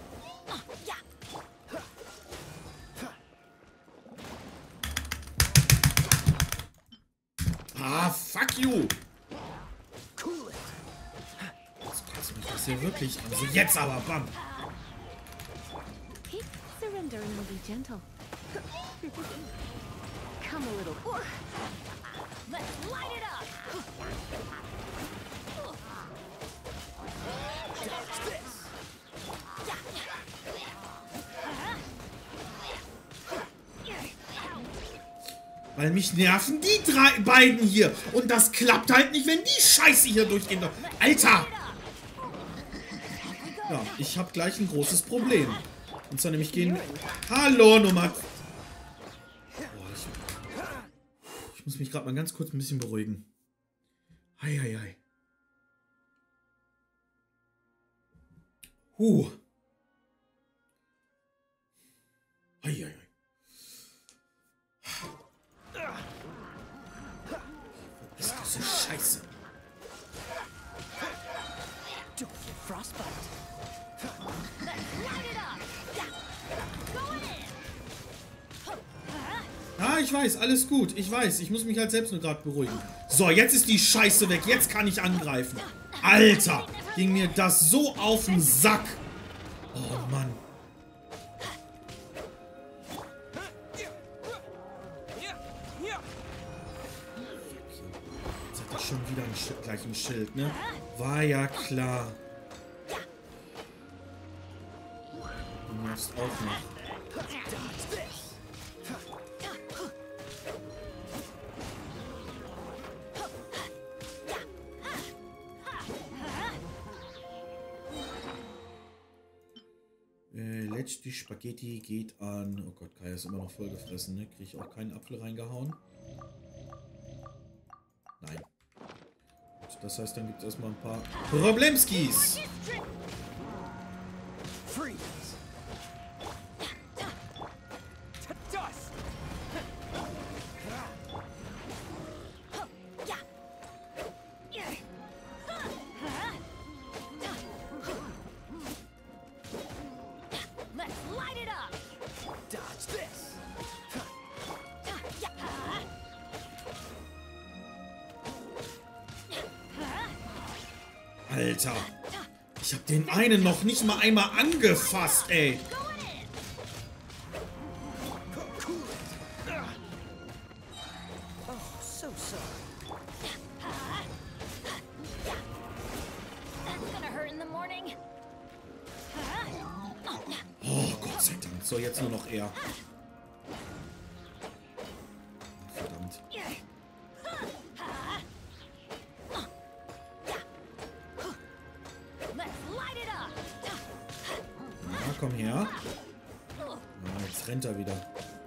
Ah, fuck you! Jetzt kotzt mich das hier wirklich an. Also jetzt aber, bam! Surrender and we'll be gentle. Come a little. Let's light it up. Weil mich nerven die drei beiden hier. Und das klappt halt nicht, wenn die Scheiße hier durchgehen. Alter! Ja, ich habe gleich ein großes Problem. Und zwar nämlich gehen... Hallo, Nummer... Boah, ich, ich muss mich gerade mal ganz kurz ein bisschen beruhigen. Hei, hei, hei. Uh. Eieiei. Was ist das für Scheiße? Don't get frostbite. Ah, ich weiß, alles gut. Ich weiß, ich muss mich halt selbst nur gerade beruhigen. So, jetzt ist die Scheiße weg. Jetzt kann ich angreifen. Alter, ging mir das so auf den Sack. Oh, Mann. Jetzt hat er schon wieder ein Sch- gleich ein Schild, ne? War ja klar. Du nervst auch noch. Die Spaghetti geht an... Oh Gott, Kaya ist immer noch voll gefressen, ne? Kriege ich auch keinen Apfel reingehauen? Nein. Gut, das heißt, dann gibt es erstmal ein paar Problemskis. Alter, ich habe den einen noch nicht mal einmal angefasst, ey. Oh, Gott sei Dank. So, jetzt nur noch er. Verdammt. Na, komm her. Na, jetzt rennt er wieder.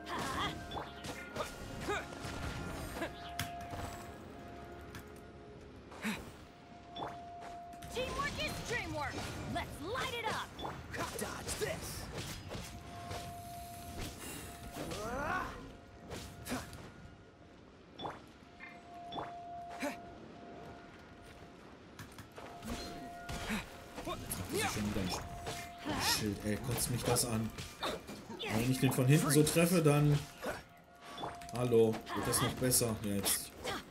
Schild, ey, kotzt mich das an. Wenn ich den von hinten so treffe, dann... Hallo, wird das noch besser jetzt?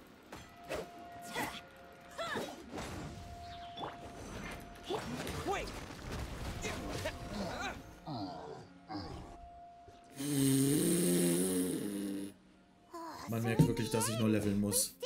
Man merkt wirklich, dass ich nur leveln muss.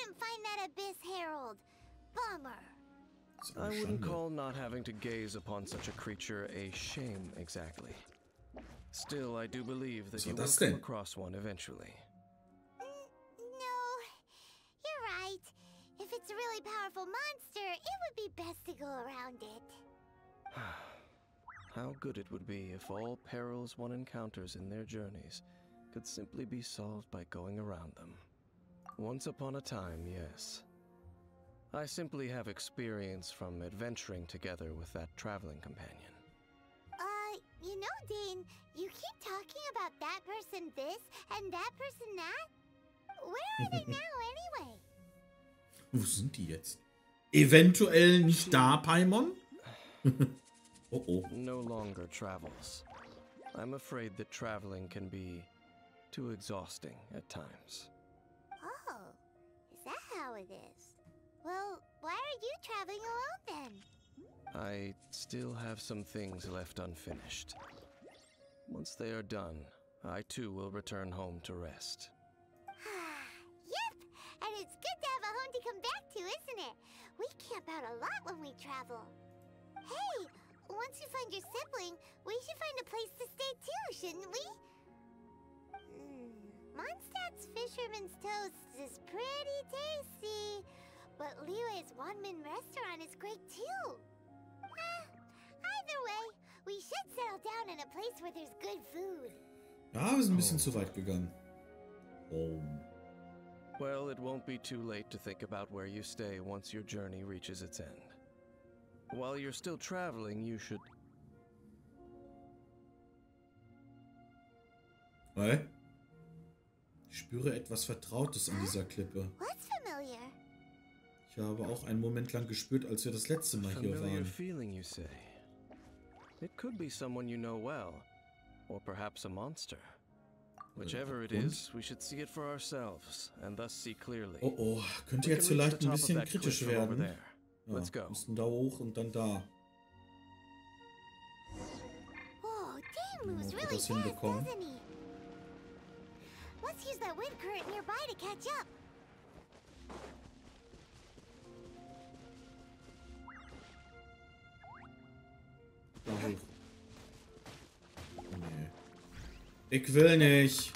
I wouldn't call not having to gaze upon such a creature a shame exactly. Still, I do believe that you will come across one eventually. No, you're right. If it's a really powerful monster, it would be best to go around it. How good it would be if all perils one encounters in their journeys could simply be solved by going around them. Once upon a time, yes. I simply have experience from adventuring together with that traveling companion. Uh, you know, Dane, you keep talking about that person this and that person that. Where are they now anyway? Wo sind die jetzt? Eventuell nicht da, Paimon? Oh oh. No longer travels. I'm afraid that traveling can be too exhausting at times. Oh, is that how it is? Well, why are you traveling alone then? I still have some things left unfinished. Once they are done, I too will return home to rest. Yep, and it's good to have a home to come back to, isn't it? We camp out a lot when we travel. Hey, once you find your sibling, we should find a place to stay too, shouldn't we? Mm, Mondstadt's Fisherman's Toast is pretty tasty. But Liyue's One-Man restaurant is great too. Ah, either way, we should settle down in a place where there's good food. Ja, wir sind ein bisschen zu weit gegangen. Oh. Well, it won't be too late to think about where you stay once your journey reaches its end. While you're still traveling, you should... Weil ich spüre etwas Vertrautes an dieser Klippe. What's familiar? Ich habe auch einen Moment lang gespürt, als wir das letzte Mal hier Familiar waren. feeling, you say? It could be someone you know well, or perhaps a monster. Whichever it Und? is, we should see it for ourselves and thus see clearly. Oh oh, könnte We jetzt can reach vielleicht the ein top of bisschen that cliff kritisch from over werden. there. Ja, Let's go. müssen da hoch und dann da. Oh, Dane moves Ob wir really das fast, hinbekommen? doesn't he? Let's use that wind current nearby to catch up. Da hoch. Nee. Ich will nicht.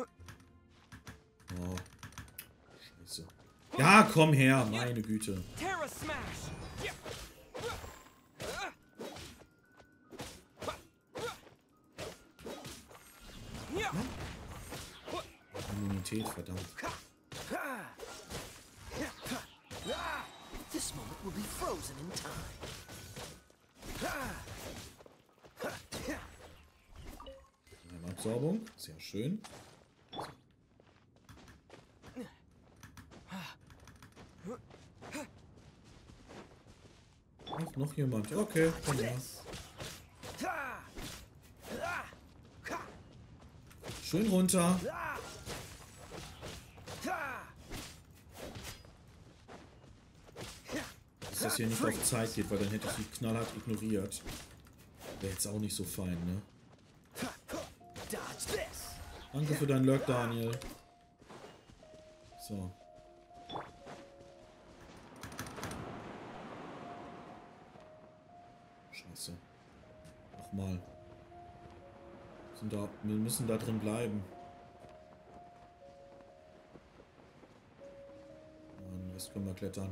Oh. Scheiße. Ja, komm her, meine Güte. Terra Smash! Immunität, verdammt. This moment will be frozen in time. Absorbung, sehr schön. Ach, noch jemand. Okay, komm her. Schön runter. Dass das hier nicht auf Zeit geht, weil dann hätte ich die knallhart ignoriert. Wäre jetzt auch nicht so fein, ne? Danke für deinen Lurk, Daniel. So. Scheiße. Nochmal. Sind da, wir müssen da drin bleiben. Und jetzt können wir klettern.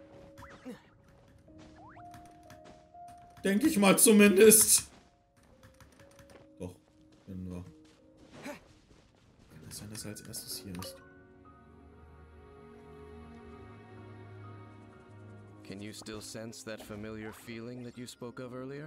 Denke ich mal zumindest. Doch, können wir. Kann es sein, dass er als erstes hier ist? Can you still sense that familiar feeling that you spoke of earlier?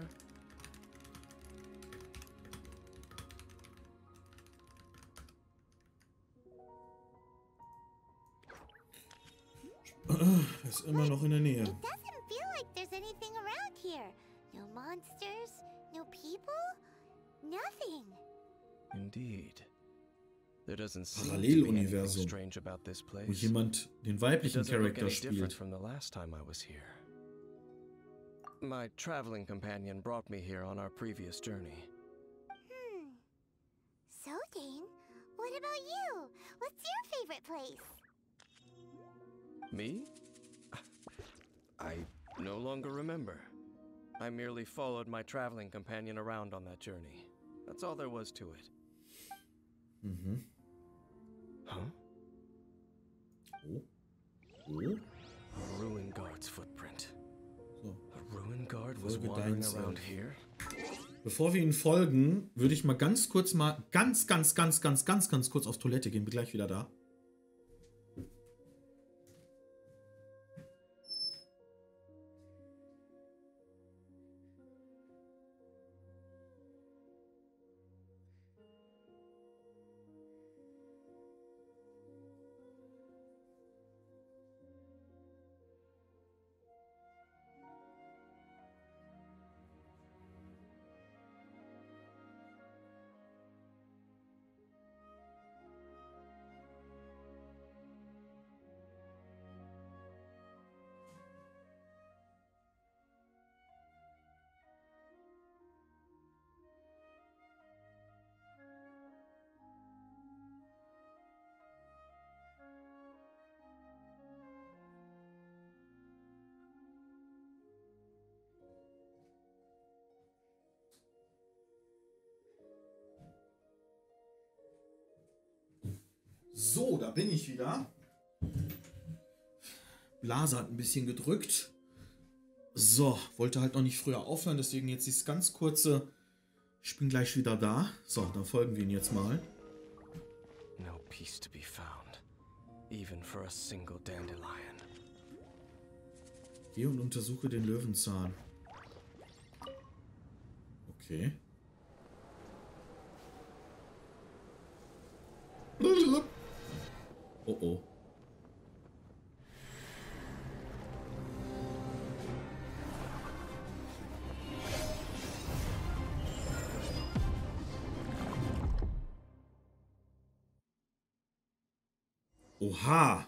Er ist immer noch in der Nähe. It doesn't feel like there's anything around here. No monsters, no people, nothing. Indeed. There doesn't seem to be anything Paralleluniversum, strange about this wo place. jemand den It weiblichen doesn't look Charakter any different spielt. from the last time I was here. My traveling companion brought me here on our previous journey. Hmm. So, Dane, what about you? What's your favorite place? Me? I no longer remember. I merely followed my traveling companion around on that journey. That's all there was to it. Mhm. Huh? Oh. Oh. A ruin guard's footprint. So. A ruin guard was Folge wandering deins around auf. here. Bevor wir ihnen folgen, würde ich mal ganz kurz mal, ganz, ganz, ganz, ganz, ganz, ganz kurz auf Toilette gehen. Bin gleich wieder da. So, da bin ich wieder. Blase hat ein bisschen gedrückt. So, wollte halt noch nicht früher aufhören, deswegen jetzt dieses ganz kurze. Ich bin gleich wieder da. So, dann folgen wir ihn jetzt mal. No peace to be found, even for a single dandelion. Geh und untersuche den Löwenzahn. Okay. Oh oh. Oha.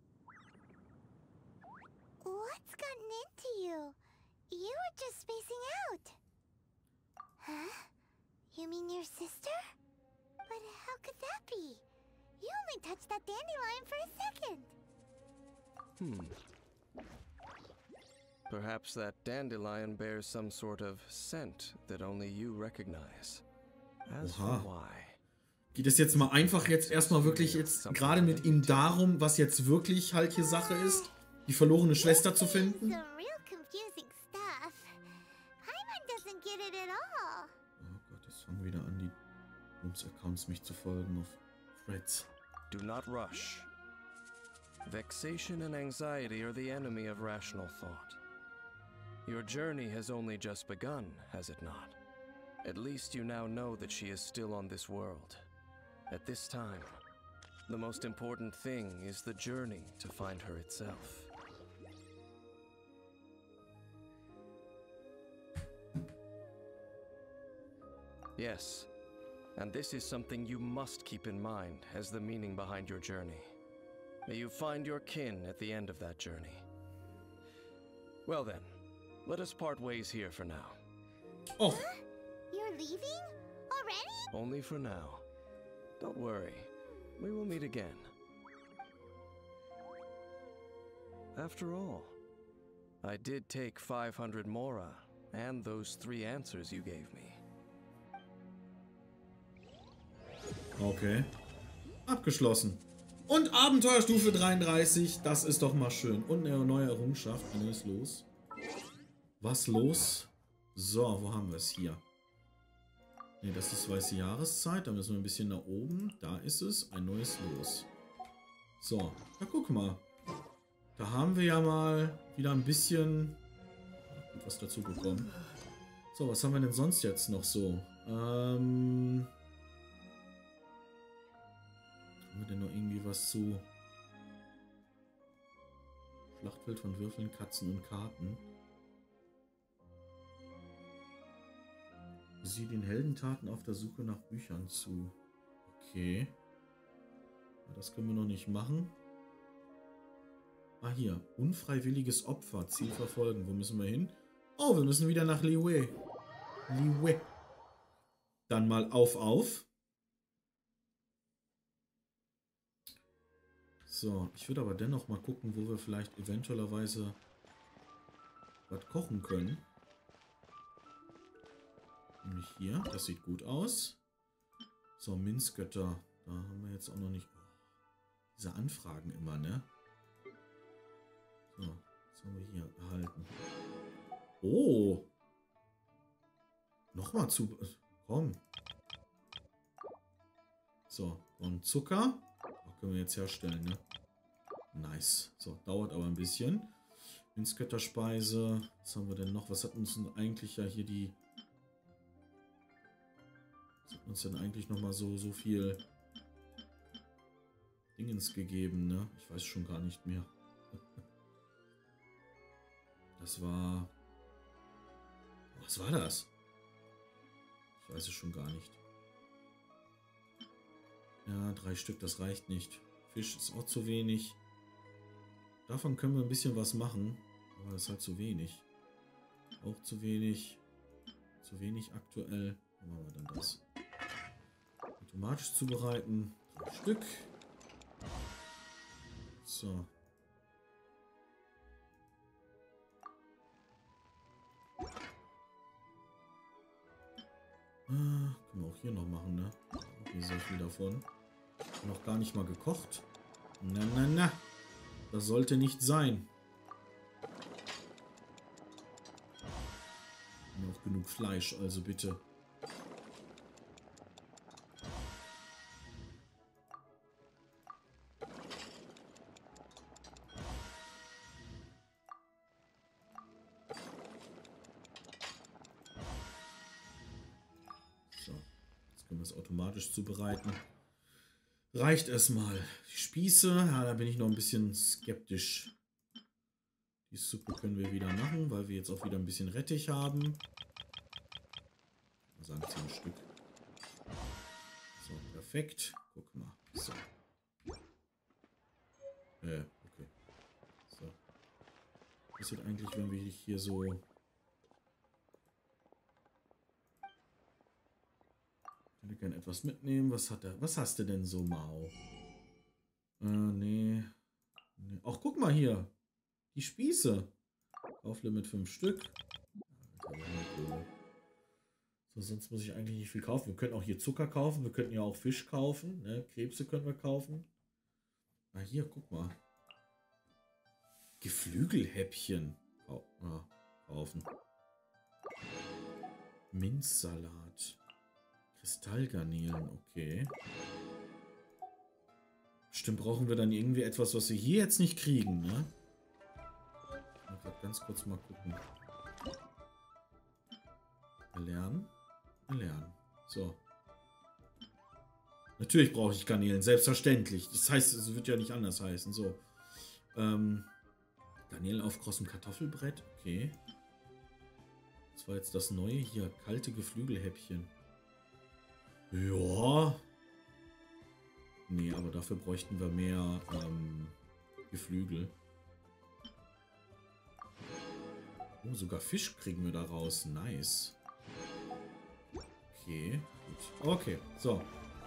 What's gotten into you? You were just spacing out. Huh? You mean your sister? But how could that be? You only touched that dandelion for a second. Hmm. Perhaps that dandelion bears some sort of scent that only you recognize. As for Oha. why? Geht es jetzt mal einfach jetzt erstmal wirklich jetzt gerade mit ihm darum, was jetzt wirklich halt hier Sache ist? Die verlorene Schwester zu finden? Some real confusing stuff. Paimon doesn't get it at all. Oh Gott, jetzt fangen wieder an, die Booms-Accounts mich zu folgen auf Threads. Do not rush. Vexation and anxiety are the enemy of rational thought. Your journey has only just begun, has it not? At least you now know that she is still on this world. At this time, the most important thing is the journey to find her itself. Yes, and this is something you must keep in mind as the meaning behind your journey. May you find your kin at the end of that journey. Well then, let us part ways here for now. Oh, You're leaving? Already? Only for now. Don't worry, we will meet again. After all, I did take five hundred Mora and those three answers you gave me. okay. Abgeschlossen. Und Abenteuerstufe dreiunddreißig, das ist doch mal schön. Und eine neue Errungenschaft, was ist los? Was los? So, wo haben wir es hier? Ne, das ist weiße Jahreszeit, da müssen wir ein bisschen nach oben. Da ist es, ein neues Los. So, na guck mal. Da haben wir ja mal wieder ein bisschen was dazu bekommen. So, was haben wir denn sonst jetzt noch so? Ähm... Haben wir denn noch irgendwie was zu Schlachtfeld von Würfeln, Katzen und Karten? Sieh den Heldentaten auf der Suche nach Büchern zu. Okay. Das können wir noch nicht machen. Ah, hier. Unfreiwilliges Opfer. Ziel verfolgen. Wo müssen wir hin? Oh, wir müssen wieder nach Liyue. Liyue. Dann mal auf, auf. So, ich würde aber dennoch mal gucken, wo wir vielleicht eventuellerweise was kochen können. Nämlich hier, das sieht gut aus. So, Minzgötter, da haben wir jetzt auch noch nicht... Oh, diese Anfragen immer, ne? So, was haben wir hier erhalten? Oh! Nochmal zu... Komm. So, und Zucker. Können wir jetzt herstellen, ne? Nice. So, dauert aber ein bisschen. Minzgötterspeise. Was haben wir denn noch? Was hat uns denn eigentlich ja hier die... Was hat uns denn eigentlich nochmal so, so viel Dingens gegeben, ne? Ich weiß schon gar nicht mehr. Das war... Was war das? Ich weiß es schon gar nicht. Ja, drei Stück, das reicht nicht. Fisch ist auch zu wenig. Davon können wir ein bisschen was machen. Aber das ist halt zu wenig. Auch zu wenig. Zu wenig aktuell. Wo machen wir dann das? Automatisch zubereiten. Drei Stück. So. Ah, können wir auch hier noch machen, ne? Hier sehr viel davon. Noch gar nicht mal gekocht. Na, na, na. Das sollte nicht sein. Noch genug Fleisch, also bitte. So, jetzt können wir es automatisch zubereiten. reicht erstmal. Die Spieße, ja, da bin ich noch ein bisschen skeptisch. Die Suppe können wir wieder machen, weil wir jetzt auch wieder ein bisschen Rettich haben. Mal sagen, zehn Stück. So, perfekt. Guck mal. So. Äh, okay. So. Was passiert eigentlich, wenn wir hier so... Ich würde gerne etwas mitnehmen. Was hat er? Was hast du denn so, Mao? Äh, nee. nee. Ach, guck mal hier. Die Spieße. Kauflimit fünf Stück. So, sonst muss ich eigentlich nicht viel kaufen. Wir können auch hier Zucker kaufen. Wir könnten ja auch Fisch kaufen. Ne? Krebse können wir kaufen. Ah, hier, guck mal. Geflügelhäppchen. Oh, ah, kaufen. Minzsalat. Kristallgarnelen, okay. Bestimmt brauchen wir dann irgendwie etwas, was wir hier jetzt nicht kriegen, ne? Ich muss ganz kurz mal gucken. Erlernen. Erlernen. So. Natürlich brauche ich Garnelen, selbstverständlich. Das heißt, es wird ja nicht anders heißen. So. Ähm, Garnelen auf krossem Kartoffelbrett. Okay. Das war jetzt das Neue hier. Kalte Geflügelhäppchen. Ja. Nee, aber dafür bräuchten wir mehr ähm, Geflügel. Oh, sogar Fisch kriegen wir da raus. Nice. Okay, gut. Okay, so.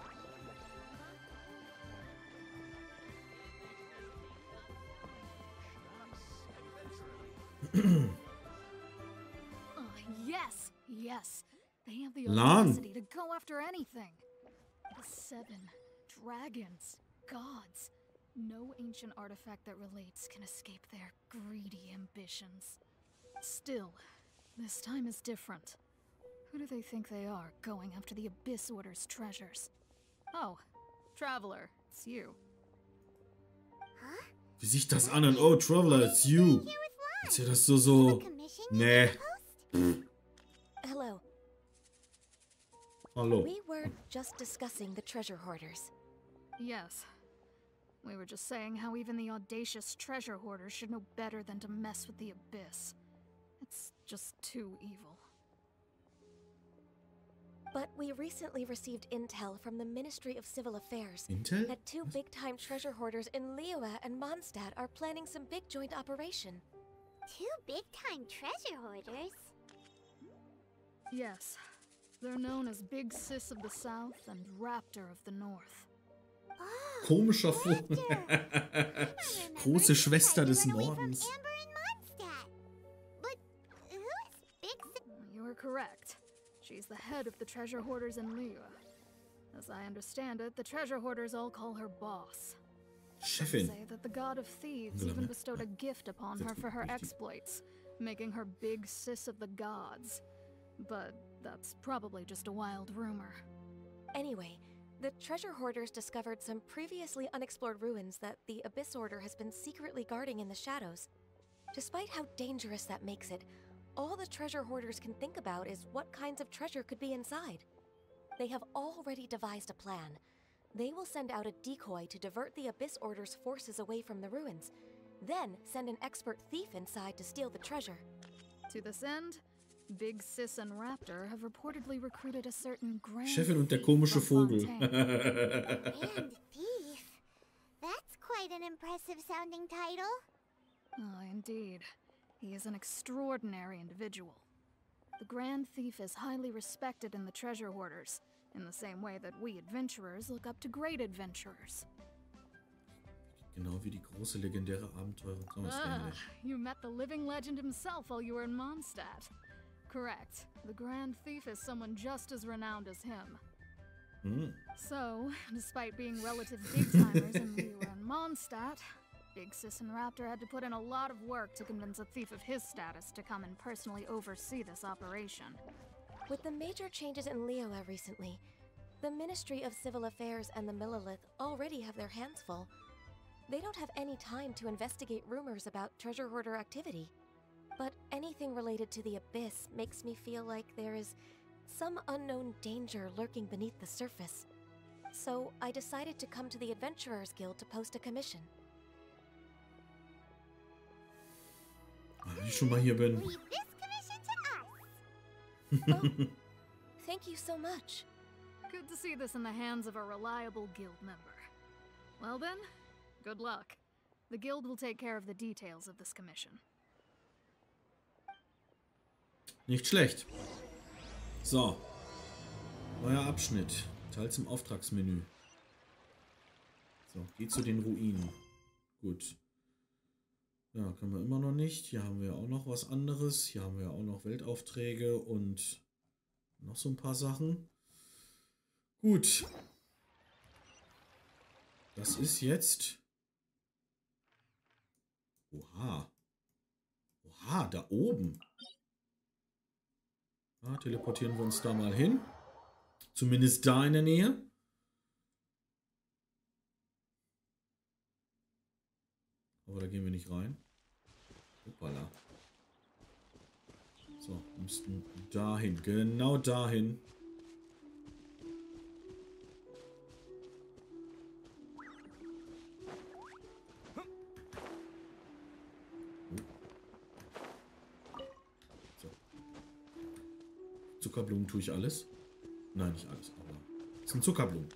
Oh, yes, yes. They have the Lan. audacity to go after anything. The seven dragons, gods. No ancient artifact that relates can escape their greedy ambitions. Still, this time is different. Who do they think they are, going after the Abyss Order's treasures? Oh, Traveler, it's you. Wie sich das an und oh, Traveler, it's you. Ist ja das so so. Nee. Hello. Hallo. We were just discussing the treasure hoarders. Yes. We were just saying how even the audacious treasure hoarders should know better than to mess with the Abyss. It's just too evil. But we recently received intel from the Ministry of Civil Affairs Intel? that two big-time treasure hoarders in Liyue and Mondstadt are planning some big joint operation. Two big-time treasure hoarders? Yes. They're known as Big Sis of the South and Raptor of the North. Oh, Komischer Vogel. Raptor. Große Schwester des Nordens. Amber and Mondstadt. But who is Big Sis? You are correct. She's the head of the treasure hoarders in Liyue. As I understand it, the treasure hoarders all call her boss. Some Chefin. say that the god of thieves Angela even Merkel. bestowed a gift upon her for her exploits, making her Big Sis of the gods. But that's probably just a wild rumor. Anyway, the treasure hoarders discovered some previously unexplored ruins that the Abyss Order has been secretly guarding in the shadows. Despite how dangerous that makes it, all the treasure hoarders can think about is what kinds of treasure could be inside. They have already devised a plan. They will send out a decoy to divert the Abyss Order's forces away from the ruins, then send an expert thief inside to steal the treasure. To this end, Big Sis and Raptor have reportedly recruited a certain grand Chefin und der thief komische from Vogel. Fontaine. And thief. That's quite an impressive sounding title. Oh, indeed. He is an extraordinary individual. The Grand Thief is highly respected in the treasure hoarders, in the same way that we adventurers look up to great adventurers. Genau wie die große legendäre Abenteurer Thomas Ah, Stanley. you met the living legend himself while you were in Mondstadt. Correct. The Grand Thief is someone just as renowned as him. Hm. So, despite being relative big-timers in Liyue and Mondstadt, Big Sis and Raptor had to put in a lot of work to convince a thief of his status to come and personally oversee this operation. With the major changes in Liyue recently, the Ministry of Civil Affairs and the Millelith already have their hands full. They don't have any time to investigate rumors about treasure hoarder activity. But anything related to the Abyss makes me feel like there is some unknown danger lurking beneath the surface. So I decided to come to the Adventurers Guild to post a commission. Wenn ich schon mal hier bin. Leave this commission to us. Oh, thank you so much. Good to see this in the hands of a reliable guild member. Well then, good luck. The guild will take care of the details of this commission. Nicht schlecht. So. Neuer Abschnitt. Teil zum Auftragsmenü. So, geht zu den Ruinen. Gut. Ja, können wir immer noch nicht. Hier haben wir auch noch was anderes. Hier haben wir auch noch Weltaufträge und noch so ein paar Sachen. Gut. Das ist jetzt... Oha. Oha, da oben. Ja, teleportieren wir uns da mal hin. Zumindest da in der Nähe. Aber da gehen wir nicht rein. Hoppala. So, müssten dahin. Genau dahin. So. Zuckerblumen tue ich alles. Nein, nicht alles, aber es sind Zuckerblumen.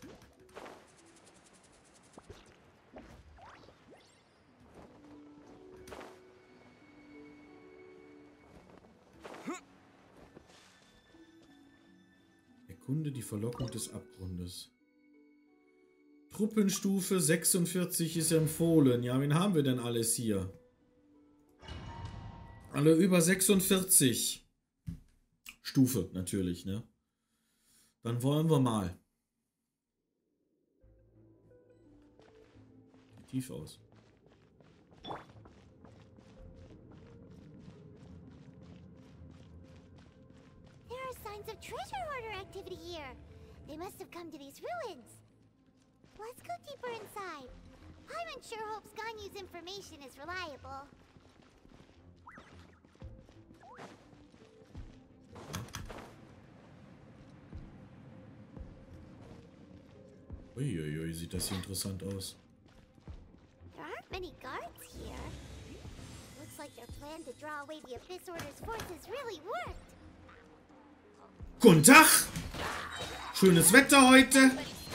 Erkunde die Verlockung des Abgrundes. Truppenstufe sechsundvierzig ist empfohlen. Ja, wen haben wir denn alles hier? Alle über sechsundvierzig. Stufe natürlich, ne? Dann wollen wir mal. Sieht tief aus. There are signs of treasure hoarder activity here. They must have come to these ruins. Let's go deeper inside. Paimon sure hopes Ganyu's information is reliable. Uiuiui, sieht das hier interessant aus. There aren't many guards here. Looks like their plan to draw away the Abyss Order's forces really worked. Guten Tag! Schönes Wetter heute.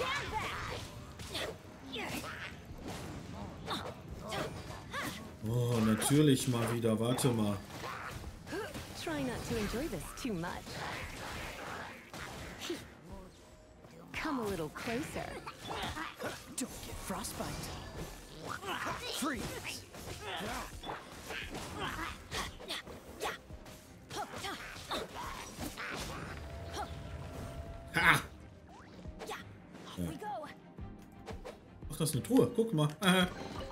Oh, natürlich mal wieder. Warte mal. Try not to enjoy this too much. Come a little closer. Don't get frostbite. Freeze. Ha! Ja. Ach, das ist eine Truhe. Guck mal. Kann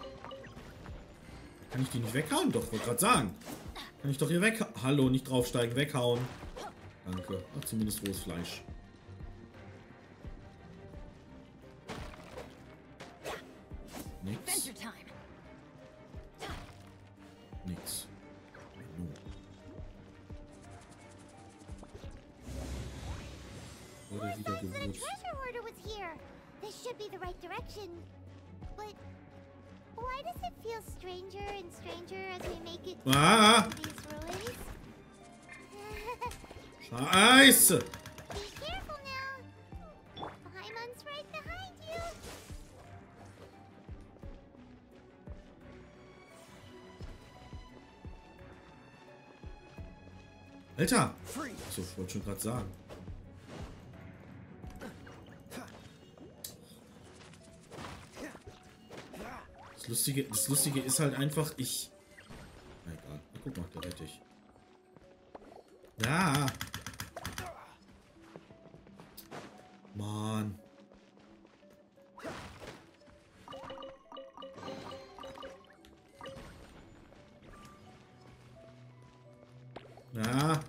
ich die nicht weghauen? Doch, wollte gerade sagen. Kann ich doch hier weg... Hallo, nicht draufsteigen. Weghauen. Danke. Ach, zumindest rohes Fleisch. Nix. Nix. No. Oder wieder The Geburt. treasure hoarder was here. This should be the right direction. But why does it feel stranger and stranger as we make it Ah! to these ruins? Scheiße! Be careful now. Paimon's right behind you. Alter! So, ich wollte schon gerade sagen. Das Lustige, das Lustige ist halt einfach, ich... Na egal. Na, guck mal, da rette ich. Ja! Mann. Ja.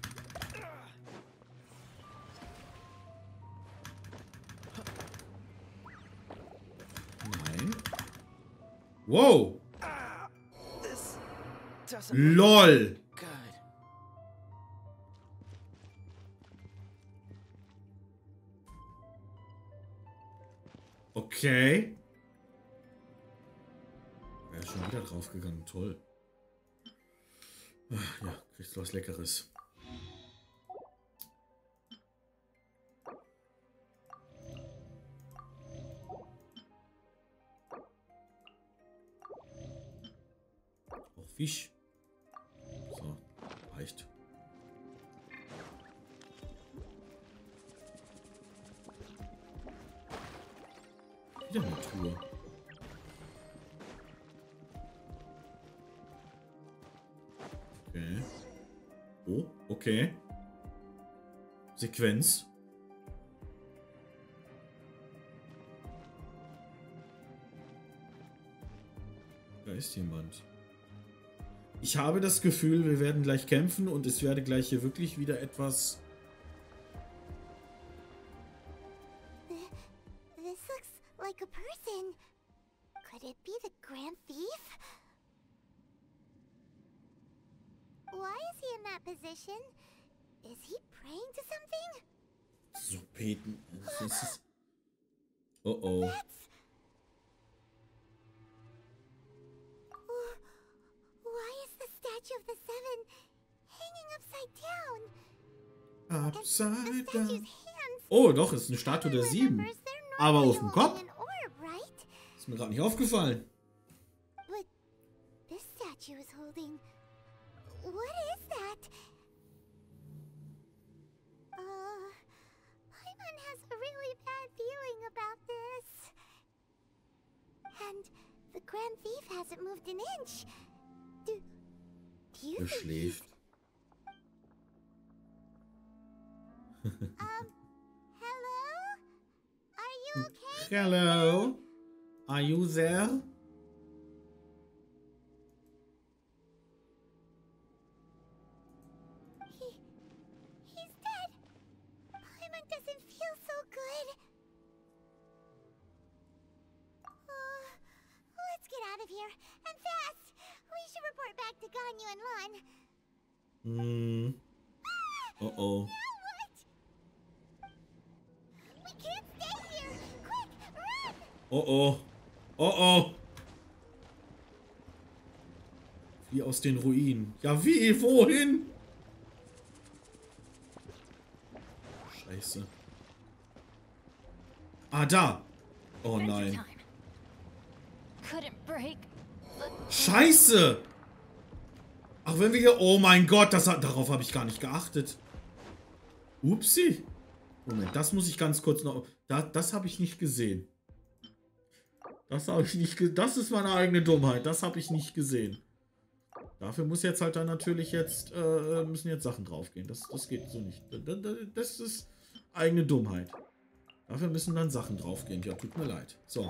Nein. Wow. LOL. Okay. Er ist schon wieder draufgegangen. Toll. Ach, ja, kriegst du was Leckeres. Auch Fisch. So, reicht. Wieder eine Truhe. Okay. Oh, okay. Sequenz. Da ist jemand. Ich habe das Gefühl, wir werden gleich kämpfen und es werde gleich hier wirklich wieder etwas... This looks like a person. Could it be the Grand Thief? Why is he in that position? Is he praying to something? So beten. Das ist... Oh oh. That's... Why is the statue of the Seven hanging upside down? Upside The down. statue's hands Oh, doch, ist eine Statue der Sieben. remembers they're Aber normally auf dem Kopf. holding an orb, right? Ist mir gerade nicht aufgefallen. But this statue is holding... What is that? Uh, Paimon has a really bad feeling about this. And the Grand Thief hasn't moved an inch. Do, do you Er think schläft. Um, hello? Are you okay? Hello. Are you there? He, he's dead. Paimon doesn't feel so good. Uh, let's get out of here, and fast. We should report back to Ganyu and Lon. Hmm. Uh oh. Now what? We can't stay here. Quick, run! Oh oh. Oh oh. Wie aus den Ruinen. Ja, wie? Wohin? Scheiße. Ah, da. Oh nein. Couldn't break. Scheiße. Ach, wenn wir hier... Oh mein Gott, das hat, darauf habe ich gar nicht geachtet. Upsi. Moment, das muss ich ganz kurz noch... Da, das habe ich nicht gesehen. Das habe ich nicht gesehen. Das ist meine eigene Dummheit. Das habe ich nicht gesehen. Dafür muss jetzt halt dann natürlich jetzt... Äh, müssen jetzt Sachen draufgehen. Das, das geht so nicht. Das ist eigene Dummheit. Dafür müssen dann Sachen draufgehen. Ja, tut mir leid. So.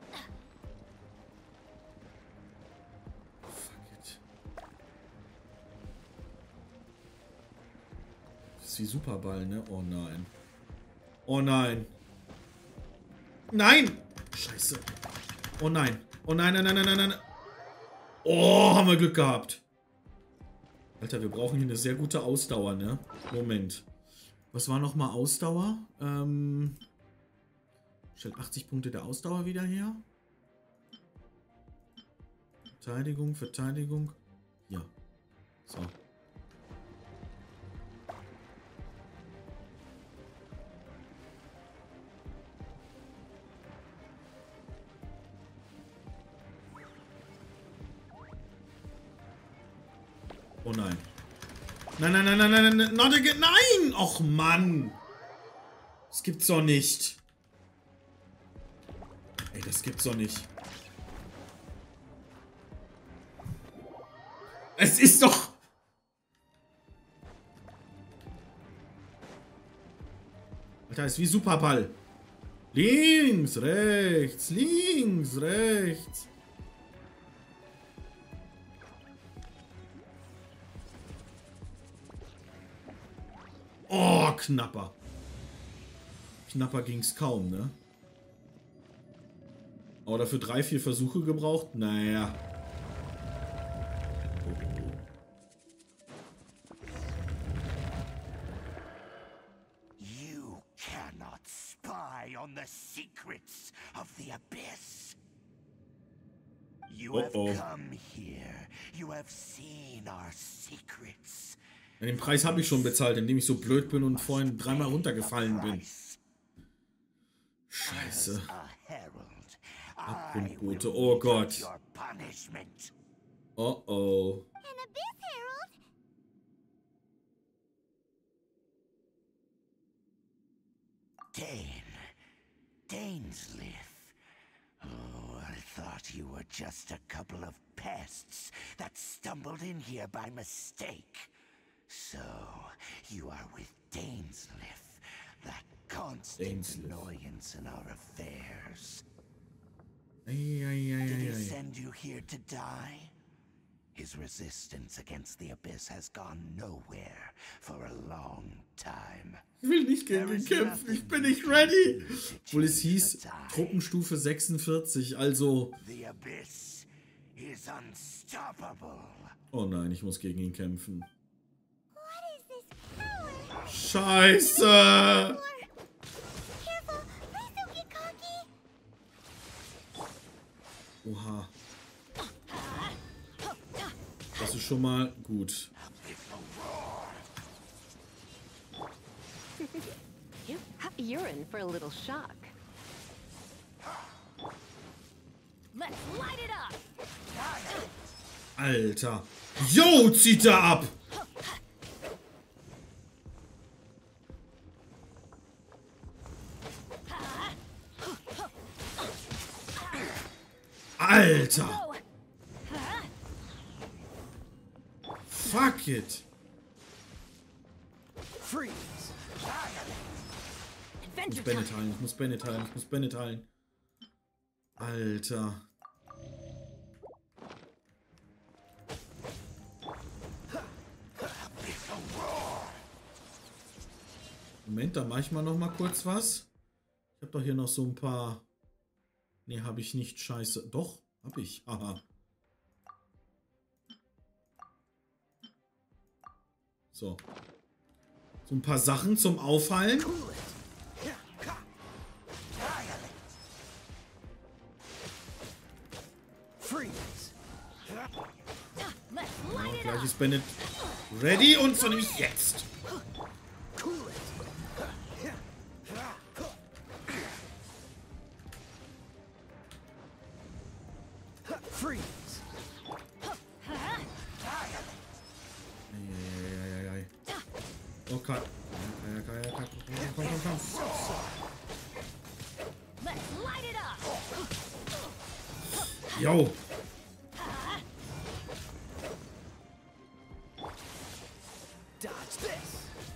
Wie Superball, ne? Oh nein. Oh nein. Nein! Scheiße. Oh nein. Oh nein, nein, nein, nein, nein, nein. Oh, haben wir Glück gehabt. Alter, wir brauchen hier eine sehr gute Ausdauer, ne? Moment. Was war nochmal Ausdauer? Ähm. Stellt achtzig Punkte der Ausdauer wieder her. Verteidigung, Verteidigung. Ja. So. Oh nein. Nein, nein, nein, nein, nein, nein, not again. Nein! Och Mann. Das gibt's doch nicht. Ey, das gibt's doch nicht. Es ist doch... Alter, ist wie Superball. Links, rechts, links, rechts. Oh, knapper. Knapper ging's kaum, ne? Aber dafür drei, vier Versuche gebraucht? Naja. You cannot spy on the secrets of the Abyss. You Oh, have oh. come here. You have seen our secrets. Den Preis habe ich schon bezahlt, indem ich so blöd bin und vorhin dreimal runtergefallen bin. Scheiße. Abgrundgute. Oh Gott. Oh oh. An Abyss Herald? Dane. Dainsliff. Oh, I thought you were just a couple of pests that stumbled in here by mistake. So, you are with Dainsliff, that constant Dainsliff. annoyance in our affairs. Ei, ei, ei, Did he ei, ei. send you here to die? His resistance against the Abyss has gone nowhere for a long time. Ich will nicht gegen ihn kämpfen, ich bin nicht ready. Obwohl es hieß Truppenstufe sechsundvierzig, also... The Abyss is unstoppable. Oh nein, ich muss gegen ihn kämpfen. What is this power? Scheiße! Careful! Please don't get cocky! Oha. Das ist schon mal gut. You're in for a little shock. Let's light it up. Alter. Yo, zieht er ab! Alter! Fuck it! Freeze! Ich muss Bennett heilen, ich muss Bennett heilen, ich muss Bennett heilen. Alter. Moment, da mache ich mal noch mal kurz was. Ich habe doch hier noch so ein paar... Nee, habe ich nicht. Scheiße. Doch, habe ich. Aha. So. So ein paar Sachen zum Aufheilen. Ja, gleich ist Bennett ready und zwar nämlich jetzt. Freeze! Eieieiei. Oh, Kai. Kai, Kai, Kai, Kai. Komm, komm, komm. Let's light it up. Yo. Dodge this!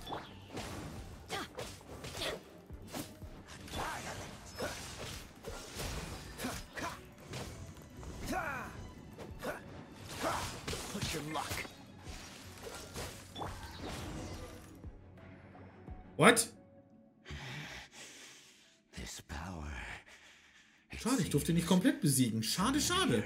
Push your luck. What? This power. Schade, ich durfte ihn nicht komplett besiegen. Schade, schade.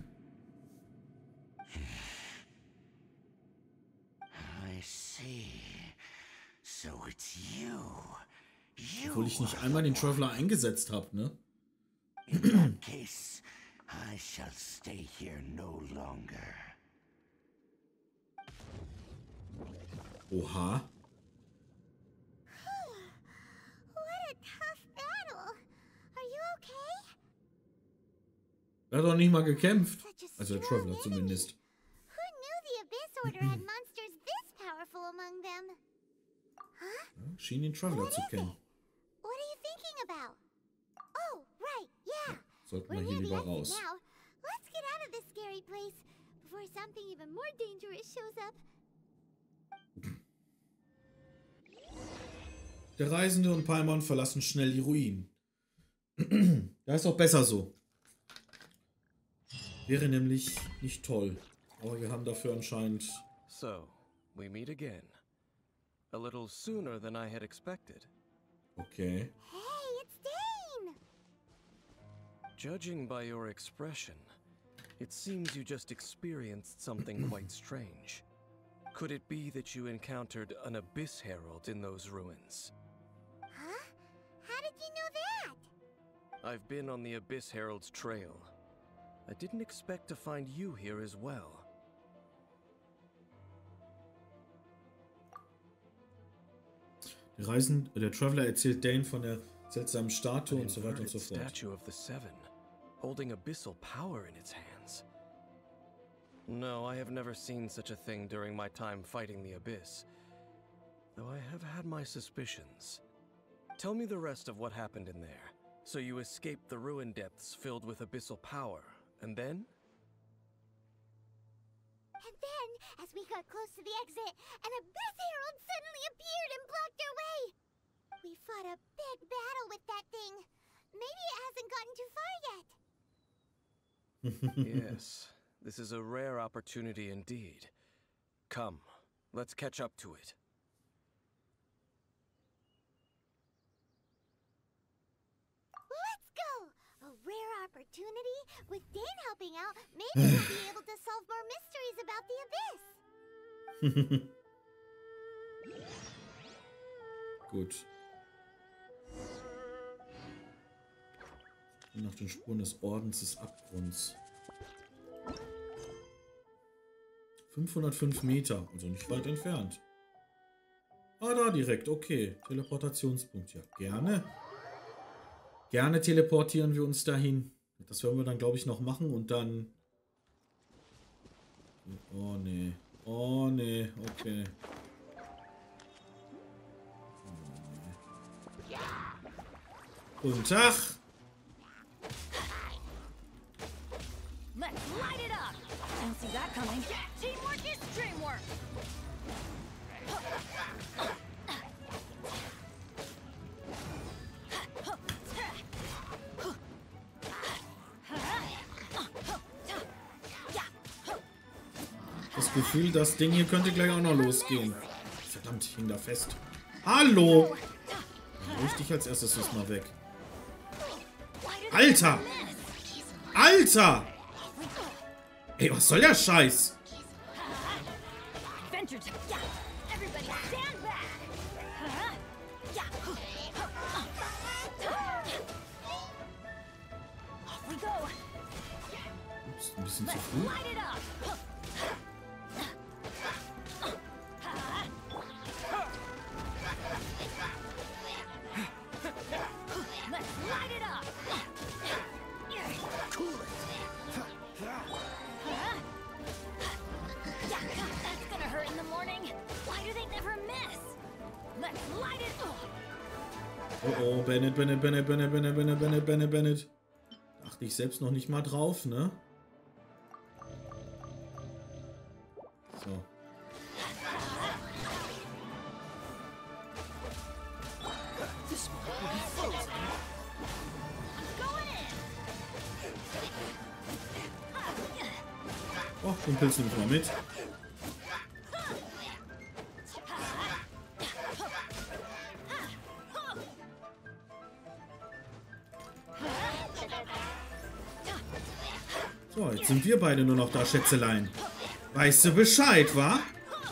I see. So it's you. You. Obwohl ich nicht einmal den Traveler eingesetzt habe, ne? In that case, I shall stay here no longer. Oha. What a tough battle! Are you okay? Er hat doch nicht mal gekämpft. Such a Also der strong Traveler zumindest. Who knew the Abyss Order had monsters this powerful among them? Huh? Ja, schien den Traveler What zu is kennen. it? What are you thinking about? Oh, right, yeah. Sollten We're wir hier near the lieber exit raus. now. Let's get out of this scary place before something even more dangerous shows up. Der Reisende und Paimon verlassen schnell die Ruinen. Da ist auch besser so. Wäre nämlich nicht toll. Aber wir haben dafür anscheinend... So, we meet again. A little sooner than I had expected. Okay. Hey, it's Dane! Judging by your expression, it seems you just experienced something quite strange. Could it be that you encountered an Abyss Herald in those ruins? Huh? How did you know that? I've been on the Abyss Herald's trail. I didn't expect to find you here as well. Die Reisen, der Traveler erzählt Dane von der seltsamen Statue und so weiter und so fort. Statue of the Seven, holding abyssal power in its hands. No, I have never seen such a thing during my time fighting the Abyss, though I have had my suspicions. Tell me the rest of what happened in there. So you escaped the ruin depths filled with abyssal power, and then? And then, as we got close to the exit, an Abyss Herald suddenly appeared and blocked our way. We fought a big battle with that thing. Maybe it hasn't gotten too far yet. Yes, this is a rare opportunity indeed. Come, let's catch up to it. Let's go! A rare opportunity? With Dane helping out, maybe we'll be able to solve more mysteries about the Abyss. Gut. Nach den Spuren des Ordens des Abgrunds. fünfhundertfünf Meter, also nicht weit entfernt. Ah, da direkt, okay. Teleportationspunkt, ja, gerne. Gerne teleportieren wir uns dahin. Das werden wir dann, glaube ich, noch machen und dann... Oh, nee. Oh, nee, okay. Oh, nee. Guten Tag! Let's light it up! Didn't see that coming. Teamwork is dreamwork! Das Gefühl, das Ding hier könnte gleich auch noch losgehen. Verdammt, ich hing da fest. Hallo! Richtig als erstes ist mal weg. Alter! Alter! Ey, was soll der Scheiß? Ups, ein bisschen zu früh. Oh oh, Bennett, Bennett, Bennett, Bennett, Bennett, Bennett, Bennett, Bennett, Bennett. Dachte ich selbst noch nicht mal drauf, ne? So. Oh, den Pilz nehme ich mal mit. So, jetzt sind wir beide nur noch da, Schätzelein. Weißt du Bescheid, wa?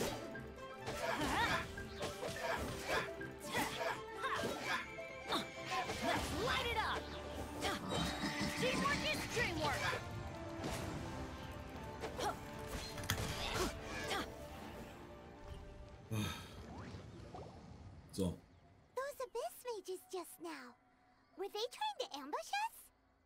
So. Those Abyss mages just now. Were they trying to ambush us?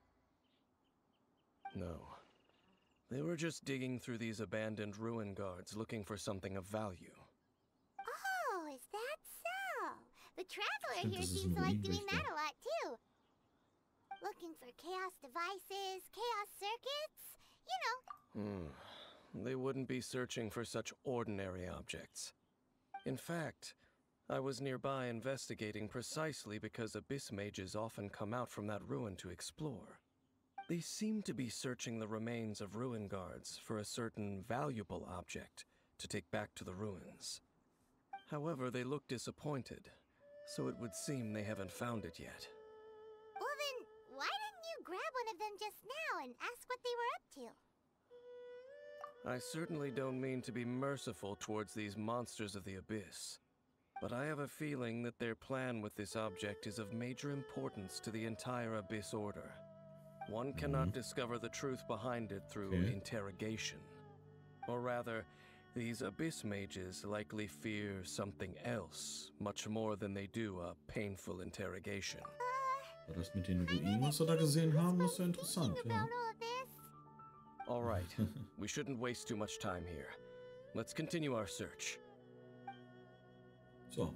No. They were just digging through these abandoned ruin guards looking for something of value. Oh, is that so? The Traveler Stimmt, here das ist seems ein to like doing Ruinenwächter. that a lot too. Looking for chaos devices, chaos circuits, you know. Hmm. They wouldn't be searching for such ordinary objects. In fact, I was nearby investigating precisely because Abyss mages often come out from that ruin to explore. They seem to be searching the remains of ruin guards for a certain valuable object to take back to the ruins. However, they look disappointed, so it would seem they haven't found it yet. Well then, why didn't you grab one of them just now and ask what they were up to? I certainly don't mean to be merciful towards these monsters of the Abyss. but I have a feeling that their plan with this object is of major importance to the entire Abyss Order. One cannot Mhm. discover the truth behind it through Okay. interrogation. Or rather, these Abyss mages likely fear something else, much more than they do a painful interrogation. Aber das mit den Ruinen, was wir da gesehen haben, ist ja interessant, ja. All right, we shouldn't waste too much time here. Let's continue our search. So.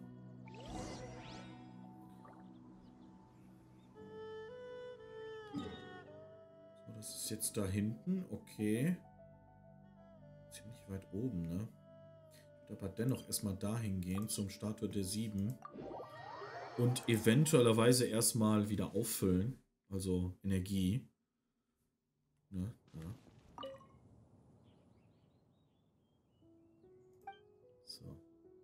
So, das ist jetzt da hinten, okay. Ziemlich weit oben, ne? Ich würde aber dennoch erstmal dahin gehen, zum Statue der Sieben. Und eventuellerweise erstmal wieder auffüllen. Also Energie. Ne? Ja. So.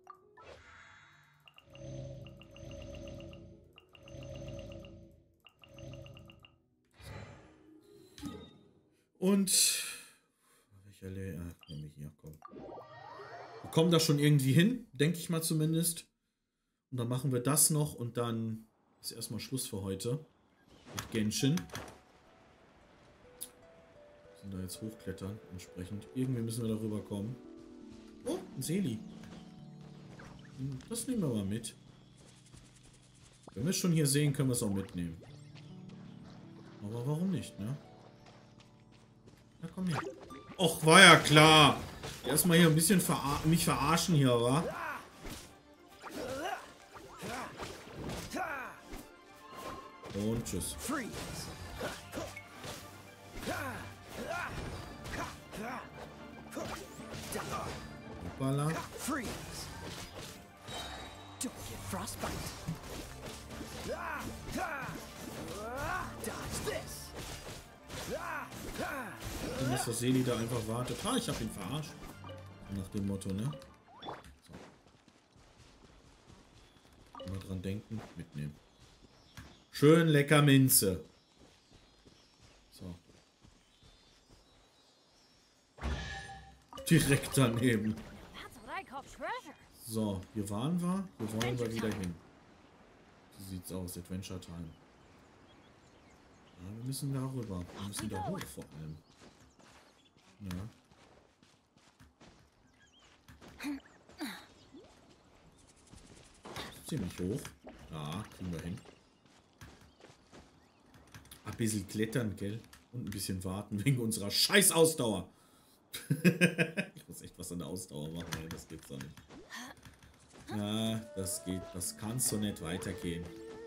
Und welcher Layer? Ach, nehme ich hier, komm. Wir kommen da schon irgendwie hin, denke ich mal zumindest. Und dann machen wir das noch und dann ist erstmal Schluss für heute. Mit Genshin. Wir müssen da jetzt hochklettern, entsprechend. Irgendwie müssen wir darüber kommen. Oh, ein Seeli. Das nehmen wir mal mit. Wenn wir es schon hier sehen, können wir es auch mitnehmen. Aber warum nicht, ne? Na komm her. Och, war ja klar. Erstmal hier ein bisschen verar mich verarschen hier, wa? Und tschüss. Hoppala. Don't get frostbite. Dodge this. Und dass der Seeli da einfach wartet. Ah, ich hab ihn verarscht. Nach dem Motto, ne? So. Mal dran denken, mitnehmen. Schön lecker Minze. So. Direkt daneben. So, hier waren wir. Hier wollen wir wieder hin. So sieht's aus. Adventure Time. Ja, wir müssen da rüber. Wir müssen da hoch vor allem. Ja. Ziemlich hoch. Ja, kriegen wir hin. Ein bisschen klettern, gell? Und ein bisschen warten wegen unserer scheiß Ausdauer. Ich muss echt was an der Ausdauer machen, ey. Das gibt's doch nicht. Ja, das geht. Das kann so nicht weitergehen.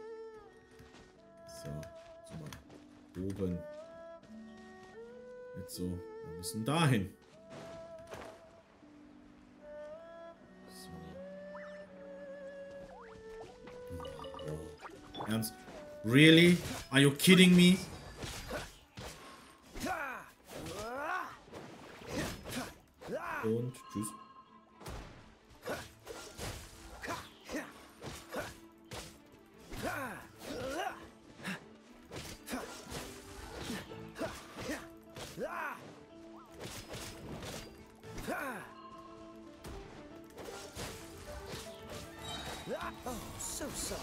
So, so mal oben. Jetzt so. Wir müssen dahin. So. Oh. Ernst? Really? Are you kidding me? Und tschüss. Oh, so sorry.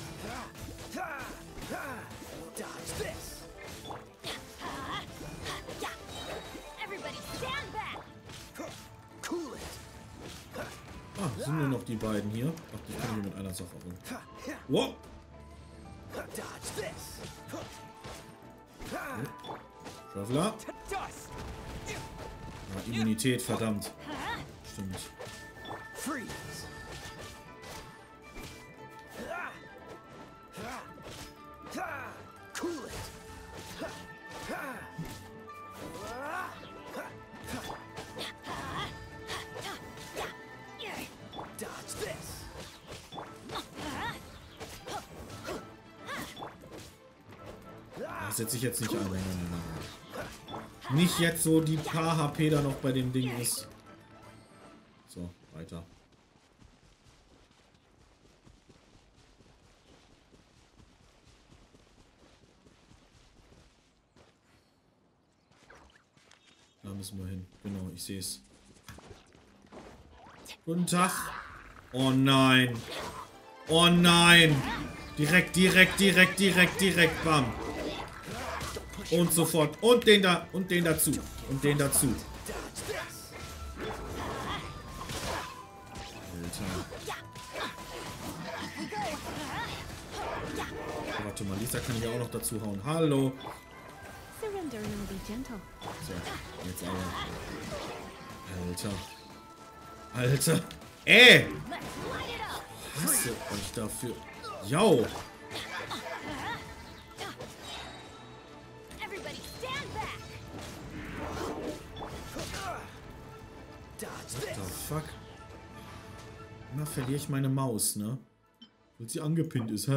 Dodge this. Everybody stand back. Cool it. Ah, sind nur noch die beiden hier. Ach, die können wir mit einer Sache rum. Wow. Dodge this. Oh. Traveler. Ah, Immunität, verdammt. Stimmt. Freeze. Cool it. Dodge this. Das setze ich jetzt nicht an. Nein, nein, nein, nein. Nicht jetzt, so die paar H P da noch bei dem Ding ist. So, weiter. Da müssen wir hin. Genau, ich sehe es. Guten Tag. Oh nein. Oh nein. Direkt, direkt, direkt, direkt, direkt. Bam. Und sofort. Und den da. Und den dazu. Und den dazu. Alter. Oh, warte mal, Lisa kann ich auch noch dazu hauen. Hallo. So, jetzt aber. Alter. Alter. Ey! Ich hasse euch dafür. Yo! What the fuck? Immer verliere ich meine Maus, ne? Weil sie angepinnt ist.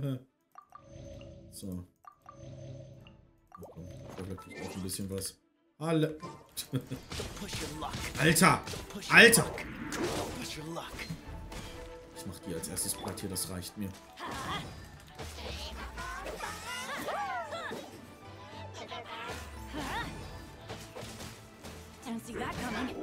So. Oh, komm. Da kriegt auch ein bisschen was. Alle. Alter! Alter! Ich mach die als erstes platt hier, das reicht mir. Didn't see that coming.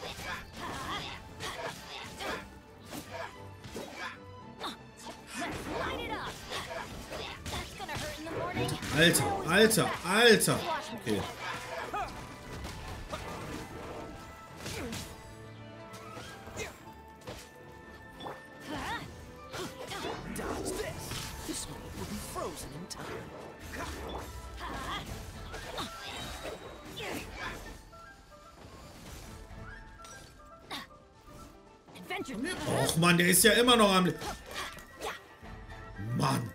Alter, Alter, Alter! Okay. Och Mann, der ist ja immer noch am... Mann!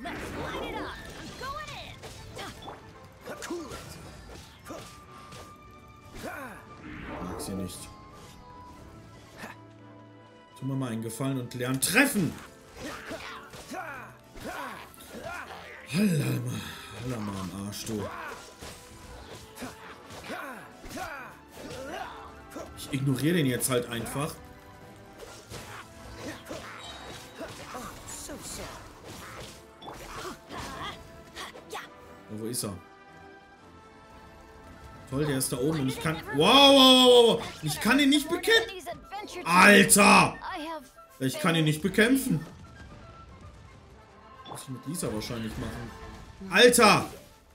Mag sie nicht. Tu mir mal einen Gefallen und lernen treffen! Halla mal, halla mal am Arsch, du. Ich ignoriere den jetzt halt einfach. Oh, wo ist er? Toll, der ist da oben und ich kann... Wow, wow, wow, wow. Ich kann ihn nicht bekämpfen. Alter! Ich kann ihn nicht bekämpfen. Muss ich mit Lisa wahrscheinlich machen. Alter!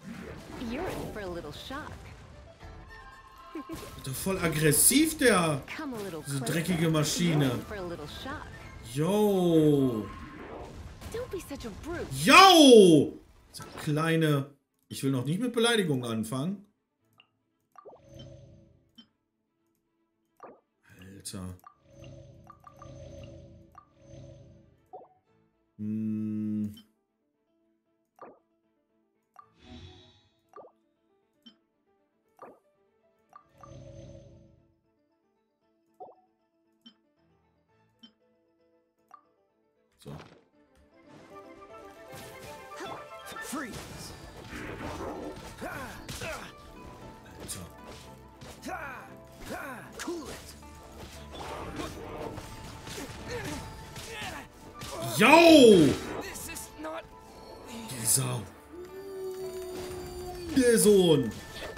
Ist doch voll aggressiv, der... Diese dreckige Maschine. Yo! Yo! So kleine... Ich will noch nicht mit Beleidigungen anfangen. Alter. Hm. So. Freeze. Alter. Cool it. Yo! Dieser... Der Sohn.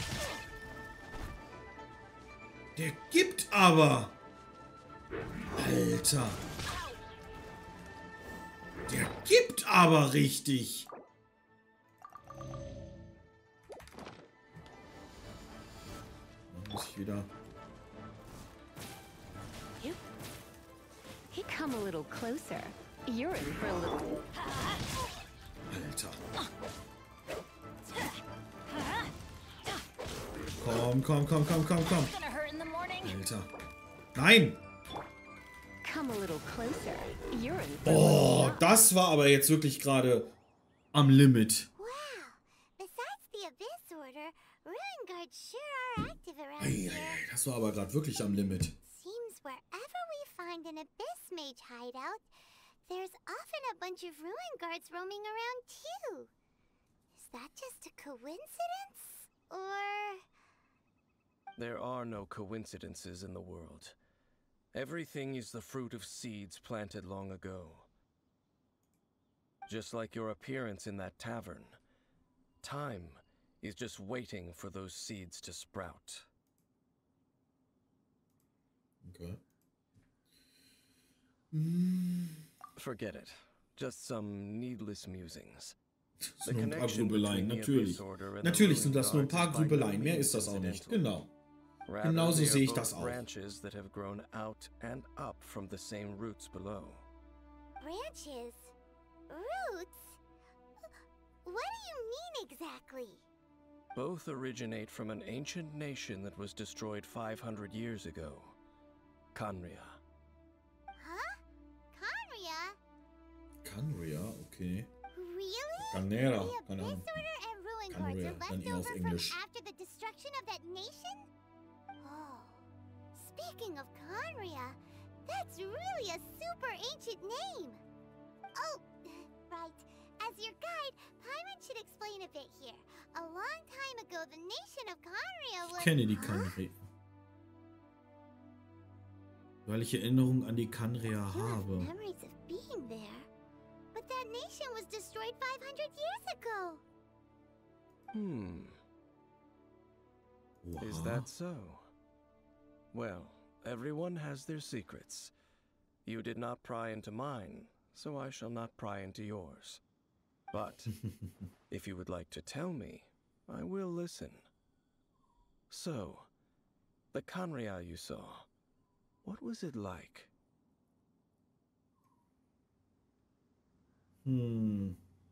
Der gibt aber... Alter. Der gibt aber richtig. Dann muss ich wieder... He come a little closer. You're in for a little... Alter. Komm, komm, komm, komm, komm, komm. Alter. Nein! Come a little closer. You're in for... Oh, das war aber jetzt wirklich gerade am Limit. Wow. Besides the Abyss Order, Ruin Guards sure are active around Ei, here. ei, ei, das war aber gerade wirklich am Limit. Seems wherever we find an Abyss Mage hideout, there's often a bunch of Ruin Guards roaming around too. Is that just a coincidence? Or... There are no coincidences in the world. Everything is the fruit of seeds planted long ago. Just like your appearance in that tavern, time is just waiting for those seeds to sprout. Okay. Mm. Forget it. just some needless musings. Das sind nur ein paar Grübeleien, natürlich. Natürlich sind das nur ein paar Grübeleien, mehr ist das auch nicht. Genau. Genauso sehe ich das auch. Branches that have grown out and up from the same roots below. Branches? Roots? What do you mean exactly? Both originate from an ancient nation that was destroyed five hundred years ago. Khaenri'ah. Huh? Khaenri'ah? Khaenri'ah, okay. Really? Khaenri'ah, The keine Ahnung. Abyss Order and Ruin Guards Khaenri'ah, are dann left eher auf over from Englisch. after the destruction of that nation? Oh. Speaking of Khaenri'ah, that's really a super ancient name. Oh, right. As your guide, Paimon should explain a bit here. A long time ago, the nation of Khaenri'ah was... Ich kenne die Huh? Khaenri'ah. Weil ich Erinnerungen an die Khaenri'ah You have habe. memories of being there. But that nation was destroyed five hundred years ago. Hmm. Is Wow. that so? Well, everyone has their secrets. You did not pry into mine, so I shall not pry into yours. But if you would like to tell me, I will listen. So, the Khaenri'ah you saw, what was it like? Hm.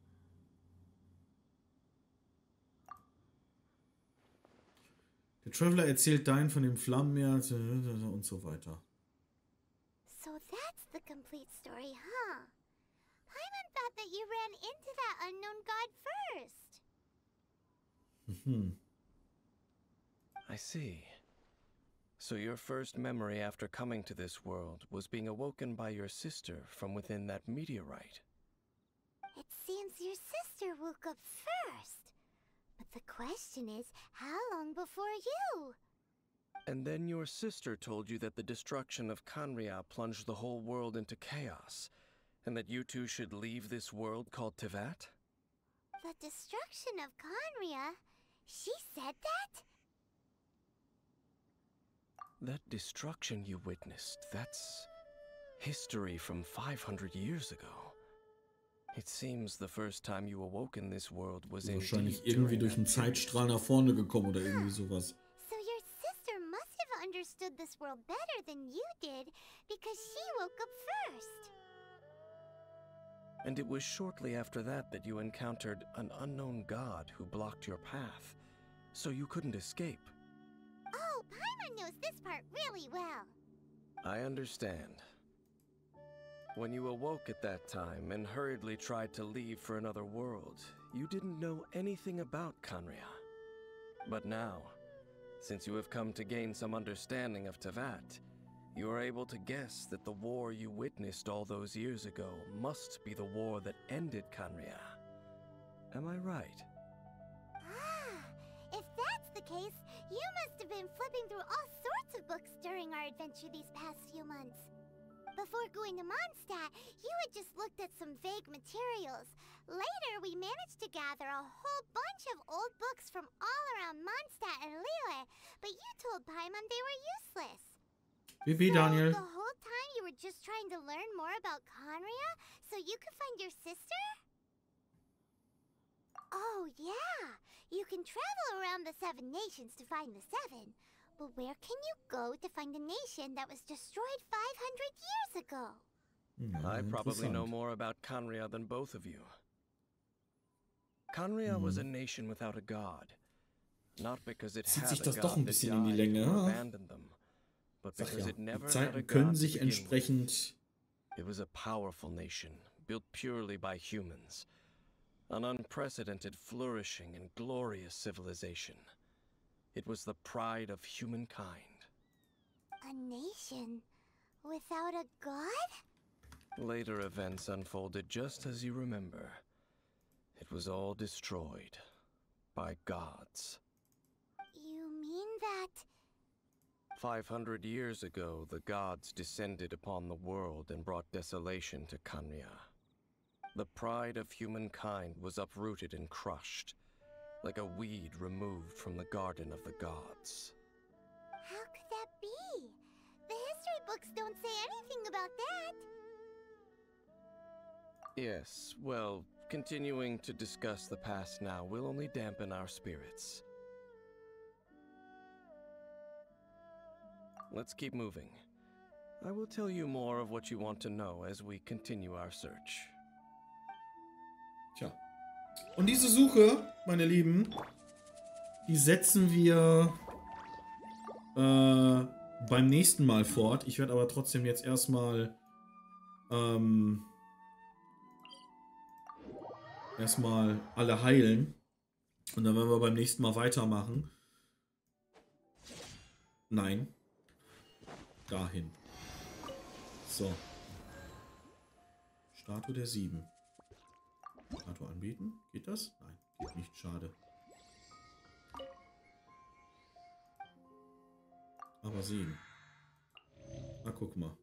Der Traveler erzählt Dain von dem Flammenmeer und so weiter. So that's the complete story, huh? Paimon thought that you ran into that unknown god first. Hmm. I see. So your first memory after coming to this world was being awoken by your sister from within that meteorite. It seems your sister woke up first. But the question is, how long before you? And then your sister told you that the destruction of Khaenri'ah plunged the whole world into chaos, and that you two should leave this world called Teyvat? The destruction of Khaenri'ah? She said that? That destruction you witnessed, that's history from five hundred years ago. It seems the first time you awoke in this world was Wahrscheinlich indeed irgendwie during durch einen that period. Zeitstrahl nach vorne gekommen oder irgendwie sowas. So your sister must have understood this world better than you did, because she woke up first. And it was shortly after that that you encountered an unknown god who blocked your path, so you couldn't escape. Oh, Paimon knows this part really well. I understand. When you awoke at that time and hurriedly tried to leave for another world, you didn't know anything about Khaenri'ah. But now, since you have come to gain some understanding of Teyvat, you are able to guess that the war you witnessed all those years ago must be the war that ended Khaenri'ah. Am I right? Ah, if that's the case, you must have been flipping through all sorts of books during our adventure these past few months. Before going to Mondstadt, you had just looked at some vague materials. Later, we managed to gather a whole bunch of old books from all around Mondstadt and Liyue, but you told Paimon they were useless. B B, Daniel. So the whole time you were just trying to learn more about Khaenri'ah so you could find your sister? Oh, yeah. You can travel around the Seven Nations to find the Seven. But where can you go to find a nation that was destroyed five hundred years ago? Hm, I probably know interessant. more about Khaenri'ah than both of you. Khaenri'ah was a nation without a god. Not because it Zieht had sich a das doch god ein that bisschen in die died Länge, or ha? abandoned them, but Sag because ja, it never die had a Zeiten god können to sich begin with. entsprechend... It was a powerful nation, built purely by humans. An unprecedented, flourishing, and glorious civilization. It was the pride of humankind. A nation without a god? Later events unfolded just as you remember. It was all destroyed by gods. You mean that... Five hundred years ago, the gods descended upon the world and brought desolation to Khaenri'ah. The pride of humankind was uprooted and crushed, like a weed removed from the garden of the gods. How could that be? The history books don't say anything about that. Yes, well, continuing to discuss the past now will only dampen our spirits. Let's keep moving. I will tell you more of what you want to know as we continue our search. Tja. Und diese Suche, meine Lieben, die setzen wir äh, beim nächsten Mal fort. Ich werde aber trotzdem jetzt erstmal ähm, erstmal alle heilen. Und dann werden wir beim nächsten Mal weitermachen. Nein. Dahin. So. Statue der Sieben. Statue anbieten? Geht das? Nein, geht nicht. Schade. Aber sehen. Na, guck mal.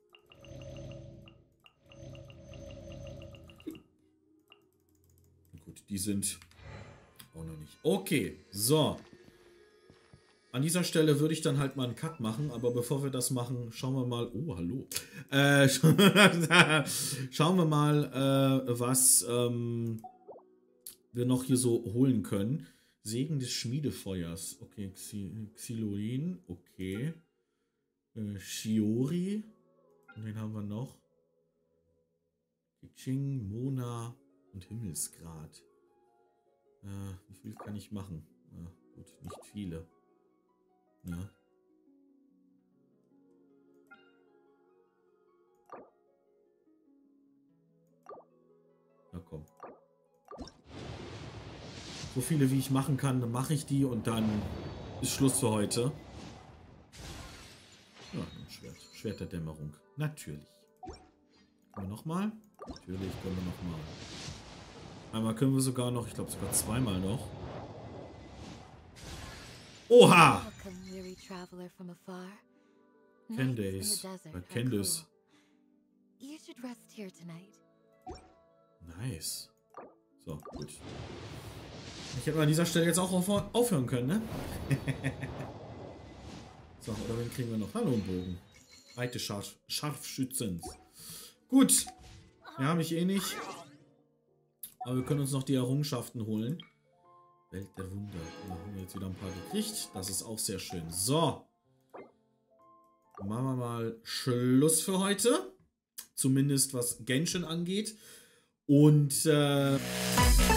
Gut, die sind auch noch nicht. Okay, so. An dieser Stelle würde ich dann halt mal einen Cut machen, aber bevor wir das machen, schauen wir mal. Oh, hallo. Äh, schauen wir mal, äh, was ähm, wir noch hier so holen können. Segen des Schmiedefeuers. Okay, Xyloin. Okay. Äh, Shiori. Und wen haben wir noch? Kiching, Mona und Himmelsgrad. Äh, wie viel kann ich machen? Äh, gut, nicht viele. Ja. Na komm. So viele wie ich machen kann, dann mache ich die und dann ist Schluss für heute. Ja, ein Schwert. Schwert der Dämmerung. Natürlich. Können wir nochmal? Natürlich können wir nochmal. Einmal können wir sogar noch, ich glaube sogar zweimal noch. Oha! Candace. Äh, Candace. Nice. So, gut. Ich hätte an dieser Stelle jetzt auch aufhören können, ne? So, oder wen kriegen wir noch? Hallo, Bogen. Alte Scharf Scharfschützens. Gut. Ja, habe ich eh nicht. Aber wir können uns noch die Errungenschaften holen. Welt der Wunder. Da haben wir jetzt wieder ein paar gekriegt. Das ist auch sehr schön. So. Machen wir mal Schluss für heute. Zumindest was Genshin angeht. Und äh